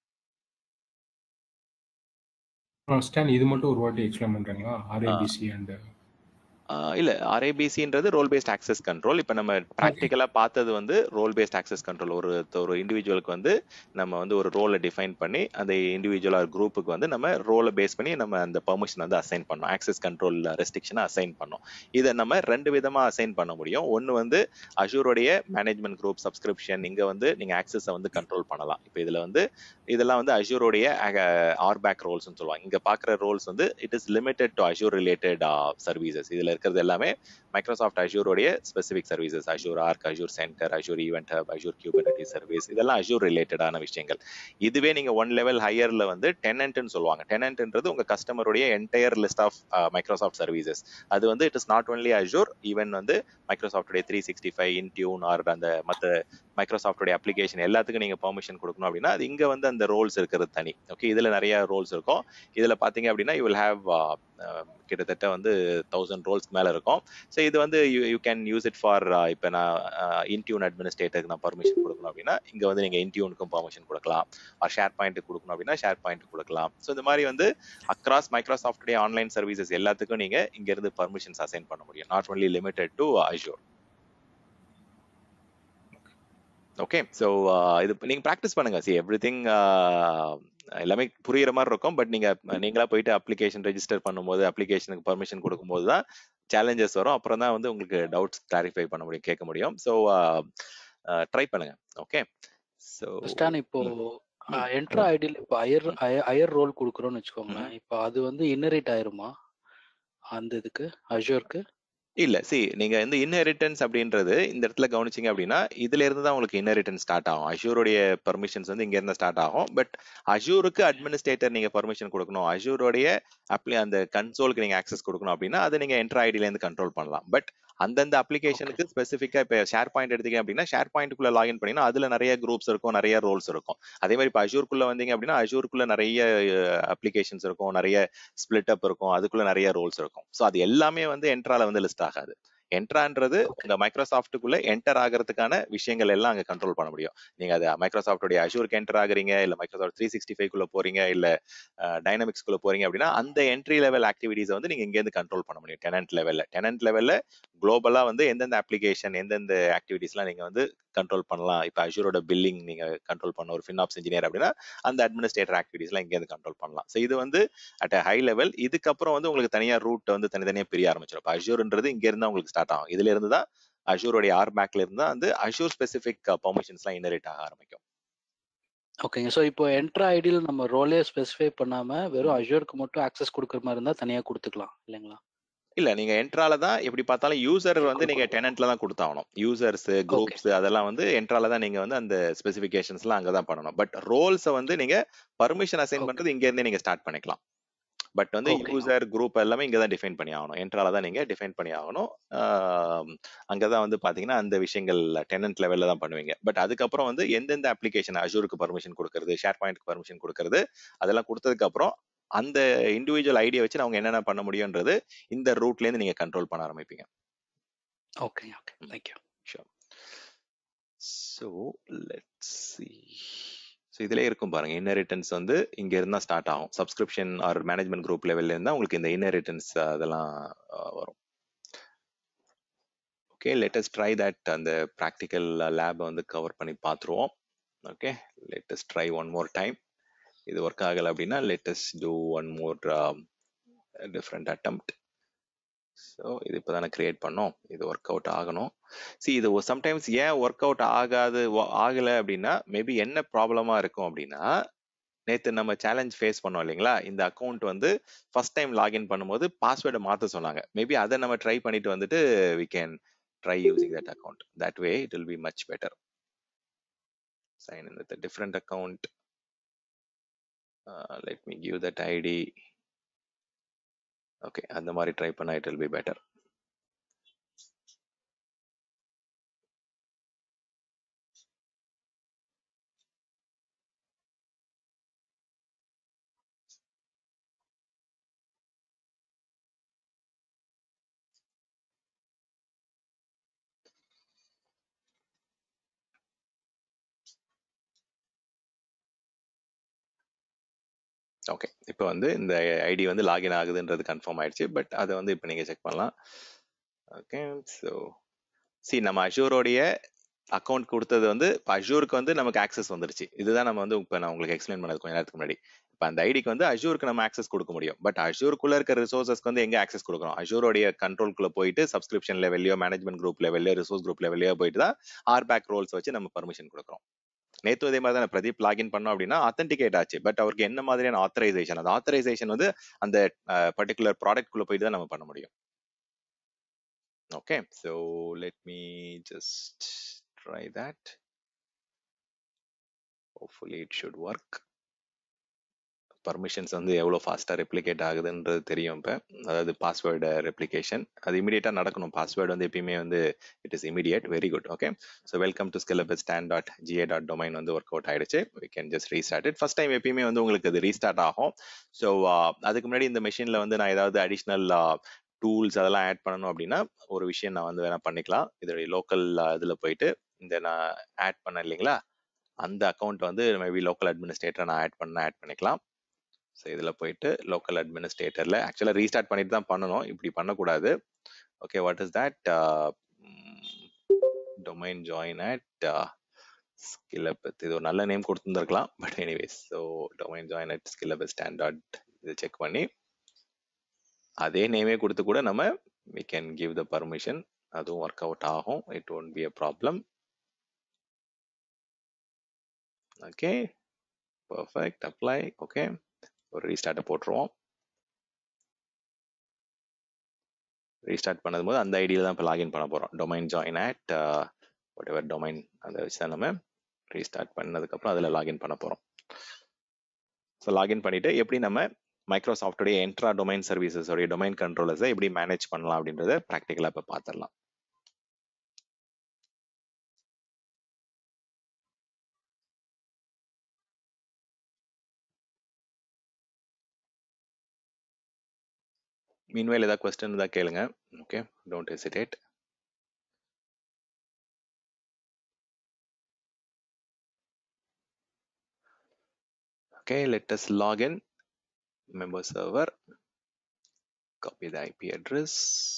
ஸ்டான் இது மட்டும் ஒரு வாட்டி எக்ஸ்பிளைன் பண்றீங்களா? ஆர்ஏபிசி அண்ட் இல்ல, ஆர்ஏபிசின்றது ரோல் பேஸ்ட் ஆக்சஸ் கண்ட்ரோல். இப்போ நம்ம ப்ராக்டிக்கலா பார்த்தது வந்து ரோல் பேஸ்ட் ஆக்சஸ் கண்ட்ரோல். ஒரு ஒரு இண்டிவிஜுவலுக்கு வந்து நம்ம வந்து ஒரு ரோலை டிஃபைன் பண்ணி அந்த இண்டிவிஜுவல் ஆர் குரூப்புக்கு வந்து நம்ம ரோலை பேஸ் பண்ணி நம்ம அந்த பெர்மிஷன் வந்து அசைன் பண்ணோம், ஆக்சஸ் கண்ட்ரோல் ரெஸ்ட்ரிக்ஷனை அசைன் பண்ணோம். இதை நம்ம ரெண்டு விதமா அசைன் பண்ண முடியும். ஒன்று வந்து அஜூரோடைய மேனேஜ்மெண்ட் குரூப், சப்ஸ்கிரிப்ஷன், இங்க வந்து நீங்க ஆக்சஸை வந்து கண்ட்ரோல் பண்ணலாம். இப்போ இதுல வந்து இதெல்லாம் வந்து அஜூரோடைய ஆர் பேக் ரோல்ஸ் சொல்லுவாங்க. இங்க பாக்குற ரோல்ஸ் வந்து it is limited to Azure related services. இதுல இருக்கிறது எல்லாமே மைக்ரோசாஃப்ட் அஜூரோடைய specific services, Azure Arc, Azure center, Azure event hub, Azure Kubernetes service, இதெல்லாம் அஜூர் ரிலேட்டடான விஷயங்கள். இதுவே நீங்க ஒன் லெவல் ஹையர்ல வந்து டெனன்ட்னு சொல்லுவாங்க. டெனன்ட்ன்றது உங்க கஸ்டமருடைய entire list of Microsoft services. அது வந்து it is not only Azure, even வந்து மைக்ரோசாஃப்டோடைய three sixty five, Intune or அந்த மற்ற மைக்ரோசாஃப்டோடைய அப்ளிகேஷன் எல்லாத்துக்கும் நீங்க பெர்மிஷன் கொடுக்கணும் அப்படின்னா அது இங்க வந்து அந்த ரோல்ஸ் இருக்கிறது தனி. ஓகே, இதுல நிறைய ரோல்ஸ் இருக்கும். இதுல பாத்தீங்க அப்படின்னா யூ வில் ஹேவ் கிட்டத்தட்ட வந்து தௌசண்ட் ரோல்ஸ் மேல இருக்கும். ஸோ இது வந்து you you can use it for இப்போ நான் இன்டியூன் அட்மினிஸ்ட்ரேட்டருக்கு நான் பர்மிஷன் கொடுக்கணும் அப்படின்னா இங்க வந்து நீங்க இன்டியூனுக்கும் பர்மிஷன் கொடுக்கலாம். ஆர் ஷேர் பாயிண்ட்டுக்கு கொடுக்கணும் அப்படின்னா ஷேர் பாயிண்ட் கொடுக்கலாம். ஸோ இந்த மாதிரி வந்து அக்ராஸ் மைக்ரோசாஃப்டுடைய ஆன்லைன் சர்வீசஸ் எல்லாத்துக்கும் நீங்க இங்க இருந்து பர்மிஷன்ஸ் அசைன் பண்ண முடியும், not only limited to Azure. Okay, so இது நீங்க ப்ராக்டிஸ் பண்ணுங்க. சி எவ்ரி திங் எல்லாமே புரியுற மாதிரி இருக்கும். பட் நீங்க நீங்களா போயிட்டு அப்ளிகேஷன் ரெஜிஸ்டர் பண்ணும்போது அப்ளிகேஷனுக்கு பர்மிஷன் கொடுக்கும்போது தான் சேலஞ்சஸ் வரும். அப்புறம் தான் வந்து உங்களுக்கு டவுட்ஸ் கிளாரிஃபை பண்ண முடியும், கேட்க முடியும். ஸோ ட்ரை பண்ணுங்க. ஓகே, ஸோ ஸ்டான் இப்போ என்ட்ரா ஐடியில் இப்போ ஹையர் ஹையர் ரோல் கொடுக்குறோம்னு வச்சுக்கோங்களேன். இப்போ அது வந்து இன்னரேட் ஆயிருமா அந்த இதுக்கு அஜூருக்கு? இல்ல, சி நீங்க வந்து இன்ஹெரிட்டன்ஸ் அப்படின்றது இந்த இடத்துல கவனிச்சிங்க அப்படின்னா இதுல இருந்து தான் உங்களுக்கு இன்ஹெரிட்டன்ஸ் ஸ்டார்ட் ஆகும். அஜூரோடைய பர்மிஷன்ஸ் வந்து இங்க இருந்து ஸ்டார்ட் ஆகும். பட் அஜூருக்கு அட்மினிஸ்ட்ரேட்டர் நீங்க பர்மிஷன் கொடுக்கணும், அஜூரோடைய அப்ளி அந்த கன்சோலுக்கு நீங்க ஆக்சஸ் கொடுக்கணும் அப்படின்னா அதை நீங்க என்ட்ரா ஐடியில இருந்து கண்ட்ரோல் பண்ணலாம். பட் அந்தந்த அப்ளிகேஷனுக்கு ஸ்பெசிஃபிக்கா இப்போ ஷேர் பாயிண்ட் எடுத்தீங்க அப்படின்னா ஷேர் பாயிண்ட்டுக்குள்ள லாகின் பண்ணினா அதுல நிறைய குரூப்ஸ் இருக்கும், நிறைய ரோல்ஸ் இருக்கும். அதே மாதிரி இப்போ அஜூருக்குள்ள வந்தீங்க அப்படின்னா அஜூருக்குள்ள நிறைய அப்ளிகேஷன்ஸ் இருக்கும், நிறைய ஸ்பிளிட் அப் இருக்கும், அதுக்குள்ள நிறைய ரோல்ஸ் இருக்கும். ஸோ அது எல்லாமே வந்து என்ட்ரால வந்து லிஸ்ட் ஆகாது. என்ட்ரான்றது இந்த மைக்ரோசாஃப்ட்டுக்குள்ள என்டர் ஆகிறதுக்கான விஷயங்கள் எல்லாம் அங்க கண்ட்ரோல் பண்ண முடியும். நீங்க அது மைக்ரோசாஃப்டோடைய அஜூருக்கு என்டர் ஆகுறீங்க, இல்ல மைக்ரோசாஃப்ட் த்ரீ சிக்ஸ்டி ஃபைவ் குள்ள போறீங்க, இல்ல டைனமிக்ஸ் குள்ள போறீங்க அப்படின்னா அந்த என்ட்ரி லெவல் ஆக்டிவிட்டிஸ் வந்து நீங்க இங்க இருந்து கண்ட்ரோல் பண்ண முடியும். டெனன்ட் லெவல்ல டெனன்ட் லெவல்ல குளோபலா வந்து எந்தெந்த அப்ளிகேஷன் எந்தெந்த ஆக்டிவிட்டிஸ்லாம் நீங்க வந்து கண்ட்ரோல் பண்ணலாம். இப்போ அஜூரோட பில்லிங் நீங்க கண்ட்ரோல் பண்ண ஒரு ஃபினாப்ஸ் இன்ஜினியர் அப்படின்னா அந்த அட்மினிஸ்ட்ரேட்டர் ஆக்டிவிட்டிஸ்லாம் இங்க இருந்து கண்ட்ரோல் பண்ணலாம். ஸோ இது வந்து அட் அ ஹை லெவல். இதுக்கப்புறம் வந்து உங்களுக்கு தனியா ரூட் வந்து தனித்தனியா பிரிய ஆரம்பிச்சிடும். இப்போ அஜூர்ன்றது இங்க இருந்தா உங்களுக்கு ஸ்டார்ட் ஆகும். இதுல இருந்து தான் அஜூரோடைய ஆர் பேக்ல இருந்து தான் வந்து அஜூர் ஸ்பெசிபிக் பெர்மிஷன்ஸ்லாம் இன்ஹெரிட் ஆக ஆரம்பிக்கும். ஓகேங்க. ஸோ இப்போ என்ட்ரா ஐடியில் நம்ம ரோலே ஸ்பெசிஃபை பண்ணாம வெறும் அஷ்யூருக்கு மட்டும் ஆக்சஸ் கொடுக்குற மாதிரி இருந்தால் தனியாக கொடுத்துக்கலாம் இல்லைங்களா? இல்ல நீங்க என்ட்ரால தான் எப்படி பார்த்தாலும் யூசர் வந்து நீங்க கொடுக்கணும். டெனன்ட்ல தான் கொடுத்தாகணும். யூசர்ஸ் ஓகே குரூப்ஸ் அதெல்லாம் வந்து என்ட்ரால தான் நீங்க வந்து அந்த ஸ்பெசிஃபிகேஷன்ஸ்லாம் அங்க தான் பண்ணணும். பட் ரோல்ஸை வந்து நீங்க பர்மிஷன் அசைன் ஓகே பண்றது இங்க இருந்தே நீங்க ஸ்டார்ட் பண்ணிக்கலாம். பட் வந்து ஓகே யூசர் குரூப் எல்லாமே இங்க தான் டிஃபைன் பண்ணி ஆகணும். என்ட்ரால தான் நீங்க டிஃபைன் பண்ணி ஆகணும். ஆஹ் அங்கதான் வந்து பாத்தீங்கன்னா அந்த விஷயங்கள் டெனன்ட் லெவல்ல தான் பண்ணுவீங்க. பட் அதுக்கப்புறம் வந்து எந்தெந்த அப்ளிகேஷன் அஷூருக்கு பர்மிஷன் கொடுக்கறது, ஷேர் பாயிண்ட்க்கு பர்மிஷன் கொடுக்கறது, அதெல்லாம் கொடுத்ததுக்கு அப்புறம் அந்த இண்டிவிஜுவல் ஐடியா வச்சு அவங்க என்னென்ன பண்ண முடியும்ன்றது இந்த ரூட்ல இருந்து நீங்க கண்ட்ரோல் பண்ண ஆரம்பிப்பீங்க. Okay okay thank you. Sure. So let's see. So இதுல இருக்கும் பாருங்க, இன்ஹெரிட்டன்ஸ் வந்து இங்க இருந்தா ஸ்டார்ட் ஆகும். சப்ஸ்கிரிப்ஷன் ஆர் மேனேஜ்மெண்ட் குரூப் லெவல்ல இருந்தா உங்களுக்கு இந்த இன்ஹெரிட்டன்ஸ் அதெல்லாம் அஹ், வரும். Okay, let us try that. அந்த ப்ராக்டிக்கல் லேபை வந்து கவர் பண்ணி பார்த்துருவோம். Okay, let us try one more time. இது ஒர்க் ஆகலை அப்படின்னா let us do one more different attempt. So இது இப்போ தானே கிரியேட் பண்ணோம், இது ஒர்க் அவுட் ஆகணும். சி இது சம்டைம்ஸ் ஏன் ஒர்க் அவுட் ஆகாது ஆகலை அப்படின்னா மேபி என்ன ப்ராப்ளமாக இருக்கும் அப்படின்னா, நேற்று நம்ம சேலஞ்ச் ஃபேஸ் பண்ணோம் இல்லைங்களா, இந்த அக்கௌண்ட் வந்து ஃபர்ஸ்ட் டைம் லாகின் பண்ணும்போது பாஸ்வேர்டை மாற்ற சொன்னாங்க. மேபி அதை நம்ம ட்ரை பண்ணிட்டு வந்துட்டு we can try using that account. That way it will be much better. Sign in with different account. Let me give that ID. Okay, அந்த மாதிரி ட்ரை பண்ணா it will be better. Okay, இப்போ வந்து இந்த ID வந்து login ஆகுதுன்றது confirm ஆயிடுச்சு. But அதை வந்து இப்போ நீங்கள் செக் பண்ணலாம். ஓகே, ஸோ சி நம்ம அஷூரோடைய அக்கௌண்ட் கொடுத்தது வந்து இப்போ அஷூருக்கு வந்து நமக்கு ஆக்சஸ் வந்துருச்சு. இதுதான் நம்ம வந்து இப்போ நான் உங்களுக்கு எக்ஸ்பிளைன் பண்ணது கொஞ்ச நேரத்துக்கு முன்னாடி. இப்போ அந்த ஐடிக்கு வந்து அஷூருக்கு நம்ம ஆக்சஸ் கொடுக்க முடியும். பட் அஷூருக்குள்ள இருக்க ரிசோர்ஸஸ்க்கு வந்து எங்கே ஆக்சஸ் கொடுக்கணும்? அஷூரோடைய கண்ட்ரோல்குள்ள போயிட்டு சப்ஸ்கிரிப்ஷன் லெவல்லையோ மேனேஜ்மெண்ட் குரூப் லெவல்லையோ ரிசோர்ஸ் குரூப் லெவல்லையோ போயிட்டு தான் ஆர் பேக் ரோல்ஸ் வச்சு நம்ம பர்மிஷன் கொடுக்குறோம். நேற்று அதே மாதிரி தான் பிரதீப் லாகின் பண்ணோம் அப்படின்னா அத்தன்டிகேட் ஆச்சு. பட் அவருக்கு என்ன மாதிரியான ஆத்தரைசேஷன், அந்த ஆத்தரைசேஷன் வந்து அந்த பர்டிகுலர் ப்ராடக்ட் குள்ள போயிட்டு தான் நம்ம பண்ண முடியும். Okay, so let me just try that. Hopefully it should work. Permissions வந்து எவ்வளோ ஃபாஸ்ட்டாக ரெப்ளிகேட் ஆகுதுன்றது தெரியும். இப்போ அதாவது பாஸ்வேர்டு ரெப்ளிகேஷன் அது இமீடியட்டாக நடக்கணும். பாஸ்வேர்டு வந்து எப்பயுமே வந்து it is immediate. Very good. Okay, so welcome to Skillable stand dot GA dot domain வந்து ஒர்க் அவுட் ஆயிடுச்சு. We can just restart it. First time எப்பயுமே வந்து உங்களுக்கு அது ரீஸ்டார்ட் ஆகும். ஸோ அதுக்கு முன்னாடி இந்த மெஷினில் வந்து நான் ஏதாவது அடிஷ்னல் டூல்ஸ் அதெல்லாம் ஆட் பண்ணணும் அப்படின்னா ஒரு விஷயம் நான் வந்து வேணா பண்ணிக்கலாம். இதோடைய லோக்கல் இதில் போயிட்டு இந்த நான் ஆட் பண்ணேன் இல்லைங்களா, அந்த அக்கௌண்ட் வந்து மேபி லோக்கல் அட்மினிஸ்ட்ரேட்டரை நான் ஆட் பண்ண ஆட் பண்ணிக்கலாம். ஸோ இதில் போயிட்டு லோக்கல் அட்மினிஸ்ட்ரேட்டரில் ஆக்சுவலாக ரீஸ்டார்ட் பண்ணிட்டு தான் பண்ணணும், இப்படி பண்ணக்கூடாது. Okay, what is that? Domain join at Skillable. இது ஒரு நல்ல நேம் கொடுத்துருந்துருக்கலாம். But anyways, so domain join at Skillable standard இது செக் பண்ணி அதே நேமே கொடுத்து கூட நம்ம we can give the permission. அதுவும் ஒர்க் அவுட் ஆகும். It won't be a problem. Okay, perfect. Apply. Okay, ஒரு ரீஸ்டார்ட்டை போட்டுருவோம். ரீஸ்டார்ட் பண்ணதும் போது அந்த ஐடியில் தான் இப்போ லாகின் பண்ண போகிறோம். Domain join at whatever domain அதை வச்சு தான் நம்ம ரீஸ்டார்ட் பண்ணதுக்கப்புறம் அதில் லாகின் பண்ண போகிறோம். ஸோ லாகின் பண்ணிவிட்டு எப்படி நம்ம மைக்ரோசாஃப்டோடைய என்ட்ரா டொமைன் சர்வீசஸ் உடைய டொமைன் கண்ட்ரோலர்ஸை எப்படி மேனேஜ் பண்ணலாம் அப்படின்றத ப்ராக்டிக்கலாக இப்போ பார்த்துடலாம். மீன்வேல் ஏதாவது கொஸ்டின் இருந்தால் கேளுங்க. Okay, don't hesitate. Okay, let us log in. Member server. Copy the I P address.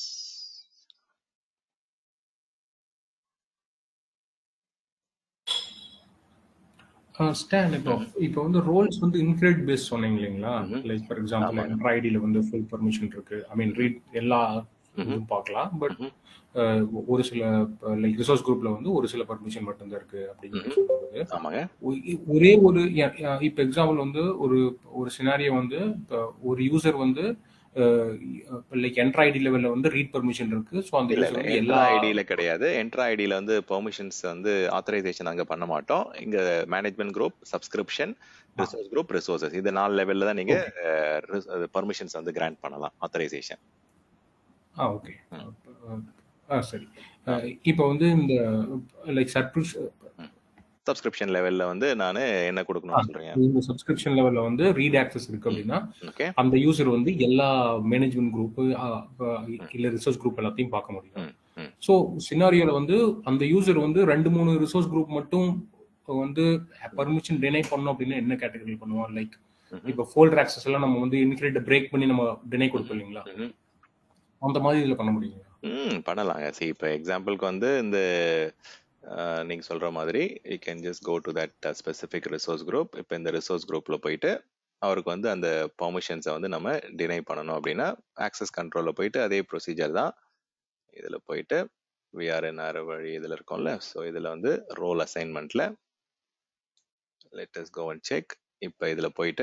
Stand இப்போ இப்போ வந்து ரோல்ஸ் வந்து இன்க்ரீட் பேஸ் சொன்னீங்க இல்லைங்களா, ம்ஹும். லைக் ஃபார் எக்ஸாம்பிள் ஆமாங்க. என்ட்ரா ஐடியில் வந்து ஃபுல் பர்மிஷன் இருக்கு, ஐ மீன் ரீட் எல்லா இதுவும் பார்க்கலாம். பட் ம்ஹும். ஒரு சில லைக் ரிசோர்ஸ் குரூப்ல வந்து ஒரு சில பர்மிஷன் மட்டும்தான் இருக்கு அப்படின்னு ம்ஹும். சொல்லும்போது ஆமாங்க. ஒ- ஒரே ஒரு இப்போ எக்ஸாம்பிள் வந்து ஒரு ஒரு சினாரியோ வந்து இப்போ ஒரு யூசர் வந்து லைக் என்ட்ரு ஐடி லெவல்ல வந்து ரீட் பர்மிஷன் இருக்கு. ஸோ அந்த இல்ல யூசர் இல்ல வந்து என்ட்ரா எல்லா ஐடியில கிடையாது. என்ட்ரா ஐடியில வந்து பெர்மிஷன்ஸ் வந்து ஆத்தரைசேஷன் அங்க பண்ண மாட்டோம். இங்க management group, subscription, resource group, resources இந்த நாலு லெவல்ல தான் நீங்க ஓகே பர்மிஷன்ஸ் வந்து கிராண்ட் பண்ணலாம், ஆத்தரைசேஷன். ஆ ஓகே ஆ சரி. இப்போ வந்து இந்த லைக் சர்ப்ரிஸ் சப்ஸ்கிரிப்ஷன் லெவல்ல வந்து நான் என்ன கொடுக்கணும்னு சொல்றேன். இந்த சப்ஸ்கிரிப்ஷன் லெவல்ல வந்து ரீட் ஆக்சஸ் இருக்கு அப்படின்னா ஓகே. அந்த யூசர் வந்து எல்லா மேனேஜ்மெண்ட் குரூப் இல்ல ரிசோர்ஸ் குரூப் எல்லாத்தையும் பார்க்க முடியும். ஸோ சினாரியோல வந்து அந்த யூசர் வந்து ரெண்டு மூணு ரிசோர்ஸ் குரூப் மட்டும் வந்து பர்மிஷன் டினை பண்ணோம் அப்படின்னா என்ன கேட்டகரி பண்ணுவோம்? லைக் இப்போ ஃபோல்டர் ஆக்சஸ் எல்லாம் நம்ம வந்து இன்க்ரீட் பிரேக் பண்ணி நம்ம டினை கொடுப்போம் இல்லைங்களா? அந்த மாதிரி இதுல பண்ண முடியுங்களா? ம் பண்ணலாங்க. சரி, இப்போ எக்ஸாம்பிளுக்கு வந்து இந்த அஹ், நீங்க சொல்ற மாதிரி you can just go to that specific resource group. இப்போ இந்த ரிசோர்ஸ் குரூப்ல போயிட்டு அவருக்கு வந்து அந்த பெர்மிஷன்ஸை வந்து நம்ம டினை பண்ணணும் அப்படின்னா ஆக்சஸ் கண்ட்ரோல்ல போயிட்டு அதே ப்ரொசீஜர் தான். இதுல போயிட்டு விஆர்என்ஆர் வழி இதுல இருக்கோம்ல, ஸோ இதுல வந்து ரோல் அசைன்மெண்ட்ல let us go and check. இப்போ இதுல போயிட்டு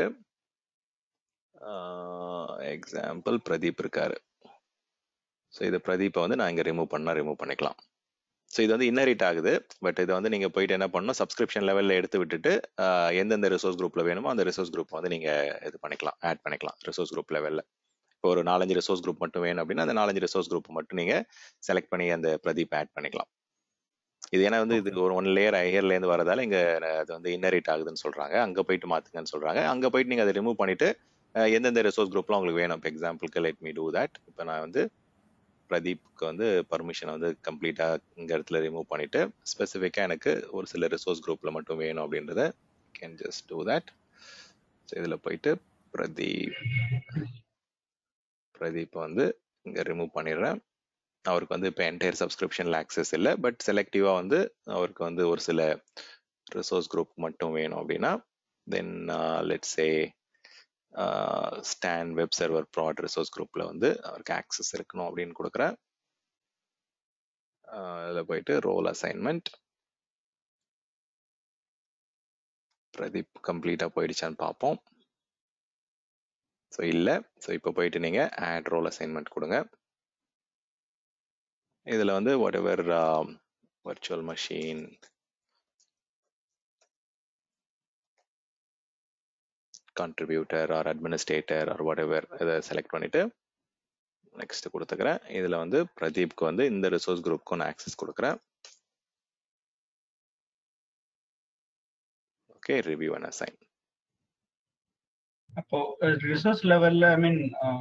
எக்ஸாம்பிள் பிரதீப் இருக்காரு. ஸோ இது பிரதீப்பை வந்து நான் இங்கே ரிமூவ் பண்ணா ரிமூவ் பண்ணிக்கலாம். ஸோ இது வந்து இன்னரிட் ஆகுது. பட் இது வந்து நீங்கள் போயிட்டு என்ன பண்ணணும், சப்ஸ்கிரிப்ஷன் லெவலில் எடுத்து விட்டுட்டு ஆஹ் எந்தெந்த ரிசோர்ஸ் குரூப்பில் வேணுமோ அந்த ரிசோர்ஸ் குரூப் வந்து நீங்கள் இது பண்ணிக்கலாம், ஆட் பண்ணிக்கலாம் ரிசோர்ஸ் குரூப் லெவலில். இப்போ ஒரு நாலஞ்சு ரிசோர்ஸ் குரூப் மட்டும் வேணும் அப்படின்னா அந்த நாலஞ்சு ரிசோர்ஸ் குரூப் மட்டும் நீங்கள் செலக்ட் பண்ணி அந்த பிரதீப் ஆட் பண்ணிக்கலாம். இது ஏன்னா வந்து இது ஒரு ஒன் லேயர் ஹையர்லேருந்து வரதால இங்கே அது வந்து இன்னரிட் ஆகுதுன்னு சொல்கிறாங்க. அங்கே போயிட்டு மாற்றுங்கன்னு சொல்கிறாங்க. அங்கே போயிட்டு நீங்கள் அதை ரிமூவ் பண்ணிவிட்டு எந்தெந்த ரிசோர்ஸ் குரூப்லாம் உங்களுக்கு வேணும். இப்போ எக்ஸாம்பிளுக்கு லெட் மீ டூ தட். இப்போ நான் வந்து பிரதீப்க்கு வந்து பர்மிஷனை வந்து கம்ப்ளீட்டாக இந்த இடத்துல ரிமூவ் பண்ணிட்டு ஸ்பெசிஃபிக்காக எனக்கு ஒரு சில ரிசோர்ஸ் குரூப்பில் மட்டும் வேணும் அப்படின்றத can just do that. So இதில் போயிட்டு பிரதீப் பிரதீப் வந்து இங்கே ரிமூவ் பண்ணிடுறேன். அவருக்கு வந்து இப்போ என்டையர் சப்ஸ்கிரிப்ஷனில் ஆக்சஸ் இல்லை, பட் செலக்டிவாக வந்து அவருக்கு வந்து ஒரு சில ரிசோர்ஸ் குரூப் மட்டும் வேணும் அப்படின்னா then let's say Stan web server prod resource குரூப்ல வந்து அவருக்கு ஆக்சஸ் இருக்கணும் அப்படின்னு கொடுக்குறேன். அதில் போயிட்டு ரோல் அசைன்மெண்ட் பிரதீப் கம்ப்ளீட்டாக போயிடுச்சான்னு பார்ப்போம். ஸோ இல்லை. ஸோ இப்போ போயிட்டு நீங்கள் ஆட் ரோல் அசைன்மெண்ட் கொடுங்க. இதில் வந்து whatever virtual machine contributor or administrator or whatever இதை செலக்ட் பண்ணிட்டு நெக்ஸ்ட் கொடுத்துக்கிறேன். இதில் வந்து பிரதீப்க்கு வந்து இந்த ரிசோர்ஸ் குரூப்க்கு நான் ஆக்சஸ் கொடுக்குறேன். Okay, review and assign. அப்போ ரிசோர்ஸ் லெவல்ல ஐ மீன்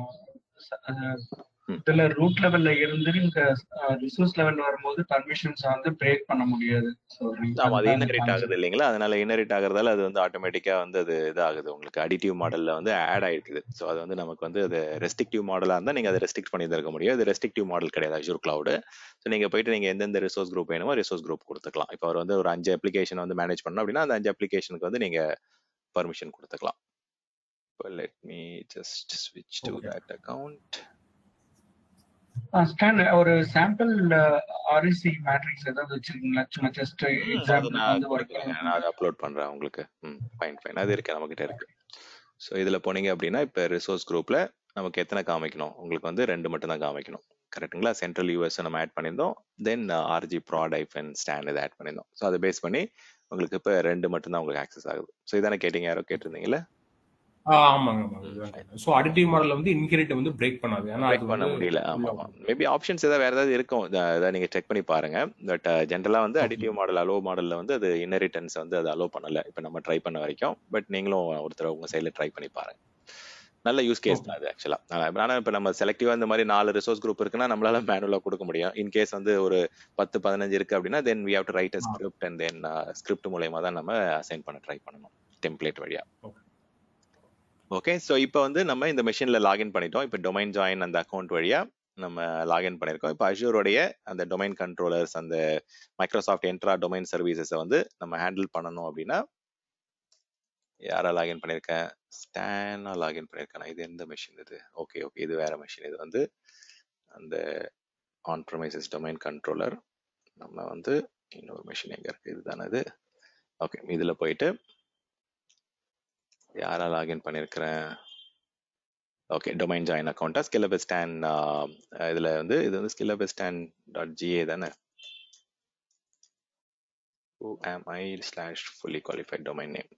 இதுல ரூட் லெவல்ல இருந்து நீங்க ரிசோர்ஸ் லெவல் வரும்போது பர்மிஷன்ஸ் வந்து பிரேக் பண்ண முடியாது. ஆமா, அது இன்னரிட் ஆகுது இல்லைங்களா? அதனால இன்னரிட் ஆகுறதால அது வந்து ஆட்டோமேட்டிக்கா வந்து அது இதாகுது. உங்களுக்கு அடிட்டிவ் மாடல்ல வந்து ஆட் ஆயிடுது. ஸோ அது வந்து நமக்கு வந்து அது ரெஸ்ட்ரிக்டிவ் மாடலா இருந்தா நீங்க அதை ரெஸ்ட்ரிக்ட் பண்ணி இருக்க முடியும். இது ரெஸ்ட்ரிக்டிவ் மாடல் கிடையாது அஷூர் கிளவுட். ஸோ நீங்க போயிட்டு நீங்க எந்தெந்த ரிசோர்ஸ் குரூப் வேணுமோ ரிசோர்ஸ் குரூப் கொடுத்துக்கலாம். இப்போ அவர் வந்து ஒரு அஞ்சு அப்ளிகேஷன் வந்து மேனேஜ் பண்ணணும் அப்படின்னா அந்த அஞ்சு அப்ளிகேஷனுக்கு வந்து நீங்க பர்மிஷன் கொடுத்துக்கலாம். இப்போ லெட் மீ ஜஸ்ட் ஸ்விட்ச் டு தட் அக்கவுண்ட். ஸ்டான் ஒரு சாம்பிள் ஆர்இசி மேட்ரிக்ஸ் ஏதாவது வச்சிருக்கீங்களா? சும்மா ஜஸ்ட் எக்ஸாம்பிள் வந்து வர்க் நான் அதை அப்லோட் பண்றேன் உங்களுக்கு. ம் ஃபைன் ஃபைன் அது இருக்கு, நம்ம கிட்ட இருக்கு. ஸோ இதுல போனீங்க அப்படின்னா இப்போ ரிசோர்ஸ் குரூப்ல நமக்கு எத்தனை காமிக்கணும்? உங்களுக்கு வந்து ரெண்டு மட்டும் தான் காமிக்கணும், கரெக்ட்டுங்களா? சென்ட்ரல் யூஎஸ் நம்ம ஆட் பண்ணியிருந்தோம். தென் ஆர்ஜி ப்ராட் ஐஃபன் ஸ்டாண்ட் இதை ஆட் பண்ணியிருந்தோம். ஸோ அதை பேஸ் பண்ணி உங்களுக்கு இப்போ ரெண்டு மட்டும் தான் உங்களுக்கு ஆக்சஸ் ஆகுது. ஸோ இதானே கேட்டீங்க, யாரோ கேட்டிருந்தீங்களா? ஆமாங்க ஆமாங்க. ஸோ அடிட்டிவ் மாடல்ல வந்து இன்ஹெரிட் வந்து பிரேக் பண்ணாது. ஏன்னா அது பண்ண வந்து முடியல. ஆமா ஆமா, மேபி ஆப்ஷன்ஸ் ஏதாவது வேற ஏதாவது இருக்கும், அதை நீங்க செக் பண்ணி பாருங்க. பட் ஜென்ரலா வந்து அடிட்டிவ் மாடல் அலோ மாடல்ல வந்து அது இன்ஹெரிட்டன்ஸ் வந்து அது அலோ பண்ணல இப்போ நம்ம ட்ரை பண்ண வரைக்கும். பட் நீங்களும் ஒருத்தர் உங்க சைட்ல ட்ரை பண்ணி பாருங்க. நல்ல யூஸ் கேஸ் தான் அது ஆக்சுவலா. ஆனா இப்போ நம்ம செலக்டிவா இந்த மாதிரி நாலு ரிசோர்ஸ் குரூப் இருக்குன்னா நம்மளால மேனுவலா கொடுக்க முடியும். இன்கேஸ் வந்து ஒரு பத்து பதினஞ்சு இருக்கு அப்படின்னா then we have to write a script and then script மூலயமா தான் நம்ம அசைன் பண்ண ட்ரை பண்ணணும் டெம்ப்ளேட் வழியா. ஓகே, ஸோ இப்போ வந்து நம்ம இந்த மெஷினில் லாகின் பண்ணிட்டோம். இப்போ டொமைன் ஜாயின் அந்த அக்கௌண்ட் வழியா நம்ம லாகின் பண்ணியிருக்கோம். இப்போ அஷூரோடைய அந்த டொமைன் கண்ட்ரோலர்ஸ் அந்த மைக்ரோசாஃப்ட் என்ட்ரா டொமைன் சர்வீசஸை வந்து நம்ம ஹேண்டில் பண்ணணும் அப்படின்னா யாரா லாகின் பண்ணியிருக்கேன்? ஸ்டானா லாகின் பண்ணியிருக்கேன். இது எந்த மெஷின் இது? ஓகே ஓகே, இது வேற மெஷின். இது வந்து அந்த ஆன் ப்ரமைசஸ் டொமைன் கண்ட்ரோலர். நம்ம வந்து இன்னொரு மெஷின் எங்கே இருக்குது, இதுதானே இது. ஓகே, இதில் போயிட்டு யாரா லாகின் பண்ணியிருக்கிறேன். ஓகே, டொமைன் ஜாயின் அக்கௌண்ட்டா ஸ்கில்லபெஸ்டான். இதில் வந்து இது வந்து ஸ்கில்லபெஸ்டான் டாட் ஜிஏ தானே. who am I slash fully qualified domain name.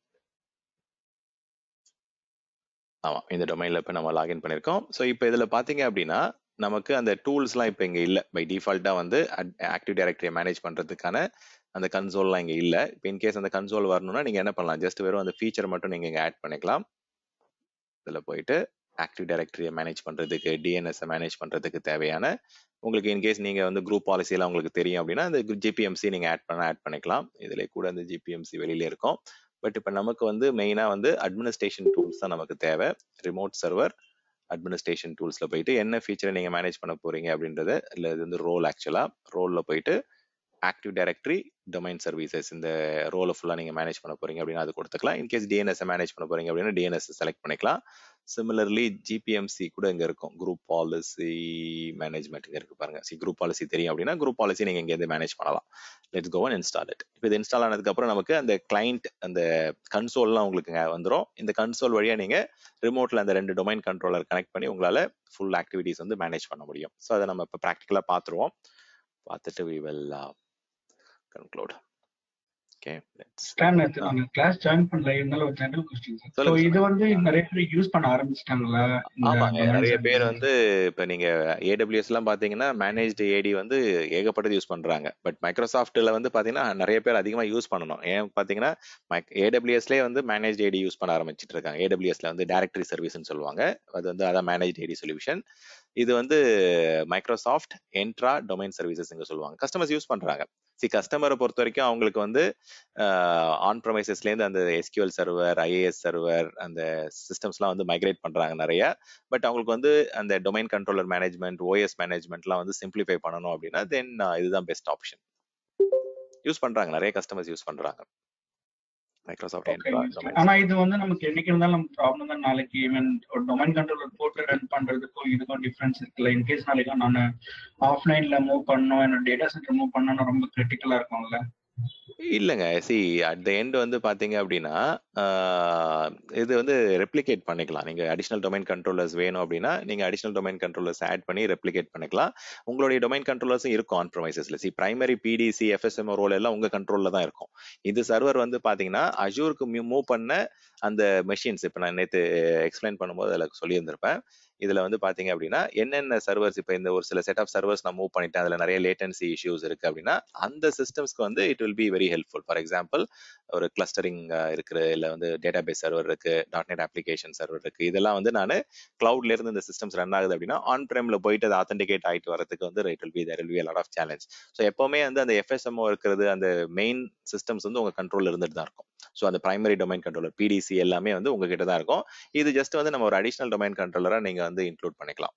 ஆமாம், இந்த டொமைனில் இப்போ நம்ம லாகின் பண்ணியிருக்கோம். ஸோ இப்போ இதில் பார்த்தீங்க அப்படின்னா நமக்கு அந்த டூல்ஸ்லாம் இப்போ இங்கே இல்லை. பை டிஃபால்ட்டாக வந்து ஆக்டிவ் டைரக்டரியை மேனேஜ் பண்ணுறதுக்கான அந்த கன்சோல்லாம் இங்கே இல்லை. இப்போ இன்கேஸ் அந்த கன்சோல் வரணும்னா நீங்கள் என்ன பண்ணலாம், ஜஸ்ட் வெறும் அந்த ஃபீச்சர் மட்டும் நீங்கள் இங்கே ஆட் பண்ணிக்கலாம். இதில் போயிட்டு ஆக்டிவ் டைரக்டரியை மேனேஜ் பண்ணுறதுக்கு, டிஎன்எஸ்ஸை மேனேஜ் பண்ணுறதுக்கு தேவையான உங்களுக்கு இன்கேஸ் நீங்கள் வந்து குரூப் பாலிசியெல்லாம் உங்களுக்கு தெரியும் அப்படின்னா அந்த ஜிபிஎம்சி நீங்கள் ஆட் பண்ண ஆட் பண்ணிக்கலாம். இதில் கூட அந்த ஜிபிஎம்சி வெளியில இருக்கும். பட் இப்போ நமக்கு வந்து மெயினாக வந்து அட்மினிஸ்ட்ரேஷன் டூல்ஸ் தான் நமக்கு தேவை. ரிமோட் சர்வர் அட்மினிஸ்ட்ரேஷன் டூல்ஸில் போயிட்டு என்ன ஃபீச்சரை நீங்கள் மேனேஜ் பண்ண போகிறீங்க அப்படின்றத, இல்லை இது வந்து ரோல், ஆக்சுவலாக ரோலில் போயிட்டு ஆக்டிவ் டைரக்டரி டொமைன் சர்வீசஸ் இந்த ரோலை ஃபுல்லாக நீங்கள் மேனேஜ் பண்ண போகிறீங்க அப்படின்னா அது கொடுத்துக்கலாம். இன்கேஸ் டிஎன்எஸ்ஸை மேனேஜ் பண்ண போகிறீங்க அப்படின்னா டிஎன்எஸ் செலக்ட் பண்ணிக்கலாம். சிமிலர்லி ஜிபிஎம்சி கூட இங்கே இருக்கும், குரூப் பாலிசி மேனேஜ்மெண்ட் இங்கே இருக்கு பாருங்க. சி குரூப் பாலிசி தெரியும் அப்படின்னா குரூப் பாலிசி நீங்கள் இங்கேருந்து மேனேஜ் பண்ணலாம். Let's go and install it. இப்போ இது இன்ஸ்டால் ஆனதுக்கப்புறம் நமக்கு அந்த கிளைண்ட் அந்த கன்சோல்லாம் உங்களுக்கு வந்துடும். இந்த கன்சோல் வழியாக நீங்கள் ரிமோட்டில் அந்த ரெண்டு டொமைன் கண்ட்ரோலர் கனெக்ட் பண்ணி உங்களால் ஃபுல் ஆக்டிவிட்டிஸ் வந்து மேனேஜ் பண்ண முடியும். ஸோ அதை நம்ம இப்போ ப்ராக்டிக்கலாக பார்த்துருவோம். பார்த்துட்டு we will uh, conclude. Okay, let's ஸ்டான் அந்த கிளாஸ் ஜாயின் பண்ணல, இருந்தாலும் ஒரு ஜெனரல் क्वेश्चन சார். சோ இது வந்து நிறைய பேர் யூஸ் பண்ண ஆரம்பிச்சிட்டாங்களா? ஆமாங்க, நிறைய பேர் வந்து இப்போ நீங்க ஏடபிள்யூஎஸ் எல்லாம் பாத்தீங்கன்னா மேனேஜ்டு ஏடி வந்து ஏகப்பட்டது யூஸ் பண்றாங்க. பட் மைக்ரோசாஃப்ட்ல வந்து பாத்தீங்கன்னா நிறைய பேர் அதிகமா யூஸ் பண்ணணும். ஏன் பாத்தீங்கன்னா ஏடபிள்யூஎஸ்லேயே வந்து மேனேஜ் ஏடி யூஸ் பண்ண ஆரம்பிச்சிட்டு இருக்காங்க. ஏடபிள்யூஎஸ்ல வந்து டைரக்டரி சர்வீஸ்ன்னு சொல்லுவாங்க, அது வந்து அதான் மேனேஜ் ஏடி சொல்யூஷன். இது வந்து மைக்ரோசாஃப்ட் என்ட்ரா டொமைன் சர்வீசஸ் இங்க சொல்லுவாங்க. கஸ்டமர்ஸ் யூஸ் பண்றாங்க. சி கஸ்டமரை பொறுத்த வரைக்கும் அவங்களுக்கு வந்து ஆன் ப்ரமைசஸ்லேருந்து அந்த எஸ்கியூஎல் சர்வர், ஐஏஎஸ் சர்வர், அந்த சிஸ்டம்ஸ்லாம் வந்து மைக்ரேட் பண்றாங்க நிறைய. பட் அவங்களுக்கு வந்து அந்த டொமைன் கண்ட்ரோலர் மேனேஜ்மெண்ட், ஓஎஸ் மேனேஜ்மெண்ட்லாம் வந்து சிம்பிளிஃபை பண்ணணும் அப்படின்னா தென் இதுதான் பெஸ்ட் ஆப்ஷன். யூஸ் பண்றாங்க, நிறைய கஸ்டமர்ஸ் யூஸ் பண்றாங்க மைக்ரோசாஃப்ட் என்ட்ரா டொமைன். ஆனா இது வந்து நமக்கு என்னைக்கு இருந்தாலும் நமக்கு ப்ராப்ளம் தான். நாளைக்கு ஈவன் ஒரு டொமைன் கண்ட்ரோலர் போட்டு ரன் பண்றதுக்கும் இதுக்கும் டிஃபரன்ஸ் இருக்குல்ல. இன்கேஸ் நாளைக்கு நான் ஆஃப்லைன்ல மூவ் பண்ணணும், என்னோட டேட்டா சென்டர் மூவ் பண்ணணும், ரொம்ப கிரிட்டிக்கலா இருக்கும்ல. இல்லைங்க, சி அட் த எண்ட் வந்து பாத்தீங்க அப்படின்னா இது வந்து ரெப்ளிகேட் பண்ணிக்கலாம். நீங்க அடிஷனல் டொமைன் கண்ட்ரோலர்ஸ் வேணும் அப்படின்னா நீங்க அடிஷனல் டொமைன் கண்ட்ரோலர்ஸ் ஆட் பண்ணி ரெப்ளிகேட் பண்ணிக்கலாம். உங்களுடைய டொமைன் கண்ட்ரோலர்ஸும் இருக்கும் ஆன் ப்ரமைசஸ்ல. See primary PDC FSM role எல்லாம் உங்க கண்ட்ரோல்ல தான் இருக்கும். இது சர்வர் வந்து பாத்தீங்கன்னா அஜூருக்கு மூவ் பண்ண அந்த மெஷின்ஸ் இப்போ நான் நேற்று எக்ஸ்பிளைன் பண்ணும்போது அதில் சொல்லியிருந்திருப்பேன். இதுல வந்து பாத்தீங்க அப்படின்னா என்னென்ன சர்வர்ஸ், இப்போ இந்த ஒரு சில செட் ஆஃப் சர்வர்ஸ் நான் மூவ் பண்ணிட்டேன், அதுல நிறைய லேட்டன்சி இஷ்யூஸ் இருக்கு அப்படின்னா அந்த சிஸ்டம்ஸ்க்கு வந்து it will be very helpful. For example ஒரு கிளஸ்டரிங் இருக்கிற, இல்லை வந்து டேட்டா பேஸ் சர்வர் இருக்கு, டாட் நெட் அப்ளிகேஷன் சர்வர் இருக்கு, இதெல்லாம் வந்து நான் கிளவுட்ல இருந்து இந்த சிஸ்டம்ஸ் ரன் ஆகுது அப்படின்னா ஆன் பிரேம்ல போயிட்டு அதை ஆத்தென்டிகேட் ஆகிட்டு வரதுக்கு வந்து it will be there will be a lot of challenge. So எப்பவுமே வந்து அந்த எஃப்எஸ்எம்ஓ இருக்கிறது, அந்த மெயின் சிஸ்டம்ஸ் வந்து உங்க கண்ட்ரோல்ல இருந்துட்டு தான் இருக்கும். ஸோ அந்த பிரைமரி டொமைன் கண்ட்ரோலர் பிடிசி எல்லாமே வந்து உங்ககிட்ட தான் இருக்கும். இது ஜஸ்ட் வந்து நம்ம ஒரு அடிஷனல் டொமைன் கண்ட்ரோலரா நீங்க வந்து இன்க்ளூட் பண்ணிக்கலாம்.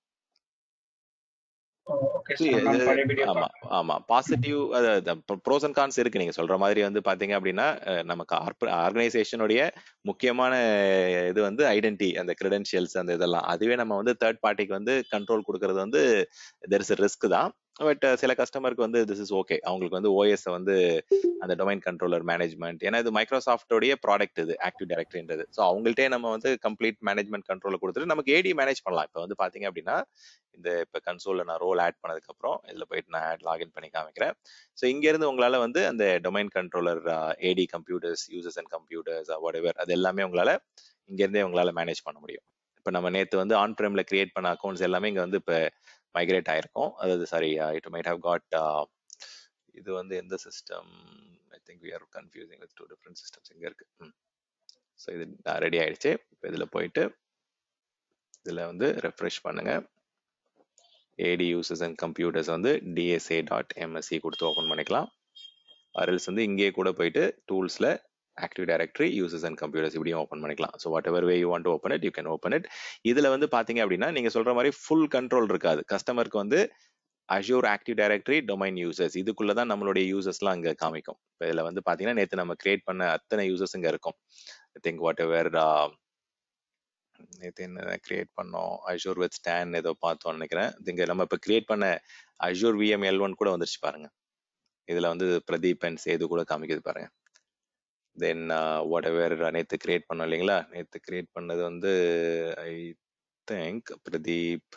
ஆமா ஆமா பாசிட்டிவ் ப்ரோஸ் அண்ட் கான்ஸ் இருக்கு. நீங்க சொல்ற மாதிரி வந்து பாத்தீங்க அப்படின்னா நமக்கு ஆர்கனைசேஷனுடைய முக்கியமான இது வந்து ஐடென்டி, அந்த கிரெடென்ஷியல்ஸ், அந்த இதெல்லாம் அதுவே நம்ம வந்து தேர்ட் பார்ட்டிக்கு வந்து கண்ட்ரோல் கொடுக்கறது வந்து தெர் இஸ் ரிஸ்க் தான். பட் சில கஸ்டமருக்கு வந்து திஸ் இஸ் ஓகே. அவங்களுக்கு வந்து ஓஎஸ் வந்து அந்த டொமைன் கண்ட்ரோலர் மேனேஜ்மெண்ட், ஏன்னா இது மைக்ரோசாஃப்டோடைய ப்ராடக்ட், இது ஆக்டிவ் டைரக்டரின்றது. ஸோ அவங்கள்ட்டே நம்ம வந்து கம்ப்ளீட் மேனேஜ்மெண்ட் கண்ட்ரோலை கொடுத்துட்டு நமக்கு ஏடி மேனேஜ் பண்ணலாம். இப்போ வந்து பாத்தீங்க அப்படின்னா இந்த இப்போ கன்சோல்ல நான் ரோல் ஆட் பண்ணதுக்கு அப்புறம் இதுல போயிட்டு நான் ஆட் லாகின் பண்ணி காமிக்கிறேன். ஸோ இங்க இருந்து உங்களால வந்து அந்த domain controller AD computers, users and computers, whatever, அது எல்லாமே உங்களால இங்க இருந்தே உங்களால மேனேஜ் பண்ண முடியும். இப்போ நம்ம நேற்று வந்து ஆன் பிரேம்ல கிரியேட் பண்ண அக்கௌண்ட்ஸ் எல்லாமே இங்க வந்து இப்போ மைக்ரேட் ஆயிருக்கும். அதாவது sorry, it might have got, இது வந்து எந்த system, I think we are confusing with two different systems. இங்க இருக்கு. ஸோ இது ரெடி ஆயிடுச்சு. இப்போ இதுல போயிட்டு இதுல வந்து ரெஃப்ரெஷ் பண்ணுங்க. ஏடி யூசர்ஸ் அண்ட் கம்ப்யூட்டர்ஸ் வந்து டிஎஸ்ஏ டாட் எம்எஸ்சி கொடுத்து ஓப்பன் பண்ணிக்கலாம். ஆர்எல்ஸ் வந்து இங்கே கூட போயிட்டு டூல்ஸ்ல active directory users and computers இப்படியும் ஓப்பன் பண்ணிக்கலாம். So whatever way you want to open it you can open it. இதுல வந்து பாத்தீங்க அப்படின்னா நீங்க சொல்ற மாதிரி ஃபுல் கண்ட்ரோல் இருக்காது. கஸ்டமருக்கு வந்து Azure active directory domain users இதுக்குள்ளதான் நம்மளுடைய யூசர்ஸ்லாம் அங்க காமிக்கும். இப்போ இதுல வந்து பாத்தீங்கன்னா நேற்று நம்ம கிரியேட் பண்ண அத்தனை யூசர்ஸ் இங்க இருக்கும். ஐ திங்க் வாட் எவர் நேற்று என்ன கிரியேட் பண்ணோம், அஷூர் வித் ஸ்டான் ஏதோ பார்த்தோம்னு நினைக்கிறேன். இங்கே நம்ம இப்போ கிரியேட் பண்ண அஷூர் விஎம் எல் ஒன் கூட வந்துருச்சு பாருங்க. இதில் வந்து பிரதீப் அண்ட் சேது கூட காமிக்குது பாருங்க. தென் வாட் எவர் நேற்று கிரியேட் பண்ணோம் இல்லைங்களா, நேற்று கிரியேட் பண்ணது வந்து I think Pradeep,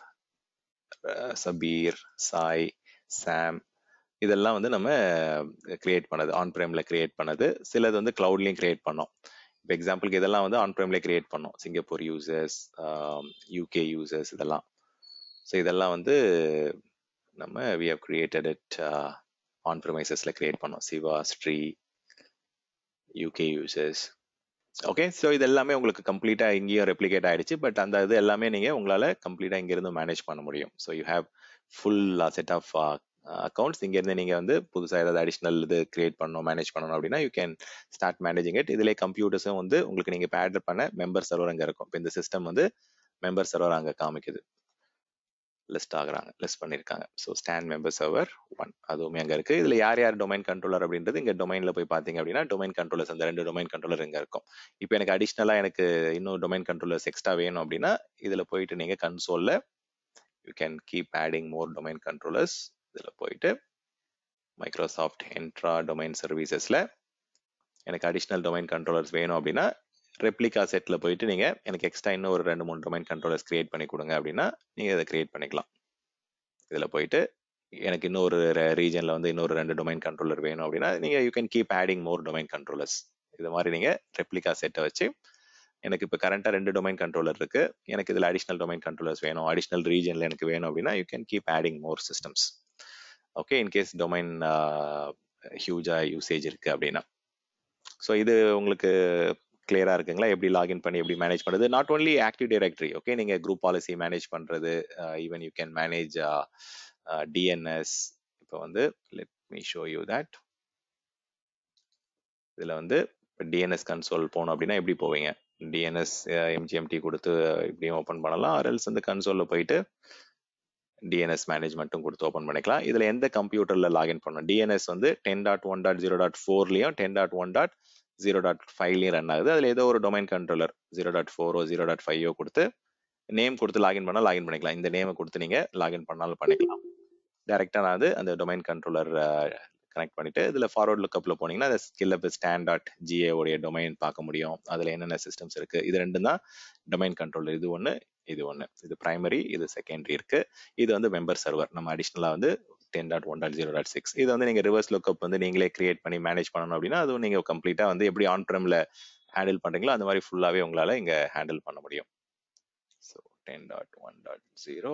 Sabir, Sai, Sam, இதெல்லாம் வந்து நம்ம கிரியேட் பண்ணது, ஆன் பிரேம்ல கிரியேட் பண்ணது. சிலது வந்து கிளவுட்லையும் கிரியேட் பண்ணோம். இப்போ எக்ஸாம்பிளுக்கு இதெல்லாம் வந்து ஆன் பிரேம்ல கிரியேட் பண்ணோம், சிங்கப்பூர் யூசர்ஸ், யூகே யூசர்ஸ், இதெல்லாம். ஸோ இதெல்லாம் வந்து நம்ம we have created it on ப்ரிமைசஸ்ல கிரியேட் பண்ணோம். Siva, Sri, UK users. Okay, so இது எல்லாமே உங்களுக்கு கம்ப்ளீட்டா இங்கேயும் ரெப்ளிகேட் ஆயிடுச்சு. பட் அந்த இது எல்லாமே நீங்க உங்களால கம்ப்ளீட்டா இங்கிருந்து மேனேஜ் பண்ண முடியும். So you have full set of accounts. இங்கேருந்து நீங்கள் வந்து புதுசாக ஏதாவது அடிஷ்னல் இது கிரியேட் பண்ணணும், மேனேஜ் பண்ணணும் அப்படின்னா you can start managing it. இதிலே கம்ப்யூட்டர்ஸும் வந்து உங்களுக்கு நீங்கள் இப்போ ஆட் பண்ண மெம்பர் சர்வர் அங்கே இருக்கும். இப்போ இந்த சிஸ்டம் வந்து மெம்பர் சர்வர் அங்கே காமிக்குது, லிஸ்ட் ஆகுறாங்க, லிஸ்ட் பண்ணியிருக்காங்க. So stand member server one அதுவுமே அங்கே இருக்குது. இதில் யார் யார் டொமைன் கண்ட்ரோலர் அப்படின்றது இங்கே டொமைனில் போய் பார்த்தீங்க அப்படின்னா டொமைன் கண்ட்ரோலர்ஸ், அந்த ரெண்டு டொமைன் கண்ட்ரோலர் இங்கே இருக்கும். இப்போ எனக்கு அடிஷ்னலாக எனக்கு இன்னும் டொமைன் கண்ட்ரோலர்ஸ் எக்ஸ்ட்ரா வேணும் அப்படின்னா இதில் போயிட்டு நீங்கள் கன்சோலில் you can keep adding more domain controllers. இதில் போயிட்டு மைக்ரோசாஃப்ட் என்ட்ரா டொமைன் சர்வீசஸில் எனக்கு அடிஷ்னல் டொமைன் கண்ட்ரோலர்ஸ் வேணும் அப்படின்னா ரெப்ளிகா செட்டில் போயிட்டு நீங்கள் எனக்கு எக்ஸ்ட்ரா இன்னும் ஒரு ரெண்டு மூணு டொமைன் கண்ட்ரோலர்ஸ் கிரியேட் பண்ணி கொடுங்க அப்படின்னா நீங்கள் இதை கிரியேட் பண்ணிக்கலாம். இதில் போயிட்டு எனக்கு இன்னொரு ரீஜனில் வந்து இன்னொரு ரெண்டு டொமைன் கண்ட்ரோலர் வேணும் அப்படின்னா நீங்கள் you can keep adding more domain controllers. இது மாதிரி நீங்கள் ரெப்ளிகா செட்டை வச்சு எனக்கு இப்போ கரண்டாக ரெண்டு டொமைன் கண்ட்ரோலர் இருக்கு, எனக்கு இதில் அடிஷ்னல் டொமைன் கண்ட்ரோலர்ஸ் வேணும், அடிஷ்னல் ரீஜனில் எனக்கு வேணும் அப்படின்னா you can keep adding more systems. Okay, in case domain ஹியூஜா யூசேஜ் இருக்கு அப்படின்னா. ஸோ இது உங்களுக்கு கிளியரா இருக்குங்களா, எப்படி லாகின் பண்ணி எப்படி மேனேஜ் பண்ணுறது. Not only active directory, okay, நீங்கள் குரூப் பாலிசி மேனேஜ் பண்ணுறது, even you can manage DNS. இப்போ வந்து let me show you that. இதில் வந்து இப்போ டிஎன்எஸ் கன்சோல் போகணும் அப்படின்னா எப்படி போவீங்க, டிஎன்எஸ் எம்ஜிஎம்டி கொடுத்து இப்படியும் ஓப்பன் பண்ணலாம். ஆர்எல்ஸ் வந்து கன்சோலில் போயிட்டு டிஎன்எஸ் மேனேஜ்மெண்ட்டும் கொடுத்து ஓப்பன் பண்ணிக்கலாம். இதில் எந்த கம்ப்யூட்டரில் லாகின் பண்ணணும், டிஎன்எஸ் வந்து ten dot one dot zero dot ஃபோர்லையும் ten dot one dot zero dot ஃபைவ்லையும் ரன் ஆகுது. அதில் ஏதோ ஒரு டொமைன் கண்ட்ரோலர் ஜீரோ டாட் ஃபோரோ ஜீரோ டாட் ஃபைவோ கொடுத்து நேம் கொடுத்து லாகின் பண்ணால் லாகின் பண்ணிக்கலாம். இந்த நேமை கொடுத்து நீங்கள் லாகின் பண்ணாலும் பண்ணிக்கலாம். டேரெக்டாக நான் அது அந்த டொமைன் கண்ட்ரோலர் கனெக்ட் பண்ணிட்டு இதில் ஃபார்வர்ட் லுக்கப்பில் போனீங்கன்னா அந்த skill up stand dot GA உடைய டொமைன் பார்க்க முடியும். அதில் என்னென்ன சிஸ்டம்ஸ் இருக்குது. இது ரெண்டும் தான் டொமைன் கண்ட்ரோலர். இது ஒன்று, இது ஒன்று. இது பிரைமரி, இது செகண்டரி இருக்கு. இது வந்து மெம்பர் சர்வர். நம்ம அடிஷ்னலாக வந்து ten dot one dot zero dot six இது வந்து நீங்கள் ரிவர்ஸ் லுக்கப் வந்து நீங்களே கிரியேட் பண்ணி மேனேஜ் பண்ணணும் அப்படின்னா அதுவும் நீங்கள் கம்ப்ளீட்டாக வந்து எப்படி ஆன் ப்ரெம்ல ஹேண்டில் பண்ணுறீங்களோ அந்த மாதிரி ஃபுல்லாகவே உங்களால் இங்கே ஹேண்டில் பண்ண முடியும். So ten dot one dot zero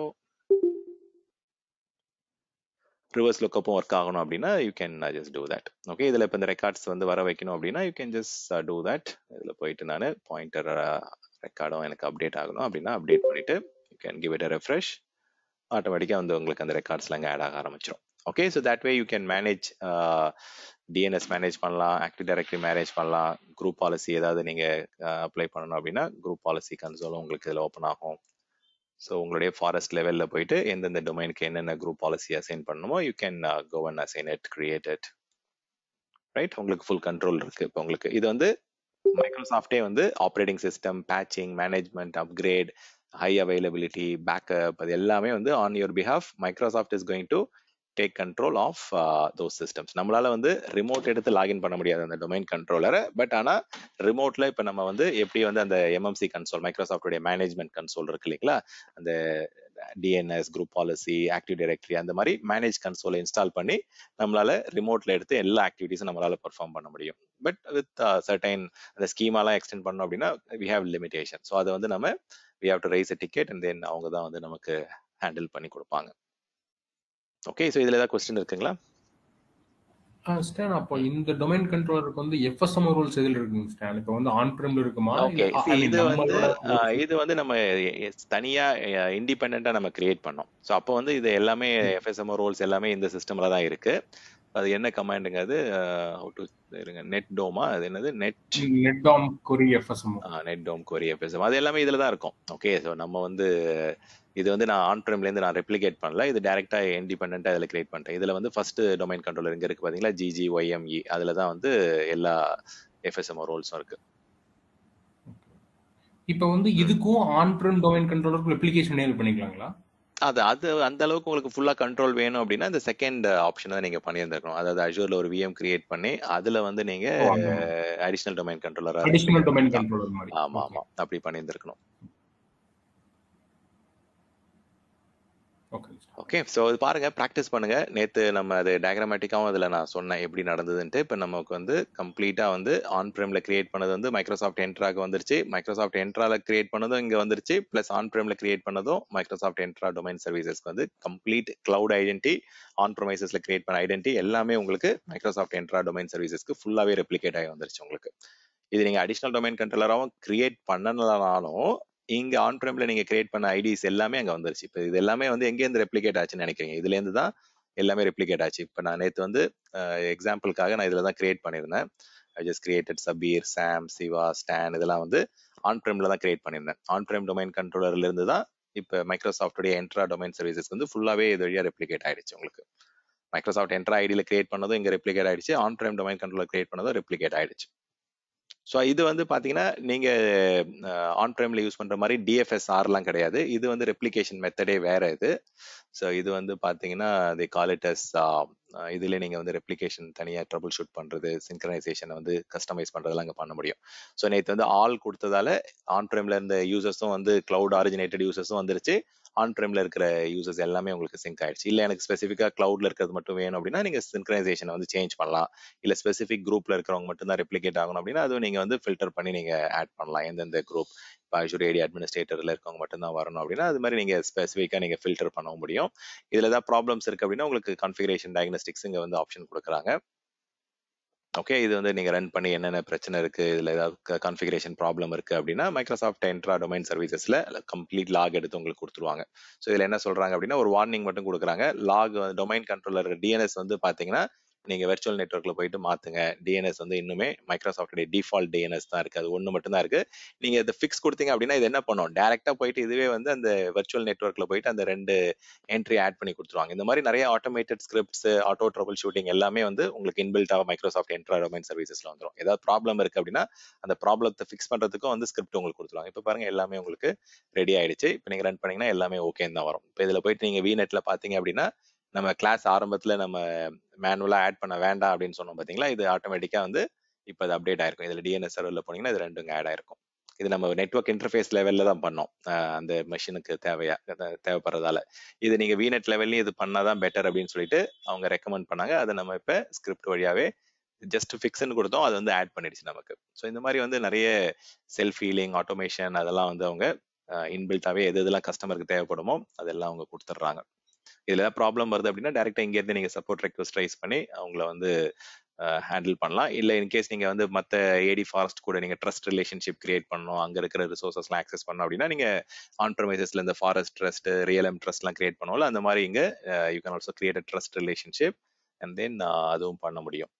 reverse லுக்கப்பும் ஒர்க் ஆகணும் அப்படின்னா you can just do that. Okay, இதில் இப்போ இந்த ரெக்கார்ட்ஸ் வந்து வர வைக்கணும் அப்படின்னா you can just do that. இதில் போயிட்டு நான் பாயிண்டர் ரெக்கார்டும் எனக்கு அப்டேட் ஆகணும் அப்படின்னா அப்டேட் பண்ணிட்டு you can give it a refresh. ஆட்டோமேட்டிக்காக வந்து உங்களுக்கு அந்த ரெக்கார்ட்ஸ்லாம் அங்கே ஆட் ஆக ஆரம்பிச்சிடும். Okay, so that way you can manage DNS manage பண்ணலாம், ஆக்டிவ் டைரக்டரி மேனேஜ் பண்ணலாம். குரூப் பாலிசி ஏதாவது நீங்கள் அப்ளை பண்ணணும் அப்படின்னா குரூப் பாலிசி கன்சோலும் உங்களுக்கு இதில் ஓப்பன் ஆகும். ஸோ உங்களுடைய ஃபாரஸ்ட் லெவலில் போயிட்டு எந்தெந்த டொமைனுக்கு என்னென்ன குரூப் பாலிசி அசைன் பண்ணணுமோ you can go and assign it, create it. Right, உங்களுக்கு ஃபுல் கண்ட்ரோல் இருக்கு. இப்போ உங்களுக்கு இது வந்து மைக்ரோசாஃப்டே வந்து operating system, patching, management, upgrade, high availability, backup, அது எல்லாமே வந்து on your behalf Microsoft is going to take control of those systems. நம்மளால வந்து ரிமோட் எடுத்து லாகின் பண்ண முடியாது அந்த டொமைன் கண்ட்ரோலரை. பட் ஆனால் ரிமோட்ல இப்போ நம்ம வந்து எப்படி வந்து அந்த எம்எம்சி கன்சோல், மைக்ரோசாஃப்டுடைய மேனேஜ்மெண்ட் கன்சோல் இருக்கு இல்லைங்களா, அந்த DNS, group policy, active directory அந்த மாதிரி மேனேஜ் கன்சோலை இன்ஸ்டால் பண்ணி நம்மளால ரிமோட்ல எடுத்து எல்லா ஆக்டிவிட்டிஸும் நம்மளால பெர்ஃபார்ம் பண்ண முடியும். பட் வித் சர்டைன் அந்த ஸ்கீமாலாம் எக்ஸ்டெண்ட் பண்ணோம் அப்படின்னா வி ஹேவ் லிமிடேஷன். ஸோ அதை வந்து நம்ம we have to raise a ticket and then அவங்க தான் வந்து நமக்கு ஹேண்டில் பண்ணி கொடுப்பாங்க. ஓகே, ஸோ இதில் ஏதாவது கொஸ்டின் இருக்குங்களா? ஸ்டான், அப்போ இந்த டொமைன் கண்ட்ரோலருக்கு வந்து எஃப்எஸ்எம் ரூல்ஸ் எதில் இருக்குங்க ஸ்டான்? இப்போ வந்து ஆன் பிரேம்ல இருக்குமா? ஓகே, இது வந்து இது வந்து நம்ம தனியா இண்டிபெண்டா நம்ம கிரியேட் பண்ணோம். ஸோ அப்போ வந்து இது எல்லாமே எஃப்எஸ்எம் ரூல்ஸ் எல்லாமே இந்த சிஸ்டம்ல தான் இருக்கு. அது என்ன கமாண்டுங்க, அது இருங்க, நெட் டோமா, அது என்னது, நெட் நெட் டோம் கொரி எஃப்எஸ்எம், நெட் டோம் கொரி எஃப்எஸ்எம், அது எல்லாமே இதுல தான் இருக்கும். ஓகே, ஸோ நம்ம வந்து இது வந்து நான் ஆன் பிரேம்லேருந்து நான் ரெப்ளிகேட் பண்ணல, இது டேரெக்டா இண்டிபெண்டா இதில் கிரியேட் பண்ணிட்டேன். இதுல வந்து ஃபர்ஸ்ட் டொமைன் கண்ட்ரோலர் இங்க இருக்கு பாத்தீங்களா, இப்போ வந்து இதுக்கும் ஆன் ப்ரெம் டொமைன் கண்ட்ரோலருக்கும் ரெப்ளிகேஷன் எனேபிள் பண்ணிக்கலாங்களா? அது அது அந்த அளவுக்கு உங்களுக்கு ஃபுல்லா கண்ட்ரோல் வேணும் அப்படின்னா இந்த செகண்ட் ஆப்ஷன் தான் நீங்க பண்ணியிருந்திருக்கணும். அதாவது அஜூர்ல ஒரு விஎம் கிரியேட் பண்ணி அதுல வந்து நீங்க additional domain controller additional domain controller மாதிரி. ஆமா ஆமா அப்படி பண்ணியிருந்திருக்கணும். ஓகே, ஸோ இது பாருங்க, ப்ராக்டிஸ் பண்ணுங்க. நேற்று நம்ம அது டயக்ராமேட்டிக்காகவும் அதில் நான் சொன்னேன் எப்படி நடந்ததுன்ட்டு. இப்போ நமக்கு வந்து கம்ப்ளீட்டாக வந்து ஆன் ப்ரேம்ல கிரியேட் பண்ணது வந்து மைக்ரோசாஃப்ட் என்ட்ராக்கு வந்துருச்சு. மைக்ரோசாஃப்ட் என்ட்ரால கிரியேட் பண்ணதும் இங்கே வந்துருச்சு. ப்ளஸ் ஆன் ப்ரேம்ல கிரியேட் பண்ணதும் மைக்ரோசாஃப்ட் என்ட்ரா டொமைன் சர்வீசஸ்க்கு வந்து கம்ப்ளீட் கிளவுட் ஐடென்டி, ஆன் ப்ரொமைசஸ்ல கிரியேட் பண்ண ஐடென்டி எல்லாமே உங்களுக்கு மைக்ரோசாஃப்ட் என்ட்ரா டொமைன் சர்வீசஸ்க்கு ஃபுல்லாகவே ரெப்ளிகேட் ஆகி வந்துருச்சு உங்களுக்கு. இது நீங்கள் அடிஷனல் டொமைன் கண்ட்ரோலராகவும் கிரியேட் பண்ணனாலும் இங்க ஆன் ப்ரேம்ல நீங்க கிரியேட் பண்ண ஐடிஸ் எல்லாமே அங்க வந்துருச்சு. இப்போ இது எல்லாமே வந்து எங்கேருந்து ரெப்ளிகேட் ஆச்சுன்னு நினைக்கிறீங்க? இதுல இருந்து தான் எல்லாமே ரெப்ளிகேட் ஆச்சு. இப்போ நான் நேற்று வந்து எக்ஸாம்பிளுக்காக நான் இதுல தான் கிரியேட் பண்ணியிருந்தேன். I just created Sabir, Sam, Siva, Stan இதெல்லாம் வந்து ஆன் ப்ரேம்ல தான் கிரியேட் பண்ணியிருந்தேன். ஆன் ப்ரேம் டொமைன் கண்ட்ரோலர்ல இருந்து தான் இப்போ மைக்ரோசாஃப்டுடைய என்ட்ரா டொமைன் சர்வீசஸ் வந்து ஃபுல்லாவே இது வழியா ரெப்ளிகேட் ஆயிடுச்சு உங்களுக்கு. மைக்ரோசாஃப்ட் என்ட்ரா ஐடியில கிரியேட் பண்ணதும் இங்க ரெப்ளிகேட் ஆயிடுச்சு. On prem domain controller create பண்ணதும் ரெப்ளிகேட் ஆயிடுச்சு. ஸோ இது வந்து பார்த்தீங்கன்னா நீங்கள் ஆன் ப்ரைமில் யூஸ் பண்ணுற மாதிரி டிஎஃப்எஸ்ஆர்லாம் கிடையாது. இது வந்து ரெப்ளிகேஷன் மெத்தடே வேற இது. ஸோ இது வந்து பார்த்தீங்கன்னா தி கால் இட் அஸ் இதில் நீங்கள் வந்து ரெப்ளிகேஷன் தனியாக ட்ரபிள் ஷூட் பண்ணுறது, சிங்க்ரனைசேஷனை வந்து கஸ்டமைஸ் பண்ணுறதுலாம் அங்கே பண்ண முடியும். ஸோ நேற்று வந்து ஆல் கொடுத்ததால ஆன் ப்ரைமில் இருந்த யூசர்ஸும் வந்து கிளவுட் ஆரிஜினேட்டட் யூசர்ஸும் வந்துருச்சு. ஆன் ப்ரைமில் இருக்கிற யூசர்ஸ் எல்லாமே உங்களுக்கு சிங்க் ஆயிடுச்சு. இல்லை எனக்கு ஸ்பெசிஃபிக்காக கிளவுட்ல இருக்கிறது மட்டும் வேணும் அப்படின்னா நீங்கள் சிங்க்ரனைசேஷனை வந்து சேஞ்ச் பண்ணலாம். இல்லை ஸ்பெசிஃபிக் குரூப்ல இருக்கிறவங்க மட்டும் தான் ரெப்ளிகேட் ஆகணும் அப்படின்னா அதுவும் நீங்கள் வந்து ஃபில்டர் பண்ணி நீங்கள் ஆட் பண்ணலாம். எந்தெந்த குரூப் இப்போ அஜூர் ஏடி அட்மினிஸ்ட்ரேட்டர்ல இருக்கவங்க மட்டும் தான் வரணும் அப்படின்னா அது மாதிரி நீங்கள் ஸ்பெசிஃபிக்காக நீங்கள் ஃபில்டர் பண்ண முடியும். இதில் ஏதாவது ப்ராப்ளம்ஸ் இருக்கு அப்படின்னா உங்களுக்கு கான்ஃபிகரேஷன் டயக்னோஸ்டிக்ஸ் இங்கே வந்து ஆப்ஷன் கொடுக்குறாங்க. ஓகே, இது வந்து நீங்கள் ரன் பண்ணி என்னென்ன பிரச்சனை இருக்குது, இதில் ஏதாவது கான்ஃபிகரேஷன் ப்ராப்ளம் இருக்குது அப்படின்னா மைக்ரோசாஃப்ட் என்ட்ரா டொமைன் சர்வீசஸில் கம்ப்ளீட் லாக் எடுத்து உங்களுக்கு கொடுத்துருவாங்க. ஸோ இதில் என்ன சொல்கிறாங்க அப்படின்னா ஒரு வார்னிங் மட்டும் கொடுக்குறாங்க. லாக் டொமைன் கண்ட்ரோலர் டிஎன்எஸ் வந்து பார்த்தீங்கன்னா நீங்கள் வெர்ச்சுவல் நெட்வொர்க்கில் போயிட்டு மாற்றுங்க. டிஎன்எஸ் வந்து இன்னுமே மைக்ரோசாஃப்டுடைய டிஃபால்ட் டிஎன்எஸ் தான் இருக்குது. அது ஒன்று மட்டும் தான் இருக்குது. நீங்கள் இதை ஃபிக்ஸ் கொடுத்தீங்க அப்படின்னா இது என்ன பண்ணும், டேரெக்டாக போயிட்டு இதுவே வந்து அந்த வெர்ச்சுவல் நெட்வொர்க்கில் போயிட்டு அந்த ரெண்டு என்ட்ரி ஆட் பண்ணி கொடுத்துருவாங்க. இந்த மாதிரி நிறைய automated scripts, auto trouble shooting எல்லாமே வந்து உங்களுக்கு இன்பில்ட்டாக மைக்ரோசாஃப்ட் என்ட்ரா டொமைன் சர்வீசஸ்ல வந்துடும். ஏதாவது ப்ராப்ளம் இருக்குது அப்படின்னா அந்த ப்ராப்ளத்தை ஃபிக்ஸ் பண்ணுறதுக்கும் வந்து ஸ்கிரிப்ட் உங்களுக்கு கொடுத்துருவாங்க. இப்போ பாருங்க எல்லாமே உங்களுக்கு ரெடி ஆயிடுச்சு. இப்போ நீங்கள் ரன் பண்ணீங்கன்னா எல்லாமே ஓகேன்னு தான் வரும். இப்போ இதில் போயிட்டு நீங்கள் விநெட்டில் பார்த்தீங்க அப்படின்னா நம்ம கிளாஸ் ஆரம்பத்தில் நம்ம மேனுவலாக ஆட் பண்ண வேண்டாம் அப்படின்னு சொன்னோம் பார்த்தீங்களா, இது ஆட்டோமேட்டிக்காக வந்து இப்போ அது அப்டேட் ஆயிருக்கும். இதில் டிஎன்எஸ் சர்வரில் போனீங்கன்னா இது ரெண்டும் ஆட் ஆயிருக்கும். இது நம்ம நெட்வொர்க் இன்டர்ஃபேஸ் லெவலில் தான் பண்ணோம், அந்த மெஷினுக்கு தேவையா தேவைப்படுறதால. இது நீங்கள் விநெட் லெவல்லையும் இது பண்ணாதான் பெட்டர் அப்படின்னு சொல்லிட்டு அவங்க ரெக்கமெண்ட் பண்ணாங்க. அதை நம்ம இப்போ ஸ்கிரிப்ட் வழியாவே ஜஸ்ட் ஃபிக்ஸ்ன்னு கொடுத்தோம், அது வந்து ஆட் பண்ணிடுச்சு நமக்கு. ஸோ இந்த மாதிரி வந்து நிறைய செல்ஃப் ஹீலிங், ஆட்டோமேஷன் அதெல்லாம் வந்து அவங்க இன்பில்ட்டாவே எது எதெல்லாம் கஸ்டமருக்கு தேவைப்படுமோ அதெல்லாம் அவங்க கொடுத்துட்றாங்க. இதுல ஏதாவது ப்ராப்ளம் வருது அப்படின்னா டேரெக்டாக இங்கேருந்து நீங்கள் சப்போர்ட் ரெக்வஸ்ட் ரைஸ் பண்ணி அவங்கள வந்து ஹேண்டில் பண்ணலாம். இல்லை இன்கேஸ் நீங்கள் வந்து மற்ற ஏடி ஃபாரஸ்ட் கூட நீங்கள் ட்ரஸ்ட் ரிலேஷன்ஷிப் கிரியேட் பண்ணணும், அங்கே இருக்கிற ரிசோர்ஸஸ்லாம் ஆக்சஸ் பண்ணணும் அப்படின்னா நீங்கள் ஆன் ப்ரமைசஸ்ல இந்த ஃபாரஸ்ட் ட்ரஸ்ட், ரியல்எம் ட்ரஸ்ட்லாம் கிரியேட் பண்ணுவோம்ல, அந்த மாதிரி இங்கே you can also create a trust relationship and then அதுவும் பண்ண முடியும்.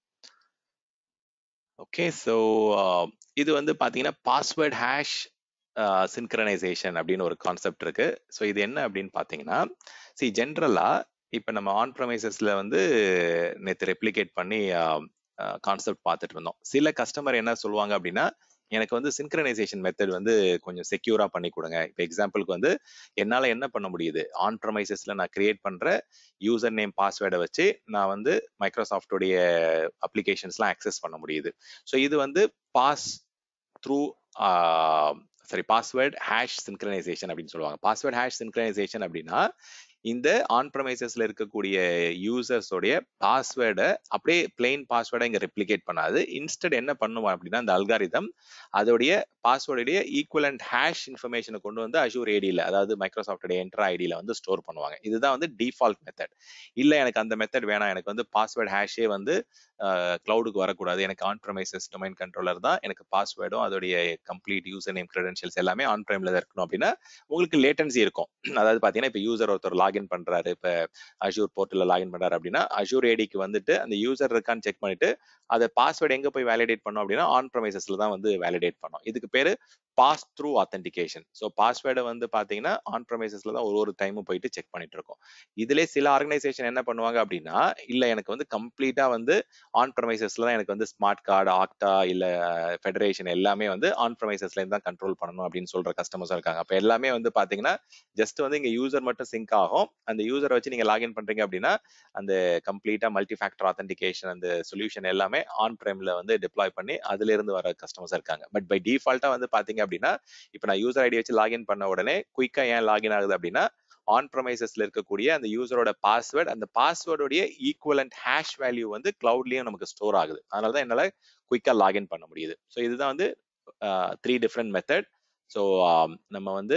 ஓகே, ஸோ இது வந்து பார்த்தீங்கன்னா பாஸ்வேர்ட் ஹேஷ் சின்க்ரனைசேஷன் அப்படின்னு ஒரு கான்செப்ட் இருக்கு. ஸோ இது என்ன அப்படின்னு பார்த்தீங்கன்னா, சி ஜென்ரலா இப்போ நம்ம ஆன் ப்ரமைசஸ்ல வந்து நேற்று ரெப்ளிகேட் பண்ணி கான்செப்ட் பார்த்துட்டு இருந்தோம். சில கஸ்டமர் என்ன சொல்லுவாங்க அப்படின்னா, எனக்கு வந்து சின்க்ரனைசேஷன் மெத்தட் வந்து கொஞ்சம் செக்யூரா பண்ணி கொடுங்க. இப்போ எக்ஸாம்பிளுக்கு வந்து என்னால் என்ன பண்ண முடியுது, ஆன் ப்ரமைசஸ்ல நான் கிரியேட் பண்ற யூசர் நேம் பாஸ்வேர்டை வச்சு நான் வந்து மைக்ரோசாஃப்டுடைய அப்ளிகேஷன்ஸ்லாம் ஆக்சஸ் பண்ண முடியுது. ஸோ இது வந்து pass through sorry password hash synchronization அப்படின்னு சொல்லுவாங்க. பாஸ்வேர்ட் ஹேஷ் சின்க்ரனைசேஷன் அப்படின்னா இந்த ஆன் ப்ரமைசஸ்ல இருக்கக்கூடிய யூசர்ஸோடைய பாஸ்வேர்டை அப்படியே பிளெயின் பாஸ்வேர்டை இங்க ரெப்ளிகேட் பண்ணாது. இன்ஸ்டெட் என்ன பண்ணுவோம் அப்படின்னா இந்த அல்காரிதம் அதோடைய பாஸ்வேர்டுடைய ஈக்குவலண்ட் ஹேஷ் இன்ஃபர்மேஷனை கொண்டு வந்து அஷூர் ஏடியில், அதாவது மைக்ரோசாஃப்டோட என்ட்ரா ஐடியில் வந்து ஸ்டோர் பண்ணுவாங்க. இதுதான் வந்து டிஃபால்ட் மெத்தட். இல்லை எனக்கு அந்த மெத்தட் வேணாம், எனக்கு வந்து பாஸ்வேர்ட் ஹேஷே வந்து கிளவுடுக்கு வரக்கூடாது, எனக்கு ஆன் ப்ரமைசஸ் டொமைன் கண்ட்ரோலர் தான், எனக்கு பாஸ்வேர்டும் அதோடைய கம்ப்ளீட் யூசர் நேம் கிரெடென்ஷியல்ஸ் எல்லாமே ஆன் ப்ரைம்ல தான் இருக்கணும் அப்படின்னா உங்களுக்கு லேட்டன்சி இருக்கும். அதாவது பார்த்தீங்கன்னா இப்போ யூசர் ஒருத்தர் லாக் லாகின் பண்றாரு, இப்போ அஷூர் போர்ட்டலில் லாகின் பண்றாரு அப்படின்னா அஷூர் ஏடிக்கு வந்துட்டு அந்த யூசர் இருக்கான்னு செக் பண்ணிட்டு அதை பாஸ்வேர்டு எங்க போய் வேலிடேட் பண்ணோம் அப்படின்னா ஆன் ப்ரமைசஸ்ல தான் வந்து வேலிடேட் பண்ணோம். இதுக்கு பேரு பாஸ் த்ரூ ஆத்தென்டிகேஷன். ஸோ பாஸ்வேர்டை வந்து பாத்தீங்கன்னா ஆன் ப்ரமைசஸ்ல தான் ஒரு ஒரு டைமும் போயிட்டு செக் பண்ணிட்டு இருக்கோம். இதுல சில ஆர்கனைசேஷன் என்ன பண்ணுவாங்க அப்படின்னா, இல்ல எனக்கு வந்து கம்ப்ளீட்டா வந்து ஆன் ப்ரமைசஸ்ல தான் எனக்கு வந்து ஸ்மார்ட் கார்டு, ஆக்டா இல்ல ஃபெடரேஷன் எல்லாமே வந்து ஆன் ப்ரமைசஸ்ல இருந்து தான் கண்ட்ரோல் பண்ணணும் அப்படின்னு சொல்ற கஸ்டமர்ஸும் இருக்காங்க. அப்ப எல்லாமே வந்து பாத்தீங்கன்னா ஜஸ்ட் வந்து இங்க யூசர் மட்டும் சிங்க் ஆகும். அந்த யூசரை வச்சு நீங்க லாகின் பண்றீங்க அப்படின்னா அந்த கம்ப்ளீட்டா மல்டி ஃபேக்டர் ஆத்தென்டிகேஷன் அந்த சொல்யூஷன் எல்லாமே ஆன் பிரைம்ல வந்து டிப்ளாய் பண்ணி அதுல இருந்து வர கஸ்டமர்ஸ் இருக்காங்க. பட் பை டிஃபால்ட்டா வந்து பாத்தீங்க அப்படின்னா இப்ப நான் யூசர் ஐடி வச்சு லாகின் பண்ண உடனே குயிக்கா ஏன் லாகின் ஆகுது அப்படின்னா ஆன் ப்ரமைசஸ்ல இருக்கக்கூடிய அந்த யூசரோட பாஸ்வேர்டு, அந்த பாஸ்வேர்டோடைய ஈக்குவலண்ட் ஹேஷ் வேல்யூ வந்து கிளவுட்லயும் நமக்கு ஸ்டோர் ஆகுது. அதனால தான் என்னால குயிக்கா லாகின் பண்ண முடியுது. ஸோ இதுதான் வந்து த்ரீ டிஃப்ரெண்ட் மெத்தட். ஸோ நம்ம வந்து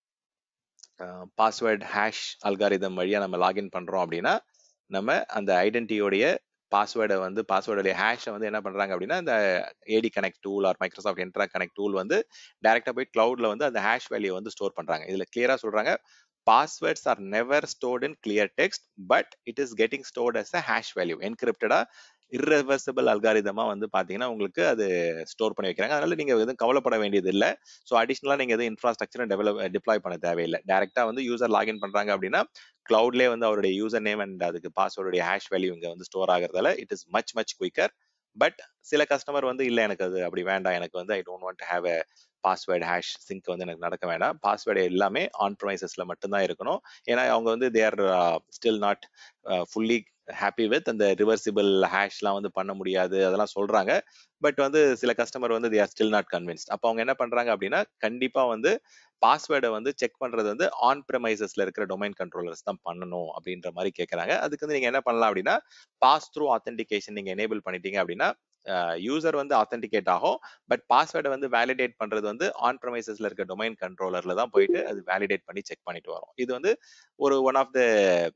பாஸ்வேர்ட் ஹேஷ் அல்காரிதம் வழியா நம்ம லாகின் பண்றோம் அப்படின்னா நம்ம அந்த ஐடென்டிட்டியோடைய பாஸ்வேர்டை வந்து பாஸ்வேர்டுடைய ஹேஷை வந்து என்ன பண்றாங்க அப்படின்னா இந்த AD connect tool or Microsoft Entra connect tool வந்து டைரக்டா போய் கிளவுட்ல வந்து அந்த ஹேஷ் வேல்யூ வந்து ஸ்டோர் பண்றாங்க. இதுல கிளியரா சொல்றாங்க, passwords are never stored in clear text but it is getting stored as a hash value, encrypted irreversible அல்காரிதமா வந்து பாத்தீங்கன்னா உங்களுக்கு அது ஸ்டோர் பண்ணி வைக்கிறாங்க. அதனால நீங்க எதுவும் கவலைப்பட வேண்டியது இல்லை. ஸோ அடிஷனலா நீங்க எதுவும் இன்ஃப்ராஸ்ட்ரக்சரை டெவலப் டிப்ளாய் பண்ண தேவையில்லை. டைரக்டா வந்து யூசர் லாகின் பண்றாங்க அப்படின்னா கிளவுட்லேயே வந்து அவருடைய யூசர் நேம் அண்ட் அதுக்கு பாஸ்வேர்டுடைய ஹேஷ் வேல்யூ இங்க வந்து ஸ்டோர் ஆகிறதால it is much much quicker. But சில கஸ்டமர் வந்து இல்லை எனக்கு அது அப்படி வேண்டாம், எனக்கு வந்து I don't want to have a password hash sync வந்து எனக்கு நடக்க வேண்டாம், பாஸ்வேர்டு எல்லாமே ஆன் ப்ரமைசஸ்ல மட்டும்தான் இருக்கணும். ஏன்னா அவங்க வந்து they are still not fully happy with அந்த ரிவர்சிபிள் ஹேஷ்லாம் வந்து பண்ண முடியாது அதெல்லாம் சொல்றாங்க. பட் வந்து சில கஸ்டமர் வந்து they are still not convinced. அப்போ அவங்க என்ன பண்றாங்க அப்படின்னா கண்டிப்பா வந்து பாஸ்வேர்டை வந்து செக் பண்றது வந்து ஆன் ப்ரமைசஸ்ல இருக்கிற டொமைன் கண்ட்ரோலர்ஸ் தான் பண்ணணும் அப்படின்ற மாதிரி கேட்கறாங்க. அதுக்கு வந்து நீங்க என்ன பண்ணலாம் அப்படின்னா பாஸ் த்ரூ ஆத்தென்டிகேஷன் நீங்க எனேபிள் பண்ணிட்டீங்க அப்படின்னா யூசர் வந்து ஆத்தென்டிகேட் ஆகும். பட் பாஸ்வேர்டை வந்து வேலிடேட் பண்றது வந்து ஆன் ப்ரமைசஸ்ல இருக்க டொமைன் கண்ட்ரோலர்ல தான் போயிட்டு அது வேலிடேட் பண்ணி செக் பண்ணிட்டு வரும். இது வந்து ஒரு ஒன் ஆஃப் த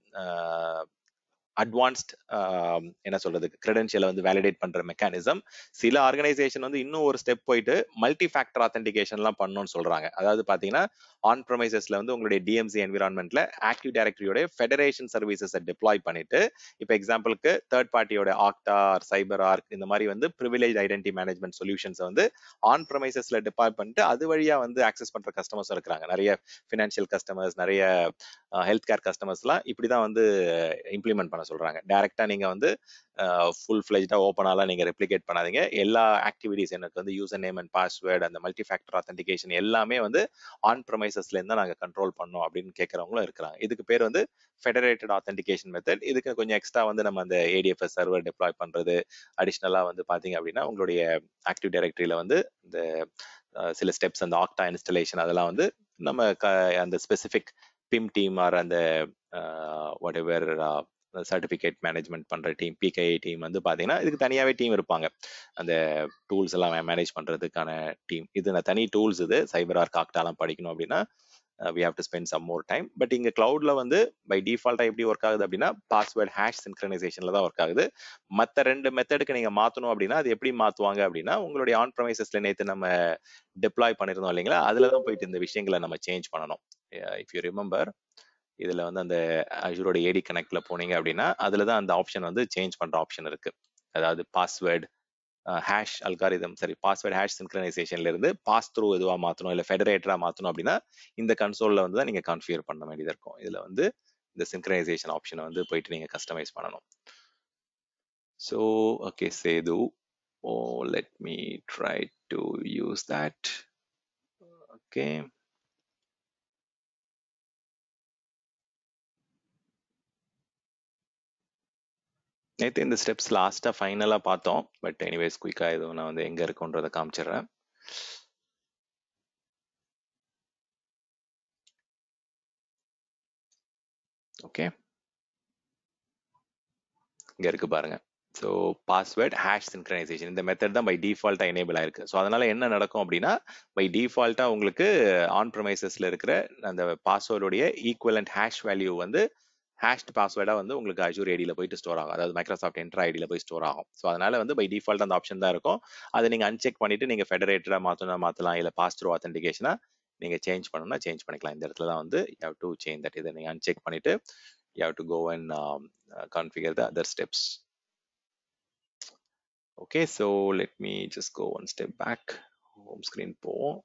அட்வான்ஸ்ட் என்ன சொல்றது கிரெடென்ஷியலை வந்து வேலிடேட் பண்ற மெக்கானிசம். சில ஆர்கனைசேஷன் வந்து இன்னும் ஒரு ஸ்டெப் போயிட்டு மல்டி ஃபேக்டர் ஆத்தென்டிகேஷன்லாம் பண்ணணும்னு சொல்றாங்க. அதாவது பாத்தீங்கன்னா ஆன் ப்ரமைசஸ்ல வந்து உங்களுடைய டிஎம்சி என்விரான்மெண்ட்ல ஆக்டிவ் டைரக்டரியோட ஃபெடரேஷன் சர்வீசஸை டிப்ளாய் பண்ணிட்டு இப்போ எக்ஸாம்பிளுக்கு தேர்ட் பார்ட்டியோட ஆக்டா ஆர் சைபர் ஆர்க் இந்த மாதிரி வந்து ப்ரிவிலேஜ் ஐடென்டி மேனேஜ்மெண்ட் சொல்யூஷன்ஸ் வந்து ஆன் ப்ரமைசஸ்ல டிப்ளாய் பண்ணிட்டு அது வழியா வந்து ஆக்சஸ் பண்ற கஸ்டமர்ஸ் இருக்கிறாங்க. நிறைய ஃபினான்ஷியல் கஸ்டமர்ஸ், நிறைய ஹெல்த் கேர் கஸ்டமர்ஸ்லாம் இப்படிதான் வந்து இம்ப்ளிமெண்ட் பண்ண சொல்றாங்க. டைரக்டா நீங்க வந்து ஃபுல் ஃபிளெஜ்டா ஓப்பனாலாம் நீங்க ரெப்ளிகேட் பண்ணாதீங்க. எல்லா ஆக்டிவிட்டிஸ் எனக்கு வந்து யூசர் நேம் அண்ட் பாஸ்வேர்டு அந்த மல்டி ஃபேக்டர் ஆத்தென்டிகேஷன் எல்லாமே வந்து ஆன் ப்ரமைசஸ்ல இருந்தா நாங்க கண்ட்ரோல் பண்ணோம் அப்படின்னு கேட்கறவங்களும் இருக்கிறாங்க. இதுக்கு பேர் வந்து ஃபெடரேட்டட் ஆத்தென்டிகேஷன் மெத்தட். இதுக்கு கொஞ்சம் எக்ஸ்ட்ரா வந்து நம்ம அந்த ஏடிஎஃப்எஸ் சர்வர் டிப்ளாய் பண்றது, அடிஷனலா வந்து பாத்தீங்க அப்படின்னா உங்களுடைய ஆக்டிவ் டைரக்டரியில வந்து இந்த சில ஸ்டெப்ஸ் அந்த ஆக்டா இன்ஸ்டலேஷன் அதெல்லாம் வந்து நம்ம அந்த ஸ்பெசிபிக் பிம் டீம் ஆர் அந்த வாட் எவர் சர்டிஃபிகேட் மேனேஜ்மெண்ட் பண்ற டீம் பிகேஐ டீம் வந்து பாத்தீங்கன்னா இதுக்கு தனியாவே டீம் இருப்பாங்க. அந்த டூல்ஸ் எல்லாம் மேனேஜ் பண்றதுக்கான டீம் இது தனி டூல்ஸ். இது சைபர் ஆர்க் ஆக்டாலாம் படிக்கணும் அப்படின்னா we have to spend some more time. But இங்க கிளவுட்ல வந்து பை டிஃபால்ட்டா எப்படி ஒர்க் ஆகுது அப்படின்னா பாஸ்வேர்ட் ஹேஷ் சின்க்ரனைசேஷன்ல தான் ஒர்க் ஆகுது. மற்ற ரெண்டு மெத்தடுக்கு நீங்க மாத்தணும் அப்படின்னா அது எப்படி மாத்துவாங்க அப்படின்னா உங்களுடைய ஆன் ப்ரமைசஸ்ல நேற்று நம்ம டிப்ளாய் பண்ணிருந்தோம் இல்லைங்களா, அதுலதான் போயிட்டு இந்த விஷயங்களை நம்ம சேஞ்ச் பண்ணணும். இஃப் யூ ரிமெம்பர் இதுல வந்து அந்த அஷூரோட ஏடி கனெக்ட்ல போனீங்க அப்படின்னா அதுலதான் அந்த ஆப்ஷன் வந்து சேஞ்ச் பண்ற ஆப்ஷன் இருக்கு. அதாவது பாஸ்வேர்டு ஹேஷ் அல்காரிதம் சரி பாஸ்வேர்ட் ஹேஷ் சின்க்ரனைசேஷன்ல இருந்து பாஸ் த்ரூ எதுவா மாத்தணும் இல்ல ஃபெடரேட்டரா மாத்தணும் அப்படின்னா இந்த கன்சோல்ல வந்து தான் நீங்க கான்ஃபிகர் பண்ண வேண்டியது இருக்கும். இதுல வந்து இந்த சின்க்ரனைசேஷன் ஆப்ஷனை வந்து போயிட்டு நீங்க கஸ்டமைஸ் பண்ணணும். So okay Sethu, oh let me try to use that. Okay நேற்று இந்த ஸ்டெப்ஸ் லாஸ்டா ஃபைனலா பார்த்தோம். பட் எனிவேஸ் குயிக்கா எதுவும் நான் வந்து எங்க இருக்குன்றதை காமிச்சிடுறேன். ஓகே இங்க இருக்கு பாருங்க. ஸோ பாஸ்வேர்ட் ஹேஷ் சின்க்ரனைசேஷன் இந்த மெத்தட் தான் பை டிஃபால்ட்டா எனேபிள் ஆயிருக்கு. ஸோ அதனால என்ன நடக்கும் அப்படின்னா பை டிஃபால்ட்டா உங்களுக்கு ஆன் ப்ரமைசஸ்ல இருக்கிற அந்த பாஸ்வேர்டுடைய ஈக்குவலண்ட் ஹேஷ் வேல்யூ வந்து ஹேஷ்ட் பாஸ்வேர்டா வந்து உங்களுக்கு அஷூர் ஐடியில போயிட்டு ஸ்டோர் ஆகும். அதாவது மைக்ரோசாஃப்ட் என்ட்ரா ஐடியில போய் ஸ்டோர் ஆகும். ஸோ அதனால வந்து பை டிஃபால்ட் அந்த ஆப்ஷன் தான் இருக்கும். அதை நீங்க அன்செக் பண்ணிட்டு நீங்க ஃபெடரேட்டரா மாத்தணும் மாத்தலாம் இல்ல பாஸ் த்ரூ ஆத்தென்டிகேஷனா நீங்கள் சேஞ்ச் பண்ணணும்னா சேஞ்ச் பண்ணிக்கலாம். இந்த இடத்துல தான் வந்து you have to change that. இதை நீங்கள் அன்செக் பண்ணிவிட்டு you have to go and configure the other steps. Okay, so let me just go one step back. Home screen போவோம்.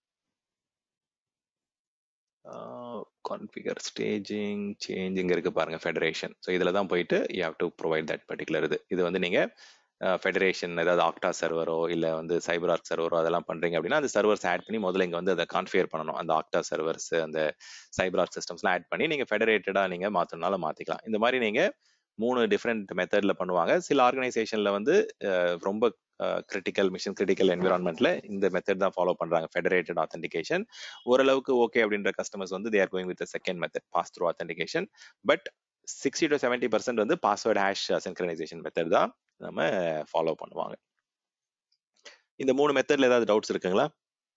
கான்ஃபிகர் ஸ்டேஜிங் சேஞ்ச் இங்கே இருக்குது பாருங்கள், ஃபெடரேஷன். ஸோ இதில் தான் போயிட்டு you have to provide that particular இது. இது வந்து நீங்கள் ஃபெடரேஷன் ஏதாவது ஆக்டா சர்வரோ இல்லை வந்து சைபரார்க் சர்வரோ அதெல்லாம் பண்ணுறீங்க அப்படின்னா அந்த சர்வர்ஸ் ஆட் பண்ணி முதல்ல இங்கே வந்து அதை கான்ஃபிகர் பண்ணணும். அந்த ஆக்டா சர்வர்ஸ் அந்த சைபரார்க் சிஸ்டம்ஸ்லாம் ஆட் பண்ணி நீங்கள் ஃபெடரேட்டடாக நீங்கள் மாற்றணுனால மாற்றிக்கலாம். இந்த மாதிரி நீங்கள் மூணு டிஃப்ரெண்ட் மெத்தடில் பண்ணுவாங்க. சில ஆர்கனைசேஷனில் வந்து ரொம்ப கிரிட்டிக்கல் மிஷன் கிரிட்டிக்கல் என்விரான்மெண்ட்ல இந்த மெத்தட் தான் ஃபாலோ பண்றாங்க, ஃபெடரேட்டட் ஆத்தென்டிகேஷன். ஓரளவுக்கு ஓகே அப்படின்ற கஸ்டமர்ஸ் வந்து they are going with second method, pass through authentication. But sixty to seventy percent வந்து பாஸ்வேர்ட் ஹேஷ் சின்க்ரனைசேஷன் மெத்தட் தான் நம்ம ஃபாலோ பண்ணுவாங்க. இந்த மூணு மெத்தட்ல ஏதாவது டவுட்ஸ் இருக்குங்களா?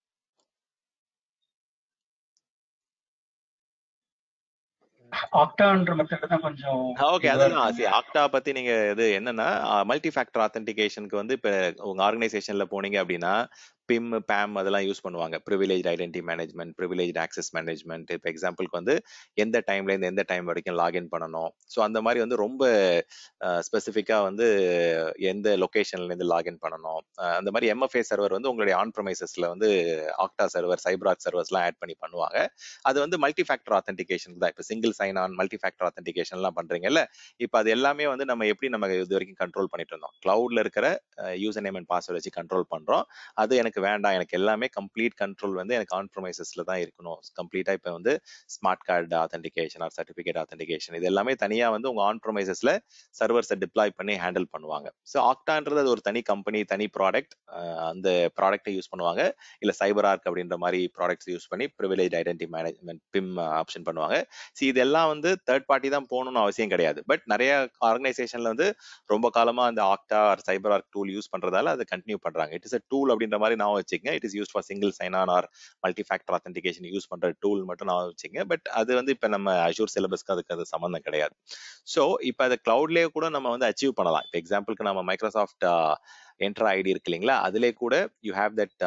ஆக்டான்ற மெத்தட் தான் கொஞ்சம் ஓகே, அதெல்லாம் சரி. ஆக்டா பத்தி நீங்க இது என்னன்னா மல்டி ஃபேக்டர் ஆத்தென்டிகேஷனுக்கு வந்து இப்ப உங்க ஆர்கனைசேஷன்ல போனீங்க அப்படின்னா பிம் பேம் அதெல்லாம் யூஸ் பண்ணுவாங்க. Privilege identity management, privilege access management. இப்போ எக்ஸாம்பிளுக்கு வந்து எந்த டைம்ல இருந்து எந்த டைம் வரைக்கும் லாகின் பண்ணணும். ஸோ அந்த மாதிரி வந்து ரொம்ப ஸ்பெசிஃபிக்காக வந்து எந்த லொக்கேஷன்ல இருந்து லாகின் பண்ணணும். அந்த மாதிரி எம்எஃப்ஏ சர்வர் வந்து உங்களுடைய ஆன் ப்ரமைசஸ்ல வந்து ஆக்டா சர்வர், சைபரார்க் சர்வர்ஸ்லாம் ஆட் பண்ணி பண்ணுவாங்க. அது வந்து மல்டி ஃபேக்டர் ஆத்தென்டிகேஷன் தான். இப்போ single sign on, multi factor ஆத்தென்டிகேஷன்லாம் பண்றீங்கல்ல, இப்போ அது எல்லாமே வந்து நம்ம எப்படி நம்ம இது வரைக்கும் கண்ட்ரோல் பண்ணிட்டு இருந்தோம், கிளவுட்ல இருக்கிற யூசர் நேம் அண்ட் பாஸ்வேர்ட் வச்சு கண்ட்ரோல் பண்றோம். அது எனக்கு வேண்டாம், எனக்கு எல்லாமே கம்ப்ளீட் கண்ட்ரோல் வந்து எனக்கு ஆன் ப்ரமைசஸ்ல தான் இருக்கணும். கம்ப்ளீட்டா இப்போ வந்து smart card authentication or certificate authentication இது எல்லாமே தனியா வந்து உங்க ஆன் ப்ரமைசஸ்ல சர்வர்ஸை டிப்ளாய் பண்ணி ஹேண்டில் பண்ணுவாங்க. ஸோ ஆக்டான்றது அது ஒரு தனி கம்பெனி, தனி ப்ராடக்ட். அந்த ப்ராடக்ட்டை யூஸ் பண்ணுவாங்க. இல்ல சைபரார்க் அப்படின்ற மாதிரி ப்ராடக்ட்ஸ் யூஸ் பண்ணி privilege identity management PIM option பண்ணுவாங்க. ஸோ இதெல்லாம் வந்து தேர்ட் பார்ட்டி தான் போகணும்னு அவசியம் கிடையாது. பட் நிறைய ஆர்கனைசேஷன்ல வந்து ரொம்ப காலமா அந்த Okta or CyberArk tool use பண்றதால அதை கண்டினியூ பண்றாங்க. இட் இஸ் அ டூல் அப்படின்ற மாதிரி நான் வச்சுக்கங்க. It is use for single sign on or multi factor authentication use பண்ற டூல் மட்டும் நான் வச்சுக்கங்க. பட் அது வந்து இப்ப நம்ம அஷூர் சிலபஸ்க்கு அதுக்கு அது சம்பந்தம் கிடையாது. ஸோ இப்போ அதை கிளவுட்லேயே கூட நம்ம வந்து அச்சீவ் பண்ணலாம். இப்போ எக்ஸாம்பிளுக்கு நம்ம மைக்ரோசாஃப்ட் என்ட்ரா ஐடி இருக்கு இல்லைங்களா, அதுலேயே கூட you have that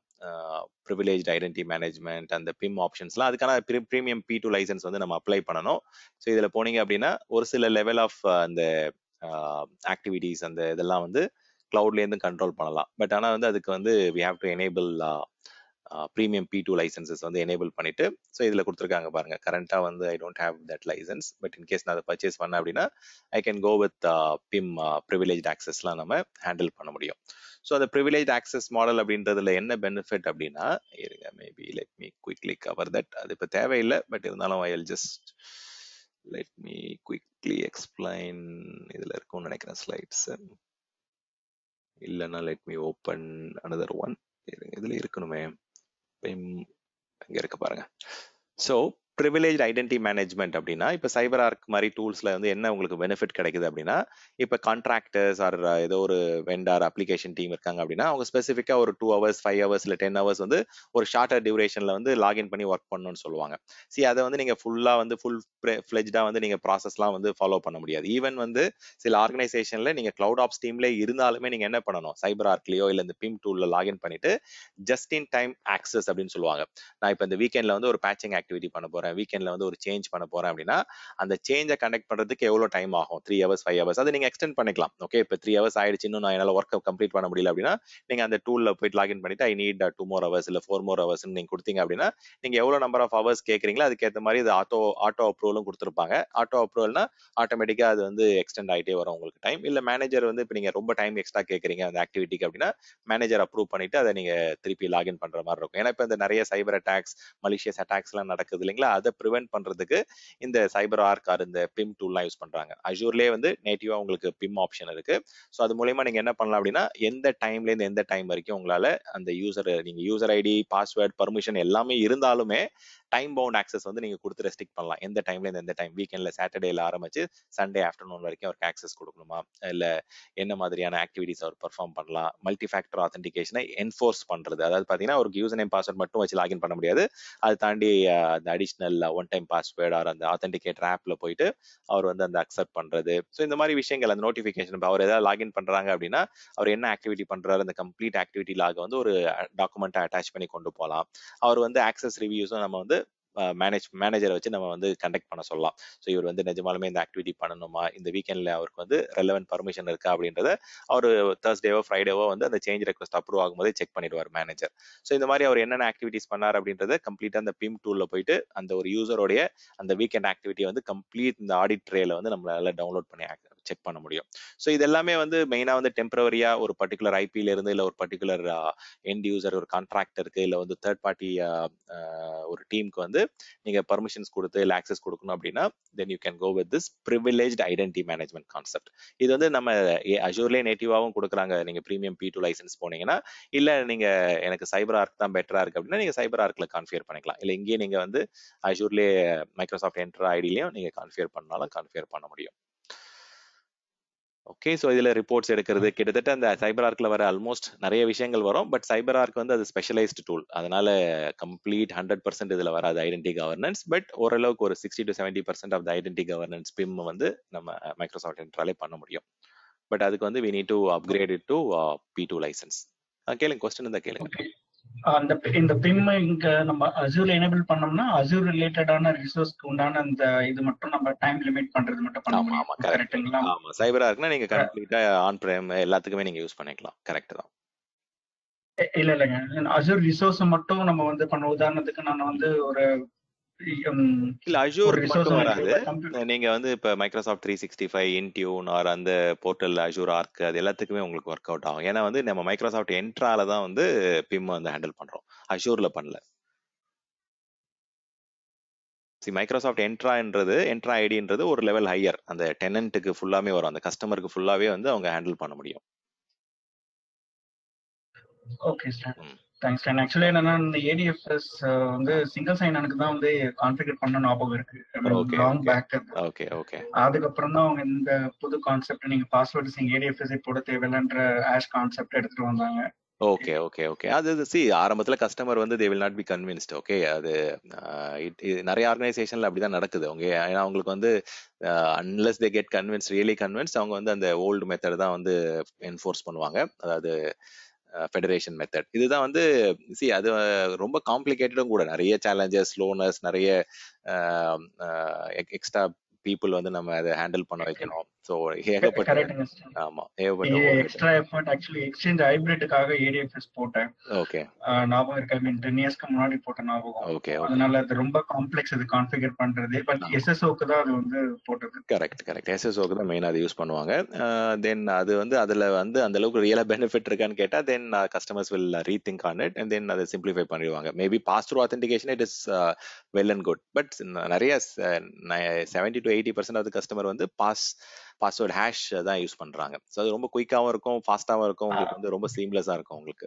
privilege identity management அந்த பிம் ஆப்ஷன்ஸ்லாம். அதுக்கான ப்ரீமியம் பி டூ லைசன்ஸ் வந்து நம்ம அப்ளை பண்ணணும். ஸோ இதில் போனீங்க அப்படின்னா ஒரு சில லெவல் ஆஃப் அந்த ஆக்டிவிட்டிஸ் அந்த இதெல்லாம் வந்து கிளவுட்லேருந்து கண்ட்ரோல் பண்ணலாம். பட் ஆனால் வந்து அதுக்கு வந்து we have to enable premium P two licenses வந்து எனேபிள் பண்ணிட்டு, ஸோ இதில் கொடுத்துருக்காங்க பாருங்க. கரண்டாக வந்து I don't have that license. But in case நான் அதை பர்ச்சேஸ் பண்ணேன் அப்படின்னா I can go with PIM privilege ஆக்சஸ்லாம் நம்ம ஹேண்டில் பண்ண முடியும். ஸோ அந்த ப்ரிவிலேஜ் ஆக்சஸ் மாடல் அப்படின்றதுல என்ன பெனிஃபிட் அப்படின்னா, இருங்க maybe let me quickly cover that. அது இப்போ தேவையில்லை, பட் இருந்தாலும் I will just let me quickly explain. இதில் இருக்கும்னு நினைக்கிறேன் ஸ்லைட்ஸ். இல்லைன்னா let me open another one. இதுல இருக்கணுமே, இங்க இருக்க பாருங்க. ஸோ ப்ரிவிலேஜ் ஐடென்டிட்டி மேனேஜ்மெண்ட் அப்படின்னா இப்போ சைபரார்க் மாதிரி டூல்ஸ்ல வந்து என்ன உங்களுக்கு பெனிஃபிட் கிடைக்குது அப்படின்னா, இப்போ கான்ட்ராக்டர்ஸ் ஆர் ஏதோ ஒரு வெண்டார் அப்ளிகேஷன் டீம் இருக்காங்க அப்படின்னா அவங்க ஸ்பெசிஃபிக்கா ஒரு டூ ஹவர்ஸ் ஃபைவ் ஹவர்ஸ் இல்லை டென் ஹவர்ஸ் வந்து ஒரு ஷார்ட்டர் டியூரேஷன்ல வந்து லாகின் பண்ணி ஒர்க் பண்ணணும்னு சொல்லுவாங்க. சி அதை வந்து நீங்க ஃபுல்லா வந்து ஃபுல் ஃபிளெஜ்டா வந்து நீங்க ப்ராசஸ்லாம் வந்து ஃபாலோ பண்ண முடியாது. ஈவன் வந்து சில ஆர்கனைசேஷன்ல நீங்க கிளவுட் ஆப்ஸ் டீம்ல இருந்தாலுமே நீங்க என்ன பண்ணணும், சைபரார்க்லயோ இல்லை இந்த பிம் டூல்ல லாகின் பண்ணிட்டு ஜஸ்ட் இன் டைம் ஆக்சஸ் அப்படின்னு சொல்லுவாங்க. நான் இப்போ இந்த வீக்கெண்ட்ல வந்து ஒரு பேச்சிங் ஆக்டிவிட்டி பண்ண போறேன், வீக்கெண்ட்ல வந்து ஒரு சேஞ்ச் பண்ண போறேன் அப்படின்னா அந்த சேஞ்சை கனெக்ட் பண்றதுக்கு எவ்வளவு டைம் ஆகும், த்ரீ ஹவர்ஸ் ஃபைவ் ஹவர்ஸ், அதை நீங்க எக்ஸ்டெண்ட் பண்ணிக்கலாம். ஓகே, இப்போ த்ரீ ஹவர்ஸ் ஆயிடுச்சு, இன்னும் நான் என்னால ஒர்க் கம்ப்ளீட் பண்ண முடியல அப்படின்னா நீங்க அந்த டூல்ல போயிட்டு லாகின் பண்ணிட்டு I need two more hours இல்ல ஃபோர் மோர் ஹவர்ஸ் நீங்க கொடுத்தீங்க அப்படின்னா நீங்க எவ்வளவு நம்பர் ஆஃப் ஹவர்ஸ் கேட்கறீங்களோ அதுக்கேற்ற மாதிரி இது ஆட்டோ ஆட்டோ அப்ரூவலும் கொடுத்துருப்பாங்க. ஆட்டோ அப்ரூவல்னா ஆட்டோமேட்டிக்கா அது வந்து எக்ஸ்டெண்ட் ஆகிட்டே வரும் உங்களுக்கு டைம். இல்ல மேனேஜர் வந்து இப்போ நீங்க ரொம்ப டைம் எக்ஸ்ட்ரா கேட்கறீங்க அந்த ஆக்டிவிட்டிக்கு அப்படின்னா மேனேஜர் அப்ரூவ் பண்ணிட்டு அதை நீங்க திருப்பி லாகின் பண்ற மாதிரி இருக்கும். ஏன்னா இப்போ இந்த நிறைய சைபர் அட்டாக்ஸ், மலிஷியஸ் அட்டாக்ஸ் எல்லாம் நடக்குது இல்லைங்களா, அதை ப்ரிவென்ட் பண்றதுக்கு இந்த சைபரார்க் ஆர் இந்த பிம் டூல்லாம் யூஸ் பண்றாங்க. அஷூர்லேயே வந்து நேட்டிவா உங்களுக்கு பிம் ஆப்ஷன் இருக்கு. ஸோ அது மூலமா நீங்க என்ன பண்ணலாம் அப்படின்னா எந்த டைம்ல இருந்து எந்த டைம் வரைக்கும் உங்களால அந்த யூசர் நீங்க யூசர் ஐடி பாஸ்வேர்ட் பர்மிஷன் எல்லாமே இருந்தாலுமே டைம் பவுண்ட் ஆக்சஸ் வந்து நீங்க கொடுத்து ரெஸ்ட்ரிக்ட் பண்ணலாம். எந்த டைம்ல இருந்து எந்த டைம், வீக்கெண்ட்ல சாட்டர்டேல ஆரம்பிச்சு சண்டே ஆஃப்டர்நூன் வரைக்கும் அவருக்கு ஆக்சஸ் கொடுக்கணுமா, இல்ல என்ன மாதிரியான ஆக்டிவிட்டிஸ் அவர் பெர்ஃபார்ம் பண்ணலாம். மல்டி ஃபேக்டர் ஆத்தென்டிகேஷனை என்ஃபோர்ஸ் பண்றது, அதாவது பாத்தீங்கன்னா ஒரு யூசர் நேம் பாஸ்வேர்ட் மட்டும் வச்சு லாகின் பண்ண முடியாது. அதை தாண்டி அந்த additional one time password or அந்த ஆத்தென்டிகேட்டர் ஆப்ல போயிட்டு அவர் வந்து அந்த அக்செப்ட் பண்றது. ஸோ இந்த மாதிரி விஷயங்கள், அந்த நோட்டிஃபிகேஷன் அவர் ஏதாவது லாகின் பண்றாங்க அப்படின்னா அவர் என்ன ஆக்டிவிட்டி பண்றாரு, அந்த கம்ப்ளீட் ஆக்டிவிட்டி லாக் வந்து ஒரு டாக்குமெண்ட்டை அட்டாச் பண்ணி கொண்டு போகலாம். அவர் வந்து ஆக்சஸ் ரிவ்யூஸும் நம்ம வந்து மேனேஜ் மேனேஜரை வச்சு நம்ம வந்து கண்டக்ட் பண்ண சொல்லலாம். ஸோ இவர் வந்து நிஜமாலுமே இந்த ஆக்டிவிட்டி பண்ணணுமா, இந்த வீக்கெண்ட்ல அவருக்கு வந்து ரெலவென்ட் பர்மிஷன் இருக்கா அப்படின்றத அவர் தேர்ஸ்டேவோ ஃப்ரைடேவோ வந்து அந்த சேஞ்ச் ரெக்வஸ்ட் அப்ரூவ் ஆகும்போதே செக் பண்ணிடுவார் மேனேஜர். ஸோ இந்த மாதிரி அவர் என்னென்ன ஆக்டிவிட்டிஸ் பண்ணார் அப்படின்றத கம்ப்ளீட்டா அந்த பிம் டூல்ல போயிட்டு அந்த ஒரு யூசருடைய அந்த வீக்கெண்ட் ஆக்டிவிட்டியை வந்து கம்ப்ளீட் இந்த ஆடிட் ட்ரேல வந்து நம்மளால டவுன்லோட் பண்ணி செக் பண்ண முடியும். ஸோ இது எல்லாமே வந்து மெயினா வந்து டெம்பரவரியா ஒரு பர்டிகுலர் ஐபில இருந்து இல்ல ஒரு பர்டிகுலர் எண்ட் யூசர் ஒரு கான்ட்ராக்டருக்கு இல்ல வந்து தேர்ட் பார்ட்டி ஒரு டீமுக்கு வந்து நீங்க பர்மிஷன்ஸ் கொடுத்து இல்ல ஆக்சஸ் கொடுக்கணும் அப்படின்னா then you can go with this privileged identity management concept. இது வந்து நம்ம அஷூர்லேயே நேட்டிவாவும் கொடுக்குறாங்க. நீங்க ப்ரீமியம் பி டூ லைசன்ஸ் போனீங்கன்னா, இல்ல நீங்க எனக்கு சைபர் ஆர்க் தான் பெட்டரா இருக்கு அப்படின்னா நீங்க சைபர் ஆர்க்ல கான்ஃபிகர் பண்ணிக்கலாம். இல்ல இங்கேயே நீங்க வந்து அஷூர்லேயே மைக்ரோசாஃப்ட் என்ட்ரா ஐடிலையும் நீங்க கான்ஃபிகர் பண்ணாலும் கான்ஃபிகர் பண்ண முடியும். ஓகே, ஸோ இதில் ரிப்போர்ட்ஸ் எடுக்கிறது கிட்டத்தட்ட அந்த சைபர் ஆர்க்கில் வர ஆல்மோஸ்ட் நிறைய விஷயங்கள் வரும். பட் சைபர் ஆர்க் வந்து அது ஸ்பெஷலைஸ்டு டூல், அதனால கம்ப்ளீட் ஹண்ட்ரட் பர்சன்ட் இதில் வராது ஐடென்டி கவர்னன்ஸ். பட் ஓரளவுக்கு ஒரு sixty to seventy percent of the identity governance PIM வந்து நம்ம மைக்ரோசாஃப்ட் என்ட்ராலே பண்ண முடியும். பட் அதுக்கு வந்து we need to upgrade it to P two licence. கேளுங்க, கொஸ்டின் இருந்தா கேளுங்க. அந்த இந்த பிம் இங்க நம்ம அசூர்ல எனேபிள் பண்ணோம்னா அசூர் ரிலேட்டடான ரிசோர்ஸ்க்கு உண்டான அந்த இது மட்டும் நம்ம டைம் லிமிட் பண்றது மட்டும் பண்ண முடியும். கரெக்ட்டுங்களா? ஆமா, சைபர் ஆர்க்னா நீங்க கம்ப்ளீட்டா ஆன் பிரேம் எல்லாத்துக்குமே நீங்க யூஸ் பண்ணிக்கலாம். கரெக்ட் தான். இல்ல இல்லங்க, அசூர் ரிசோர்ஸ் மட்டும் நம்ம வந்து பண்ண, உதாரணத்துக்கு நான் வந்து ஒரு இல்ல அஷூர் மட்டும் வராது. நீங்க வந்து இப்ப Microsoft three sixty five, Intune or அந்த போர்ட்டல் அஷூர் ஆர்க் அது எல்லாத்துக்குமே உங்களுக்கு ஒர்க் அவுட் ஆகும். ஏன்னா வந்து நம்ம மைக்ரோசாஃப்ட் என்ட்ரால தான் வந்து பிம் வந்து ஹேண்டில் பண்றோம், அஷூர்ல பண்ணல. மைக்ரோசாஃப்ட் என்ட்ரான்றது என்ட்ரா ஐடின்றது ஒரு லெவல் ஹையர், அந்த டெனன்ட்டுக்கு ஃபுல்லாமே வரும், அந்த கஸ்டமருக்கு ஃபுல்லாவே வந்து அவங்க ஹேண்டில் பண்ண முடியும். Okay sir, thanks sir. Actually என்னன்னா இந்த ஏடிஎஃப்எஸ் வந்து சிங்கிள் சைன் எனக்கு தான் வந்து கான்ஃபிகர் பண்ண ஞாபகம் இருக்கு, லாங் பேக். Okay okay. அதுக்கப்புறம் தான் அவங்க இந்த புது கான்செப்ட் நீங்க பாஸ்வேர்டு சிங் ஏடிஎஃப்எஸ் போட தேவையில்லைன்ற ஆஷ் கான்செப்ட் எடுத்துட்டு வந்தாங்க. Okay okay okay. அது சி ஆரம்பத்துல கஸ்டமர் வந்து they will not be convinced. Okay, அது நிறைய ஆர்கனைசேஷன்ல அப்படிதான் நடக்குது. அவங்க ஏன்னா அவங்களுக்கு வந்து unless they get convince really convince அவங்க வந்து அந்த ஓல்டு மெத்தட் தான் வந்து என்ஃபோர்ஸ் பண்ணுவாங்க, அதாவது ஃபெடரேஷன் மெத்தட். இதுதான் வந்து சி அது ரொம்ப காம்ப்ளிகேட்டடும் கூட, நிறைய சேலஞ்சஸ், ஸ்லோனஸ், நிறைய எக்ஸ்ட்ரா பீப்புள் வந்து நம்ம அதை ஹேண்டில் பண்ண வைக்கணும். சோ ஏகப்பட்ட ஆமா ஏகப்பட்ட எக்ஸ்ட்ரா எஃபர்ட். ஆக்சுவலி எக்ஸ்சேஞ்ச் ஹைபிரிட்காக ஏடிஎஃப்எஸ் போட்டேன். ஓகே, ஞாபகம் இருக்கு, ஐ மீன் டென் இயர்ஸ்க்கு முன்னாடி போட்ட ஞாபகம். ஓகே, அதனால அது ரொம்ப காம்ப்ளெக்ஸ் அது கான்ஃபிகர் பண்றது. பட் எஸ்எஸ்ஓக்கு தான் அது வந்து போட்டது. Correct correct. எஸ்எஸ்ஓக்கு தான் மெயினா அது யூஸ் பண்ணுவாங்க. தென் அது வந்து அதுல வந்து அந்த அளவுக்கு ரியலா பெனிஃபிட் இருக்கான்னு கேட்டா then customers will rethink on it and then அதை சிம்பிளிஃபை பண்ணிடுவாங்க. Maybe pass through authentication it is well and good. But நிறைய seventy to eighty percent of customer வந்து பாஸ் பாஸ்வேர்ட் ஹேஷ் தான் யூஸ் பண்றாங்க. ஸோ அது ரொம்ப குயிக்காவும் இருக்கும், ஃபாஸ்டாவும் இருக்கும், உங்களுக்கு வந்து ரொம்ப சீம்லெஸ்ஸா இருக்கும் உங்களுக்கு.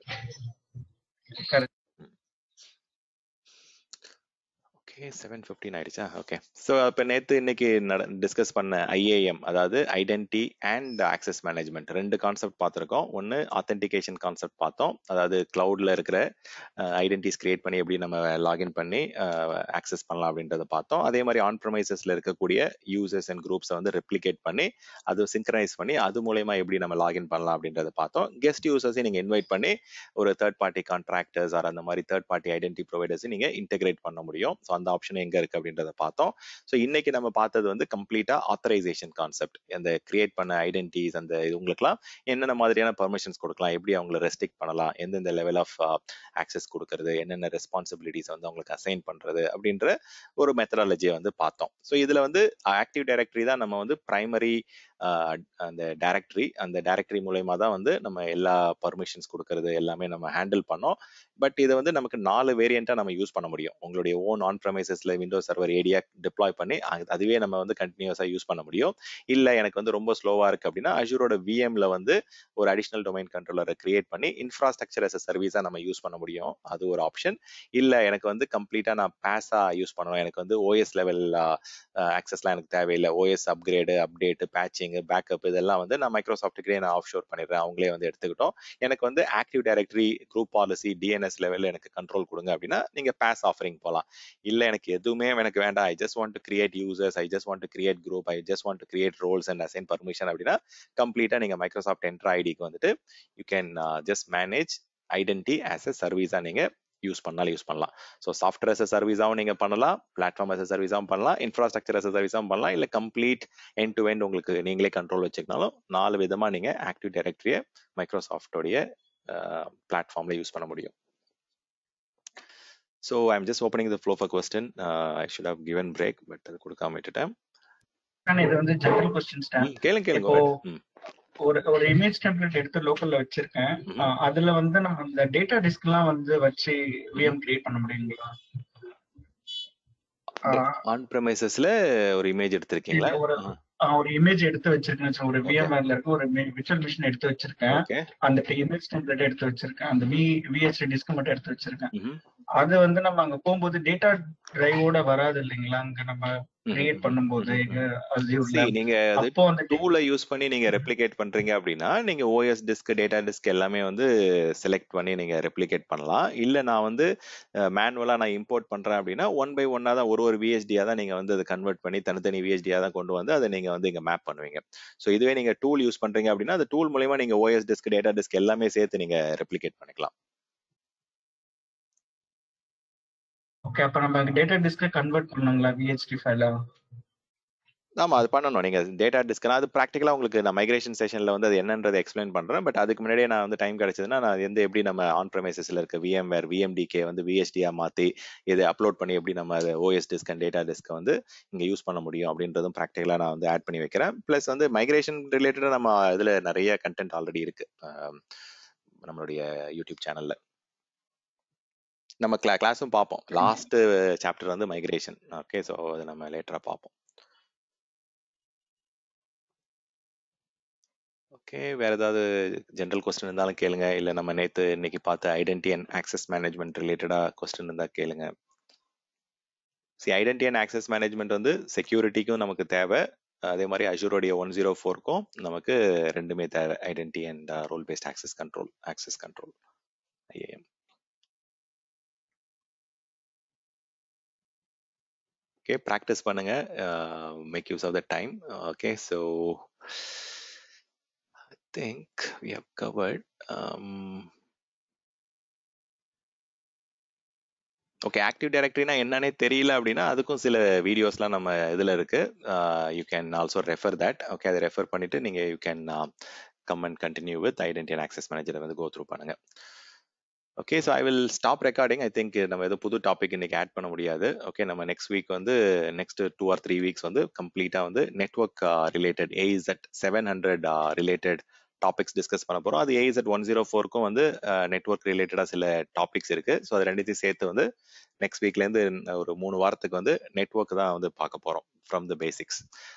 ஓகே, செவன் ஃபிஃப்டீன் ஆயிடுச்சா? ஓகே. ஸோ இப்போ நேற்று இன்னைக்கு டிஸ்கஸ் பண்ண ஐஏஎம், அதாவது ஐடென்டி அண்ட் ஆக்சஸ் மேனேஜ்மெண்ட், ரெண்டு கான்செப்ட் பார்த்துருக்கோம். ஒன்று ஆத்தென்டிகேஷன் கான்செப்ட் பார்த்தோம், அதாவது கிளவுட்ல இருக்கிற ஐடென்டிஸ் கிரியேட் பண்ணி எப்படி நம்ம லாகின் பண்ணி ஆக்சஸ் பண்ணலாம் அப்படின்றத பார்த்தோம். அதே மாதிரி ஆன் ப்ரமைசஸ்ல இருக்கக்கூடிய யூசர்ஸ் அண்ட் குரூப்ஸை வந்து ரெப்ளிகேட் பண்ணி அது சிங்க்ரனைஸ் பண்ணி அது மூலயமா எப்படி நம்ம லாகின் பண்ணலாம் அப்படின்றத பார்த்தோம். கெஸ்ட் யூசர்ஸை நீங்கள் இன்வைட் பண்ணி ஒரு தேர்ட் பார்ட்டி கான்ட்ராக்டர்ஸ் ஆர் அந்த மாதிரி தேர்ட் பார்ட்டி ஐடென்டி ப்ரொவைடர்ஸை நீங்கள் இன்டெகிரேட் பண்ண முடியும். ஸோ அந்த ஆப்ஷன் எங்க இருக்கு அப்படின்றத பார்த்தோம். ஸோ இன்னைக்கு நம்ம பார்த்தது வந்து கம்ப்ளீட்டா ஆத்தரைசேஷன் கான்செப்ட், அந்த கிரியேட் பண்ண ஐடென்டிட்டிஸ் அந்த இவங்களுக்குலாம் என்னென்ன மாதிரியான பெர்மிஷன்ஸ் கொடுக்கலாம், எப்படி அவங்களை ரெஸ்ட்ரிக்ட் பண்ணலாம், எந்தெந்த லெவல் ஆஃப் ஆக்சஸ் கொடுக்கறது, என்னென்ன ரெஸ்பான்சிபிலிட்டிஸ் வந்து அவங்களுக்கு அசைன் பண்றது அப்படின்ற ஒரு மெத்தடாலஜியை வந்து பார்த்தோம். ஸோ இதுல வந்து ஆக்டிவ் டைரக்டரி தான் நம்ம வந்து பிரைமரி அந்த டைரக்டரி அந்த டைரக்டரி மூலயமா தான் வந்து நம்ம எல்லா பர்மிஷன்ஸ் கொடுக்கறது எல்லாமே நம்ம ஹேண்டில் பண்ணோம். பட் இதை வந்து நமக்கு நாலு வேரியண்டா நம்ம யூஸ் பண்ண முடியும். உங்களுடைய ஓன் ஆன் ப்ரெமைசஸ்ல விண்டோஸ் சர்வர் ஏடியா டிப்ளாய் பண்ணி அதுவே நம்ம வந்து கண்டினியூஸா யூஸ் பண்ண முடியும். இல்ல எனக்கு வந்து ரொம்ப ஸ்லோவா இருக்கு அப்படின்னா அஜூரோட விஎம்ல வந்து ஒரு அடிஷனல் டொமைன் கண்ட்ரோலரை கிரியேட் பண்ணி இன்ஃப்ராஸ்ட்ரக்சர் as a சர்வீஸா நம்ம யூஸ் பண்ண முடியும். அது ஒரு ஆப்ஷன். இல்ல எனக்கு வந்து கம்ப்ளீட்டா நான் பேஸா யூஸ் பண்ணணும், எனக்கு வந்து ஓஎஸ் லெவல் ஆக்சஸ்லாம் எனக்கு தேவையில்லை, OS upgrade update patching backup இதெல்லாம் வந்து நான் மைக்ரோசாஃப்ட்டுக்கே நான் ஆஃப் ஷோர் பண்ணிடுறேன், அவங்களே வந்து எடுத்துக்கிட்டோம். எனக்கு வந்து active directory group policy DNS லெவலில் எனக்கு கண்ட்ரோல் கொடுங்க அப்படின்னா நீங்க பேஸ் ஆஃபரிங் போகலாம். இல்ல எனக்கு எதுவுமே எனக்கு வேண்டாம், I just want to create users, I just want to create group, I just want to create roles and assign permission அப்படின்னா கம்ப்ளீட்டா நீங்க மைக்ரோசாஃப்ட் என்ட்ரா ஐடிக்கு வந்துட்டு you can just manage identity as a சர்வீஸா நீங்க யூஸ் பண்ணாலும் use பண்ணலாம். So software as a சர்வீஸாவும் நீங்க பண்ணலாம், பிளாட்ஃபார்ம் as a சர்வீஸாவும் பண்ணலாம், இன்ஃப்ராஸ்ட்ரக்சர் as a சர்வீஸாவும் பண்ணலாம், இல்ல கம்ப்ளீட் எண்ட் டு எண்ட் உங்களுக்கு நீங்களே கண்ட்ரோல் வச்சுக்கினாலும் நாலு விதமா நீங்க ஆக்டிவ் டைரக்டரியை மைக்ரோசாஃப்டோடைய பிளாட்ஃபார்ம்ல யூஸ் பண்ண முடியும். So I am just opening the flow for question. I should have given break, but அது கொடுக்காம விட்டுட்டேன். இது வந்து ஜெனரல் கொஸ்டின்ஸ் தான். கேளுங்க கேளுங்க. ஒரு ஒரு இமேஜ் டெம்ப்ளேட் எடுத்து லோக்கல்ல வச்சிருக்கேன். அதுல வந்து நம்ம அந்த டேட்டா டிஸ்க் எல்லாம் வந்து வச்சு விஎம் கிரியேட் பண்ண முடியுங்களா? ஆன் பிரமைசஸ்ல ஒரு இமேஜ் எடுத்திருக்கீங்களா? ஒரு இமேஜ் எடுத்து வச்சிருக்கேன், ஒரு விஎம்ஆர்ல இருக்க ஒரு விர்ச்சுவல் மிஷின் எடுத்து வச்சிருக்கேன். அந்த இமேஜ் டெம்ப்ளேட் எடுத்து வச்சிருக்கேன், அந்த வி விஹெச்டி டிஸ்க் மட்டும் எடுத்து வச்சிருக்கேன். அது வந்து நம்ம அங்க போகும்போது டேட்டா டிரைவோட வராது இல்லைங்களா? அங்க நம்ம கிரியேட் பண்ணும்போது நீங்க டூலை யூஸ் பண்ணி நீங்க ரெப்ளிகேட் பண்றீங்க அப்படின்னா நீங்க ஓஎஸ் டிஸ்க் டேட்டா டிஸ்க் எல்லாமே வந்து செலக்ட் பண்ணி நீங்க ரெப்ளிகேட் பண்ணலாம். இல்ல நான் வந்து மேனுவலா நான் இம்போர்ட் பண்றேன் அப்படின்னா ஒன் பை ஒன்னா தான் ஒரு ஒரு விஎஸ்டியா தான் நீங்க வந்து அதை கன்வெர்ட் பண்ணி தனித்தனி விஎஸ்டியா தான் கொண்டு வந்து அதை நீங்க வந்து இங்க மேப் பண்ணுவீங்க. ஸோ இதுவே நீங்க டூல் யூஸ் பண்றீங்க அப்படின்னா அந்த டூல் மூலமா நீங்க ஓஎஸ் டிஸ்க் டேட்டா டிஸ்க் எல்லாமே சேர்த்து நீங்க ரெப்ளிகேட் பண்ணிக்கலாம். ஓகே, அப்ப நம்ம டேட்டா டிஸ்க் கன்வெர்ட் பண்ணனுங்களா விஹெச்டி ஃபைலா? ஆமா, அது பண்ணணும். நீங்க டேட்டா டிஸ்க்னா அது ப்ராக்டிகலா உங்களுக்கு நான் மைக்ரேஷன் செஷன்ல வந்து அது என்னன்றதை எக்ஸ்பிளைன் பண்றேன். பட் அதுக்கு முன்னாடியே நான் வந்து டைம் கிடைச்சதுன்னா நான் வந்து எப்படி நம்ம ஆன் ப்ரெமைசஸ்ல இருக்க விஎம்வேர் விஎம்டிகே வந்து விஎஸ்டியா மாத்தி இதை அப்லோட் பண்ணி எப்படி நம்ம OS disk and data disk வந்து இங்க யூஸ் பண்ண முடியும் அப்படின்றதும் ப்ராக்டிகலா நான் வந்து ஆட் பண்ணி வைக்கிறேன். பிளஸ் வந்து மைக்ரேஷன் ரிலேட்டடா நம்ம இதுல நிறைய கண்டென்ட் ஆல்ரெடி இருக்கு நம்மளுடைய யூடியூப் சேனல்ல. நம்ம கிளா கிளாஸும் பார்ப்போம். லாஸ்ட் சாப்டர் வந்து மைக்ரேஷன். ஓகே, ஸோ அதை நம்ம லேட்டரா பார்ப்போம். ஓகே, வேற ஏதாவது ஜென்ரல் கொஸ்டின் இருந்தாலும் கேளுங்க. இல்லை நம்ம நேற்று இன்னைக்கு பார்த்த ஐடென்டி அண்ட் ஆக்சஸ் மேனேஜ்மெண்ட் ரிலேட்டடா கொஸ்டின் இருந்தால் கேளுங்க. See identity and access management வந்து செக்யூரிட்டிக்கும் நமக்கு தேவை, அதே மாதிரி அஜூரோடைய ஒன் ஜீரோ ஃபோருக்கும் நமக்கு ரெண்டுமே தேவை. Identity and role based access control access control IAM. Okay, practice பண்ணுங்க, make use of the time. Okay, so I think we have covered. Okay, active டைரக்டரினா என்னன்னே தெரியல அப்படின்னா அதுக்கும் சில வீடியோஸ்லாம் நம்ம இதில் இருக்கு. You can also refer that. Okay, அதை ரெஃபர் பண்ணிட்டு நீங்க you can come and continue with identity and access மேனேஜரை வந்து கோ த்ரூ பண்ணுங்க. Okay, so I will stop recording. I think நம்ம ஏதோ புது டாபிக் இன்னைக்கு ஆட் பண்ண முடியாது. ஓகே, நம்ம நெக்ஸ்ட் வீக் வந்து next two or three weeks வந்து கம்ப்ளீட்டாக வந்து network related AZ seven hundred related topics discuss பண்ண போகிறோம். அது ஏஇசட் ஒன் ஜீரோ ஃபோருக்கும் வந்து நெட்ஒர்க் ரிலேட்டடாக சில டாபிக்ஸ் இருக்குது. ஸோ அது ரெண்டுத்தையும் சேர்த்து வந்து நெக்ஸ்ட் வீக்லேருந்து ஒரு மூணு வாரத்துக்கு வந்து நெட்ஒர்க் தான் வந்து பார்க்க போகிறோம் ஃப்ரம் த பேசிக்ஸ்.